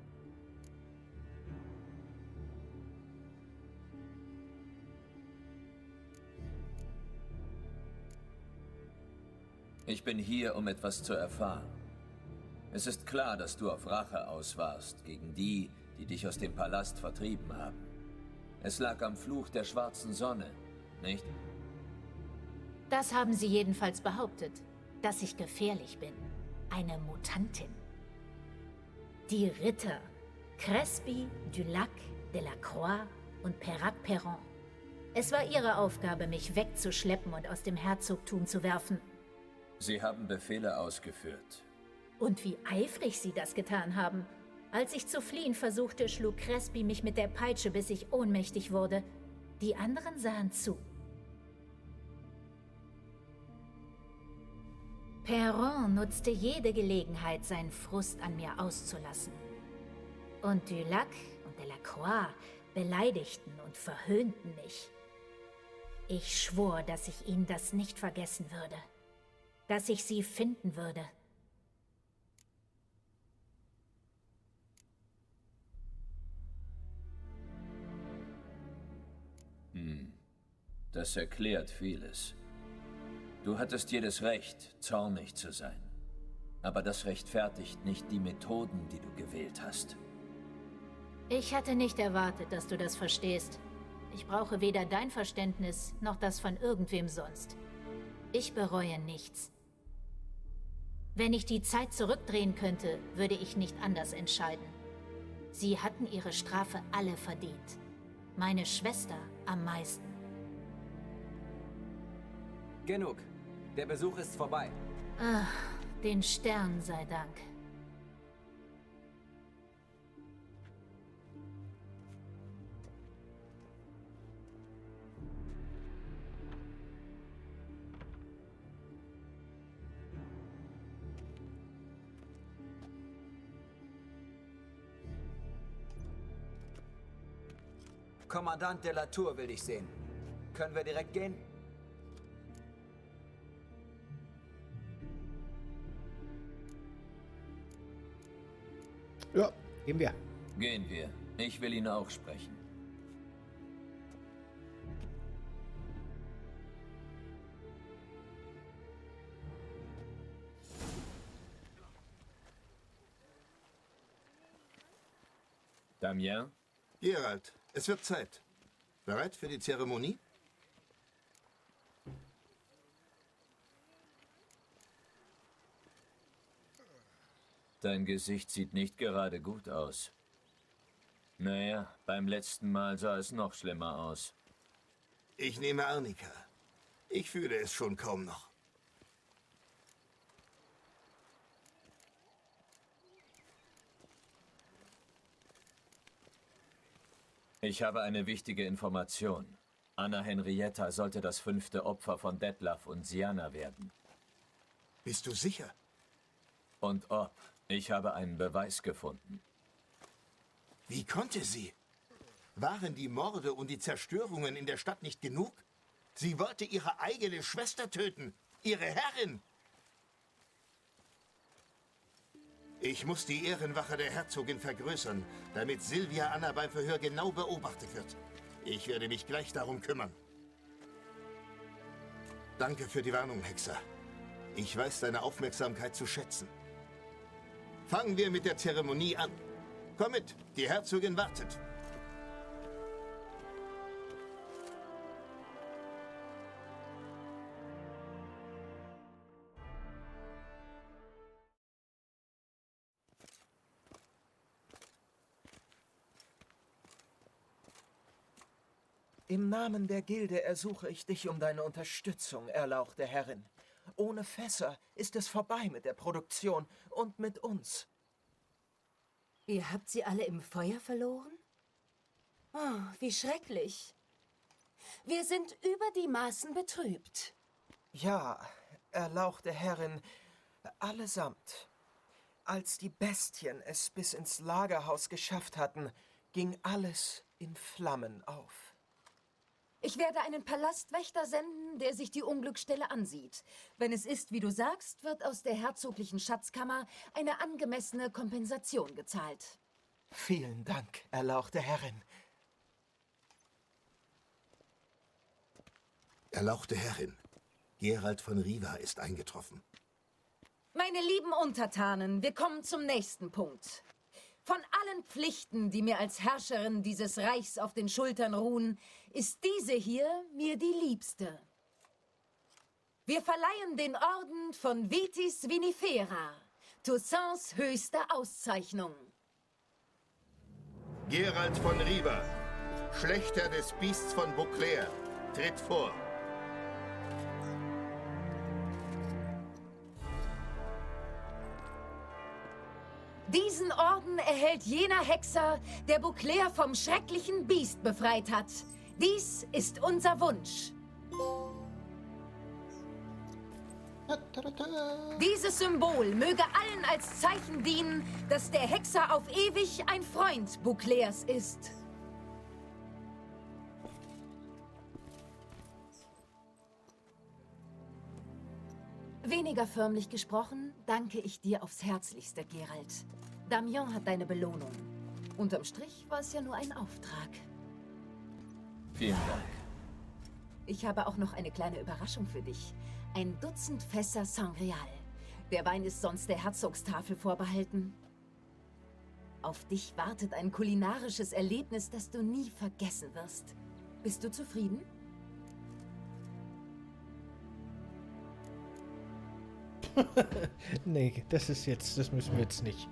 Ich bin hier, um etwas zu erfahren. Es ist klar, dass du auf Rache aus warst gegen die, die dich aus dem Palast vertrieben haben. Es lag am Fluch der schwarzen Sonne, nicht? Das haben sie jedenfalls behauptet, dass ich gefährlich bin. Eine Mutantin. Die Ritter Crespi, Dulac, Delacroix und Perrac-Perron. Es war ihre Aufgabe, mich wegzuschleppen und aus dem Herzogtum zu werfen. Sie haben Befehle ausgeführt. Und wie eifrig sie das getan haben. Als ich zu fliehen versuchte, schlug Crespi mich mit der Peitsche, bis ich ohnmächtig wurde. Die anderen sahen zu. Perron nutzte jede Gelegenheit, seinen Frust an mir auszulassen. Und Dulac und Delacroix beleidigten und verhöhnten mich. Ich schwor, dass ich ihnen das nicht vergessen würde. Dass ich sie finden würde. Hm. Das erklärt vieles. Du hattest jedes Recht, zornig zu sein. Aber das rechtfertigt nicht die Methoden, die du gewählt hast. Ich hatte nicht erwartet, dass du das verstehst. Ich brauche weder dein Verständnis, noch das von irgendwem sonst. Ich bereue nichts. Wenn ich die Zeit zurückdrehen könnte, würde ich nicht anders entscheiden. Sie hatten ihre Strafe alle verdient. Meine Schwester am meisten. Genug. Der Besuch ist vorbei. Ach, den Sternen sei Dank. Kommandant de la Tour will dich sehen. Können wir direkt gehen? Ja, gehen wir. Gehen wir. Ich will ihn auch sprechen. Damien? Geralt, es wird Zeit. Bereit für die Zeremonie? Dein Gesicht sieht nicht gerade gut aus. Naja, beim letzten Mal sah es noch schlimmer aus. Ich nehme Arnika. Ich fühle es schon kaum noch. Ich habe eine wichtige Information. Anna Henrietta sollte das fünfte Opfer von Detlef und Sienna werden. Bist du sicher? Und ob. Ich habe einen Beweis gefunden. Wie konnte sie? Waren die Morde und die Zerstörungen in der Stadt nicht genug? Sie wollte ihre eigene Schwester töten, ihre Herrin. Ich muss die Ehrenwache der Herzogin vergrößern, damit Silvia Anna beim Verhör genau beobachtet wird. Ich werde mich gleich darum kümmern. Danke für die Warnung, Hexer. Ich weiß deine Aufmerksamkeit zu schätzen. Fangen wir mit der Zeremonie an. Komm mit, die Herzogin wartet. Im Namen der Gilde ersuche ich dich um deine Unterstützung, erlauchte Herrin. Ohne Fässer ist es vorbei mit der Produktion und mit uns. Ihr habt sie alle im Feuer verloren? Oh, wie schrecklich. Wir sind über die Maßen betrübt. Ja, erlauchte Herrin, allesamt. Als die Bestien es bis ins Lagerhaus geschafft hatten, ging alles in Flammen auf. Ich werde einen Palastwächter senden, der sich die Unglücksstelle ansieht. Wenn es ist, wie du sagst, wird aus der herzoglichen Schatzkammer eine angemessene Kompensation gezahlt. Vielen Dank, erlauchte Herrin. Erlauchte Herrin, Geralt von Riva ist eingetroffen. Meine lieben Untertanen, wir kommen zum nächsten Punkt. Von allen Pflichten, die mir als Herrscherin dieses Reichs auf den Schultern ruhen, ist diese hier mir die liebste. Wir verleihen den Orden von Vitis Vinifera, Toussaints höchste Auszeichnung. Geralt von Riva, Schlächter des Biests von Beauclair, tritt vor. Diesen Orden erhält jener Hexer, der Beauclair vom schrecklichen Biest befreit hat. Dies ist unser Wunsch. Dieses Symbol möge allen als Zeichen dienen, dass der Hexer auf ewig ein Freund Beauclairs ist. Weniger förmlich gesprochen, danke ich dir aufs Herzlichste, Geralt. Damian hat deine Belohnung. Unterm Strich war es ja nur ein Auftrag. Vielen Dank. Ich habe auch noch eine kleine Überraschung für dich. Ein Dutzend Fässer Sangreal. Der Wein ist sonst der Herzogstafel vorbehalten. Auf dich wartet ein kulinarisches Erlebnis, das du nie vergessen wirst. Bist du zufrieden? Nee, das ist jetzt, das müssen wir jetzt nicht.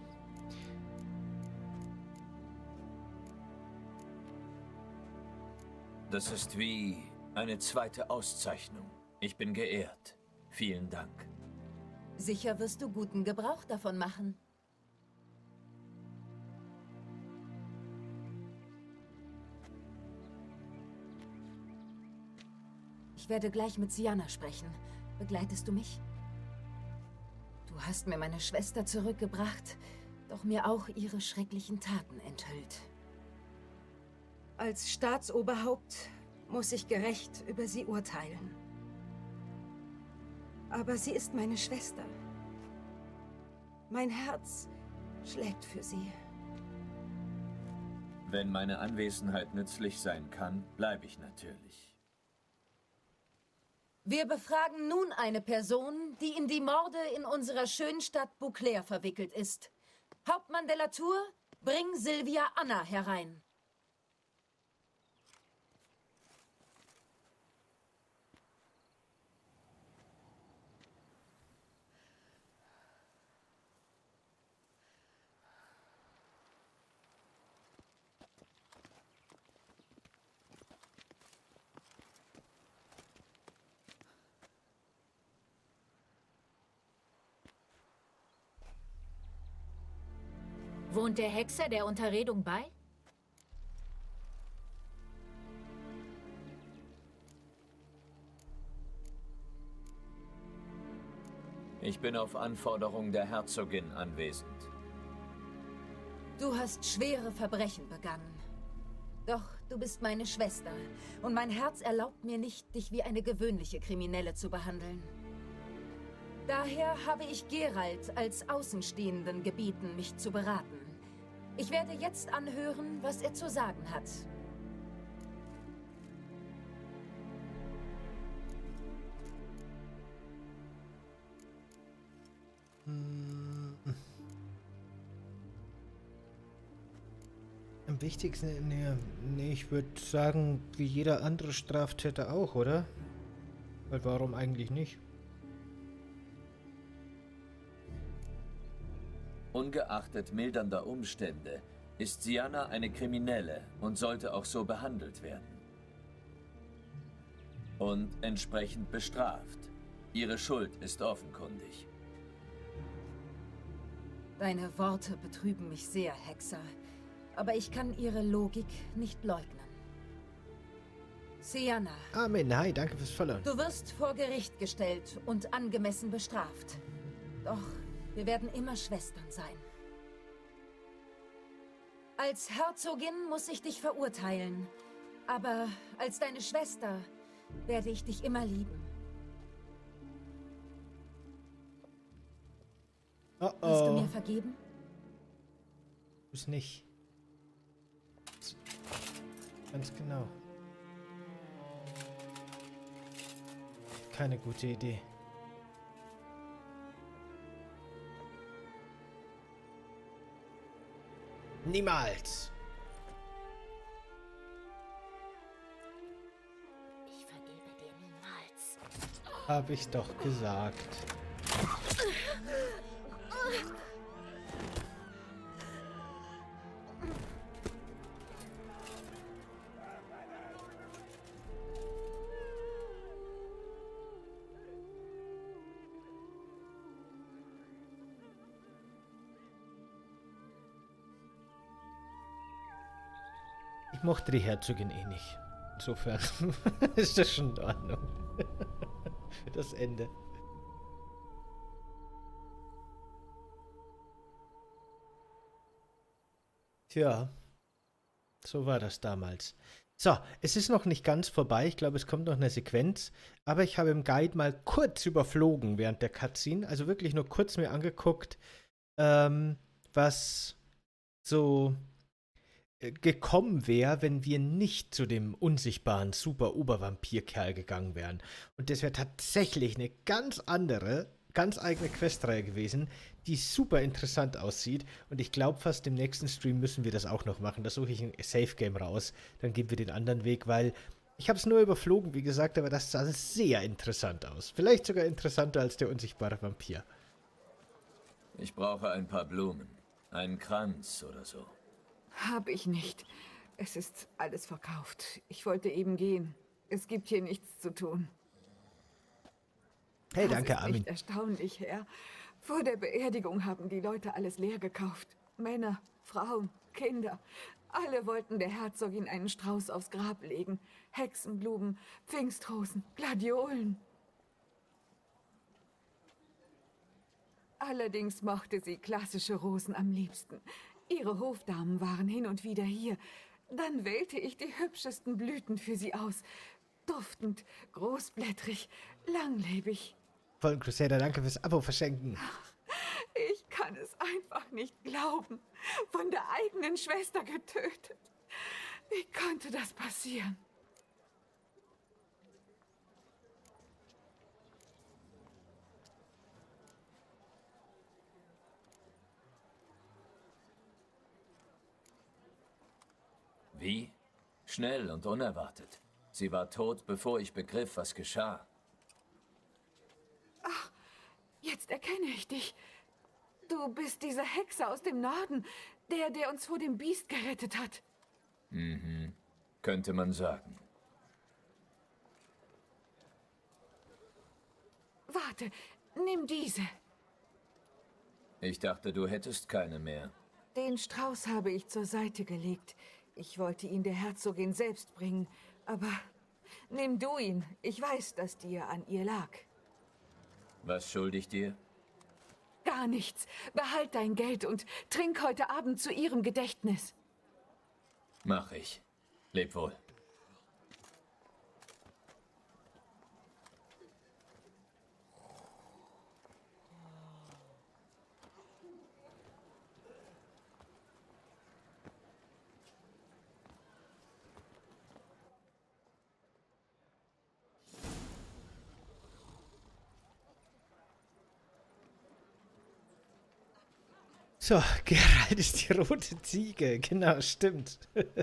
Das ist wie eine zweite Auszeichnung. Ich bin geehrt. Vielen Dank. Sicher wirst du guten Gebrauch davon machen. Ich werde gleich mit Sienna sprechen. Begleitest du mich? Du hast mir meine Schwester zurückgebracht, doch mir auch ihre schrecklichen Taten enthüllt. Als Staatsoberhaupt muss ich gerecht über sie urteilen. Aber sie ist meine Schwester. Mein Herz schlägt für sie. Wenn meine Anwesenheit nützlich sein kann, bleibe ich natürlich. Wir befragen nun eine Person, die in die Morde in unserer schönen Stadt Beauclair verwickelt ist. Hauptmann de la Tour, bring Silvia Anna herein. Wohnt der Hexer der Unterredung bei? Ich bin auf Anforderung der Herzogin anwesend. Du hast schwere Verbrechen begangen. Doch du bist meine Schwester und mein Herz erlaubt mir nicht, dich wie eine gewöhnliche Kriminelle zu behandeln. Daher habe ich Geralt als Außenstehenden gebeten, mich zu beraten. Ich werde jetzt anhören, was er zu sagen hat. Am wichtigsten, nee, nee ich würde sagen, wie jeder andere Straftäter auch, oder? Weil warum eigentlich nicht? Ungeachtet mildernder Umstände ist Syanna eine Kriminelle und sollte auch so behandelt werden. Und entsprechend bestraft. Ihre Schuld ist offenkundig. Deine Worte betrüben mich sehr, Hexer. Aber ich kann ihre Logik nicht leugnen. Syanna. Amen, hi, danke fürs Followen. Du wirst vor Gericht gestellt und angemessen bestraft. Doch wir werden immer Schwestern sein. Als Herzogin muss ich dich verurteilen. Aber als deine Schwester werde ich dich immer lieben. Oh oh. Willst du mir vergeben? Ist nicht. Ganz genau. Keine gute Idee. Niemals! Ich vergebe dir niemals. Hab ich doch gesagt. Ich mochte die Herzogin eh nicht. Insofern ist das schon in Ordnung. Das Ende. Tja, so war das damals. So, es ist noch nicht ganz vorbei. Ich glaube, es kommt noch eine Sequenz. Aber ich habe im Guide mal kurz überflogen während der Cutscene. Also wirklich nur kurz mir angeguckt, ähm, was so gekommen wäre, wenn wir nicht zu dem unsichtbaren Super-Obervampir-Kerl gegangen wären. Und das wäre tatsächlich eine ganz andere, ganz eigene Questreihe gewesen, die super interessant aussieht. Und ich glaube, fast im nächsten Stream müssen wir das auch noch machen. Da suche ich ein Safe-Game raus. Dann gehen wir den anderen Weg, weil ich habe es nur überflogen, wie gesagt, aber das sah sehr interessant aus. Vielleicht sogar interessanter als der unsichtbare Vampir. Ich brauche ein paar Blumen. Einen Kranz oder so. Hab ich nicht. Es ist alles verkauft. Ich wollte eben gehen. Es gibt hier nichts zu tun. Hey, danke, Armin. Das ist echt erstaunlich, Herr. Vor der Beerdigung haben die Leute alles leer gekauft. Männer, Frauen, Kinder. Alle wollten der Herzogin einen Strauß aufs Grab legen. Hexenblumen, Pfingstrosen, Gladiolen. Allerdings mochte sie klassische Rosen am liebsten. Ihre Hofdamen waren hin und wieder hier. Dann wählte ich die hübschesten Blüten für sie aus. Duftend, großblättrig, langlebig. Vollen Crusader, danke fürs Abo verschenken. Ich kann es einfach nicht glauben. Von der eigenen Schwester getötet. Wie konnte das passieren? Wie? Schnell und unerwartet. Sie war tot, bevor ich begriff, was geschah. Ach, jetzt erkenne ich dich. Du bist dieser Hexer aus dem Norden, der, der uns vor dem Biest gerettet hat. Mhm, könnte man sagen. Warte, nimm diese. Ich dachte, du hättest keine mehr. Den Strauß habe ich zur Seite gelegt. Ich wollte ihn der Herzogin selbst bringen, aber nimm du ihn. Ich weiß, dass dir an ihr lag. Was schulde ich dir? Gar nichts. Behalt dein Geld und trink heute Abend zu ihrem Gedächtnis. Mach ich. Leb wohl. So, Geralt ist die rote Ziege. Genau, stimmt.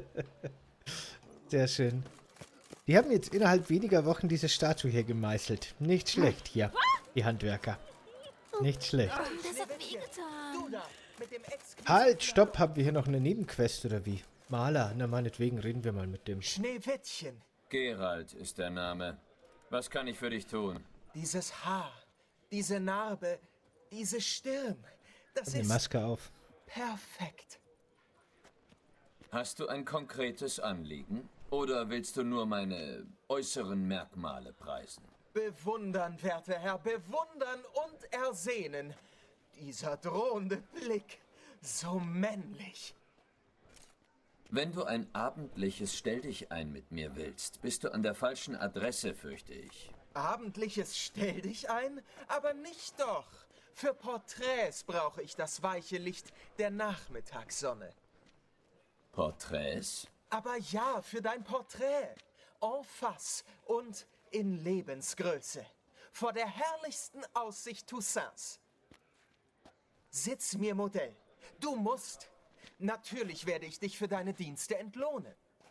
Sehr schön. Die haben jetzt innerhalb weniger Wochen diese Statue hier gemeißelt. Nicht schlecht hier, die Handwerker. Nicht schlecht. Das hat wehgetan. Halt, stopp. Haben wir hier noch eine Nebenquest oder wie? Maler, na meinetwegen reden wir mal mit dem. Schneewittchen. Geralt ist der Name. Was kann ich für dich tun? Dieses Haar, diese Narbe, diese Stirn. Das Die ist Maske auf. perfekt. Hast du ein konkretes Anliegen? Oder willst du nur meine äußeren Merkmale preisen? Bewundern, werter Herr, bewundern und ersehnen. Dieser drohende Blick, so männlich. Wenn du ein abendliches Stelldichein mit mir willst, bist du an der falschen Adresse, fürchte ich. Abendliches Stell dich ein, aber nicht doch. Für Porträts brauche ich das weiche Licht der Nachmittagssonne. Porträts? Aber ja, für dein Porträt. En face und in Lebensgröße. Vor der herrlichsten Aussicht Toussaints. Sitz mir Modell. Du musst. Natürlich werde ich dich für deine Dienste entlohnen.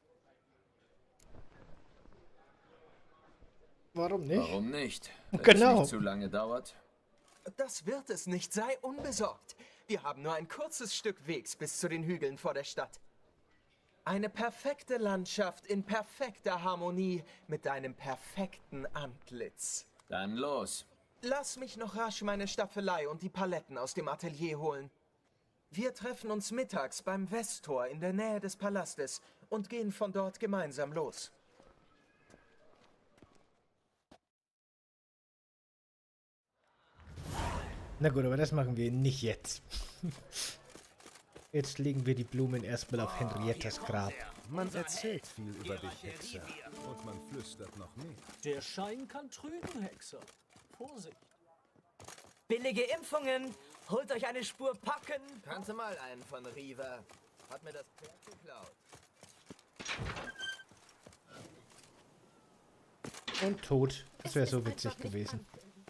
Warum nicht? Warum nicht? Wenn Genau. es nicht zu lange dauert. Das wird es nicht, sei unbesorgt. Wir haben nur ein kurzes Stück Wegs bis zu den Hügeln vor der Stadt. Eine perfekte Landschaft in perfekter Harmonie mit deinem perfekten Antlitz. Dann los. Lass mich noch rasch meine Staffelei und die Paletten aus dem Atelier holen. Wir treffen uns mittags beim Westtor in der Nähe des Palastes und gehen von dort gemeinsam los. Na gut, aber das machen wir nicht jetzt. Jetzt legen wir die Blumen erstmal auf Henriettas Grab. Man erzählt viel über dich, Hexer. Und man flüstert noch mehr. Der Schein kann trügen, Hexer. Vorsicht. Billige Impfungen. Holt euch eine Spur Pocken. Kannte mal einen von Riva. Hat mir das Pferd geklaut. Und tot. Das wäre so witzig gewesen.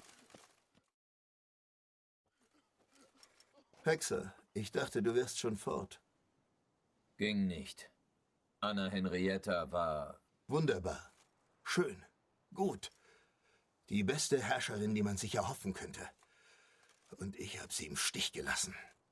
Hexer, ich dachte, du wärst schon fort. Ging nicht. Anna Henrietta war... Wunderbar. Schön. Gut. Die beste Herrscherin, die man sich erhoffen könnte. Und ich habe sie im Stich gelassen.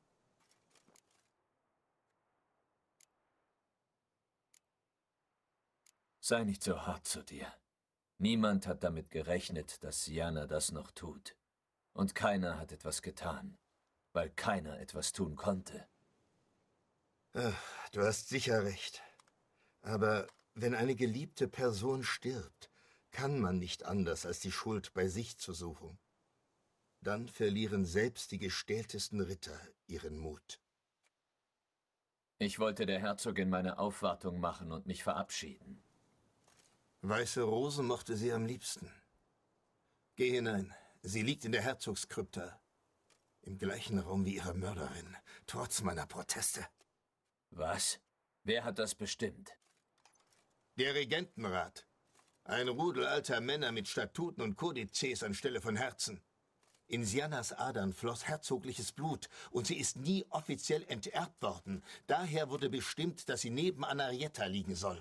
Sei nicht so hart zu dir. Niemand hat damit gerechnet, dass Syanna das noch tut. Und keiner hat etwas getan, weil keiner etwas tun konnte. Ach, du hast sicher recht. Aber wenn eine geliebte Person stirbt, kann man nicht anders, als die Schuld bei sich zu suchen. Dann verlieren selbst die gestähltesten Ritter ihren Mut. Ich wollte der Herzogin meine Aufwartung machen und mich verabschieden. Weiße Rosen mochte sie am liebsten. Geh hinein. Sie liegt in der Herzogskrypta. Im gleichen Raum wie ihre Mörderin, trotz meiner Proteste. Was? Wer hat das bestimmt? Der Regentenrat. Ein Rudel alter Männer mit Statuten und Kodizes anstelle von Herzen. In Syannas Adern floss herzogliches Blut und sie ist nie offiziell enterbt worden. Daher wurde bestimmt, dass sie neben Anarietta liegen soll.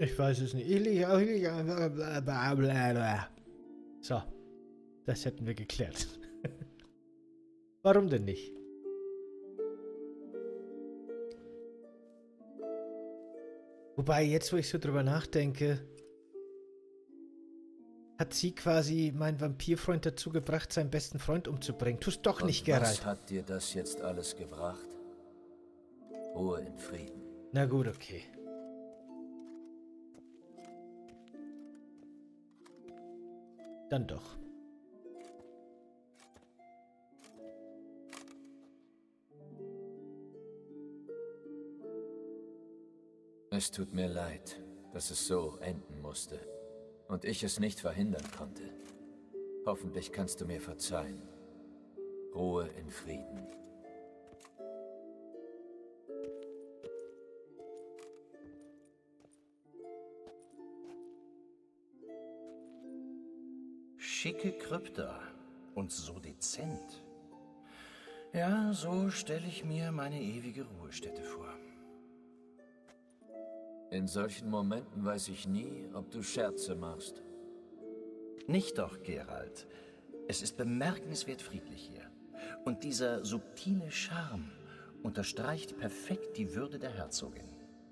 Ich weiß es nicht. Ich liege auch liege. So. Das hätten wir geklärt. Warum denn nicht? Wobei, jetzt wo ich so drüber nachdenke, hat sie quasi meinen Vampirfreund dazu gebracht, seinen besten Freund umzubringen. Tu's doch Und nicht, Geralt. Was hat dir das jetzt alles gebracht? Ruhe in Frieden. Na gut, okay. Dann doch. Es tut mir leid, dass es so enden musste und ich es nicht verhindern konnte. Hoffentlich kannst du mir verzeihen. Ruhe in Frieden. Schicke Krypta und so dezent. Ja, so stelle ich mir meine ewige Ruhestätte vor. In solchen Momenten weiß ich nie, ob du Scherze machst. Nicht doch, Geralt. Es ist bemerkenswert friedlich hier. Und dieser subtile Charme unterstreicht perfekt die Würde der Herzogin.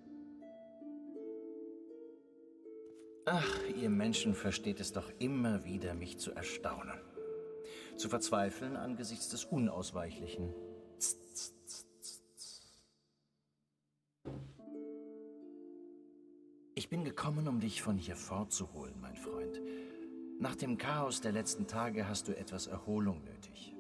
Ach, ihr Menschen versteht es doch immer wieder, mich zu erstaunen. Zu verzweifeln angesichts des Unausweichlichen. Tz, tz, tz, tz. Ich bin gekommen, um dich von hier fortzuholen, mein Freund. Nach dem Chaos der letzten Tage hast du etwas Erholung nötig.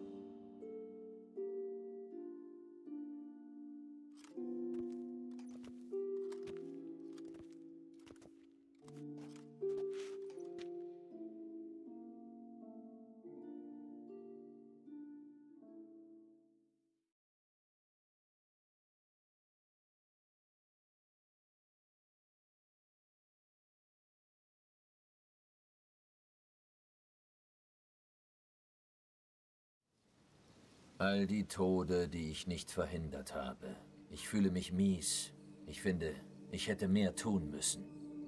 All die Tode, die ich nicht verhindert habe. Ich fühle mich mies. Ich finde, ich hätte mehr tun müssen.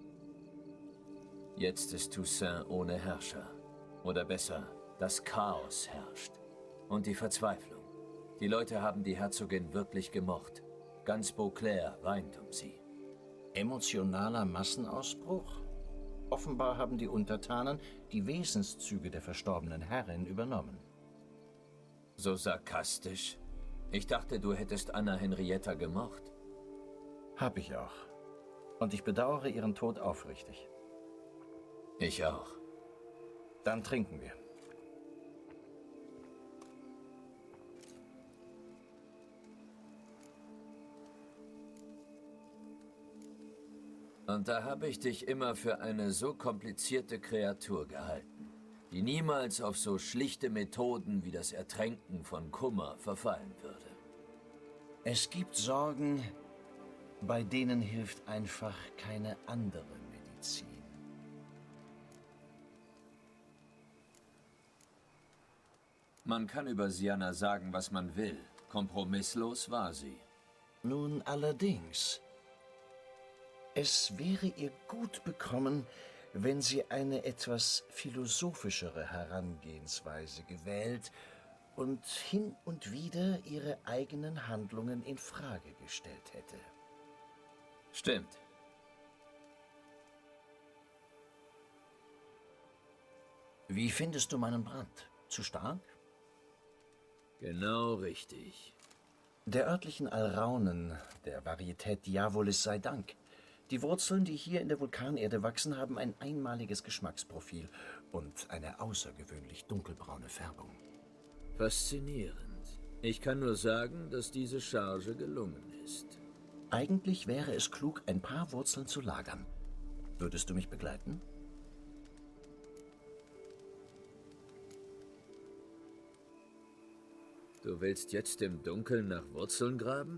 Jetzt ist Toussaint ohne Herrscher. Oder besser, das Chaos herrscht. Und die Verzweiflung. Die Leute haben die Herzogin wirklich gemocht. Ganz Beauclair weint um sie. Emotionaler Massenausbruch? Offenbar haben die Untertanen die Wesenszüge der verstorbenen Herrin übernommen. So sarkastisch? Ich dachte, du hättest Anna Henrietta gemocht. Hab ich auch. Und ich bedauere ihren Tod aufrichtig. Ich auch. Dann trinken wir. Und da habe ich dich immer für eine so komplizierte Kreatur gehalten, die niemals auf so schlichte Methoden wie das Ertränken von Kummer verfallen würde. Es gibt Sorgen, bei denen hilft einfach keine andere Medizin. Man kann über Sienna sagen, was man will. Kompromisslos war sie. Nun allerdings. Es wäre ihr gut bekommen, wenn sie eine etwas philosophischere Herangehensweise gewählt und hin und wieder ihre eigenen Handlungen in Frage gestellt hätte. Stimmt. Wie findest du meinen Brand? Zu stark? Genau richtig. Der örtlichen Alraunen, der Varietät Diavolis sei Dank. Die Wurzeln, die hier in der Vulkanerde wachsen, haben ein einmaliges Geschmacksprofil und eine außergewöhnlich dunkelbraune Färbung. Faszinierend. Ich kann nur sagen, dass diese Charge gelungen ist. Eigentlich wäre es klug, ein paar Wurzeln zu lagern. Würdest du mich begleiten? Du willst jetzt im Dunkeln nach Wurzeln graben?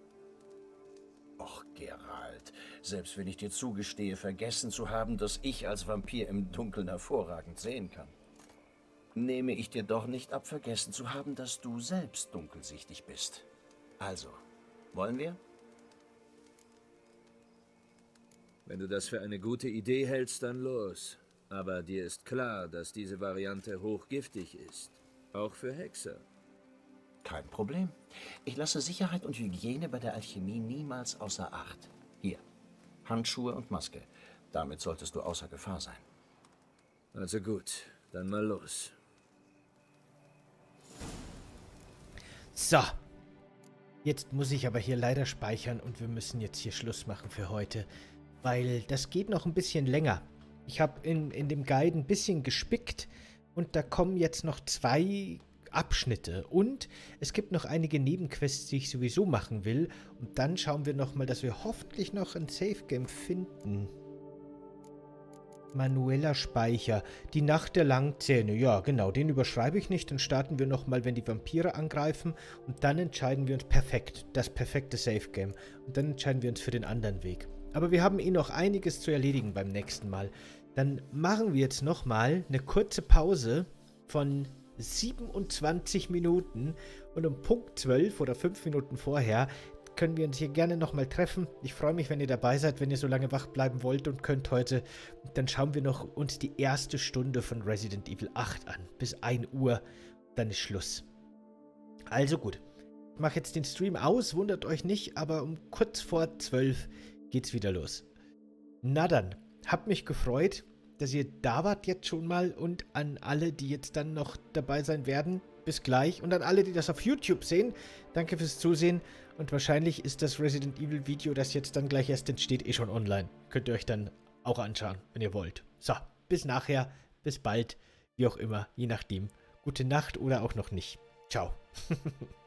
Och, Geralt, selbst wenn ich dir zugestehe, vergessen zu haben, dass ich als Vampir im Dunkeln hervorragend sehen kann, nehme ich dir doch nicht ab, vergessen zu haben, dass du selbst dunkelsichtig bist. Also, wollen wir? Wenn du das für eine gute Idee hältst, dann los. Aber dir ist klar, dass diese Variante hochgiftig ist. Auch für Hexer. Kein Problem. Ich lasse Sicherheit und Hygiene bei der Alchemie niemals außer Acht. Hier, Handschuhe und Maske. Damit solltest du außer Gefahr sein. Also gut, dann mal los. So. Jetzt muss ich aber hier leider speichern und wir müssen jetzt hier Schluss machen für heute. Weil das geht noch ein bisschen länger. Ich habe in, in dem Guide ein bisschen gespickt und da kommen jetzt noch zwei Abschnitte. Und es gibt noch einige Nebenquests, die ich sowieso machen will. Und dann schauen wir nochmal, dass wir hoffentlich noch ein Safe Game finden. Manueller Speicher. Die Nacht der Langzähne. Ja, genau, den überschreibe ich nicht. Dann starten wir nochmal, wenn die Vampire angreifen. Und dann entscheiden wir uns perfekt. Das perfekte Safe Game. Und dann entscheiden wir uns für den anderen Weg. Aber wir haben eh noch einiges zu erledigen beim nächsten Mal. Dann machen wir jetzt nochmal eine kurze Pause von siebenundzwanzig Minuten. Und um Punkt zwölf oder fünf Minuten vorher können wir uns hier gerne nochmal treffen. Ich freue mich, wenn ihr dabei seid, wenn ihr so lange wach bleiben wollt und könnt heute. Dann schauen wir noch uns die erste Stunde von Resident Evil acht an. Bis ein Uhr, dann ist Schluss. Also gut. Ich mache jetzt den Stream aus, wundert euch nicht, aber um kurz vor zwölf geht's wieder los. Na dann, habt mich gefreut, dass ihr da wart jetzt schon mal und an alle, die jetzt dann noch dabei sein werden, bis gleich. Und an alle, die das auf YouTube sehen, danke fürs Zusehen. Und wahrscheinlich ist das Resident Evil Video, das jetzt dann gleich erst entsteht, eh schon online. Könnt ihr euch dann auch anschauen, wenn ihr wollt. So, bis nachher, bis bald, wie auch immer, je nachdem. Gute Nacht oder auch noch nicht. Ciao.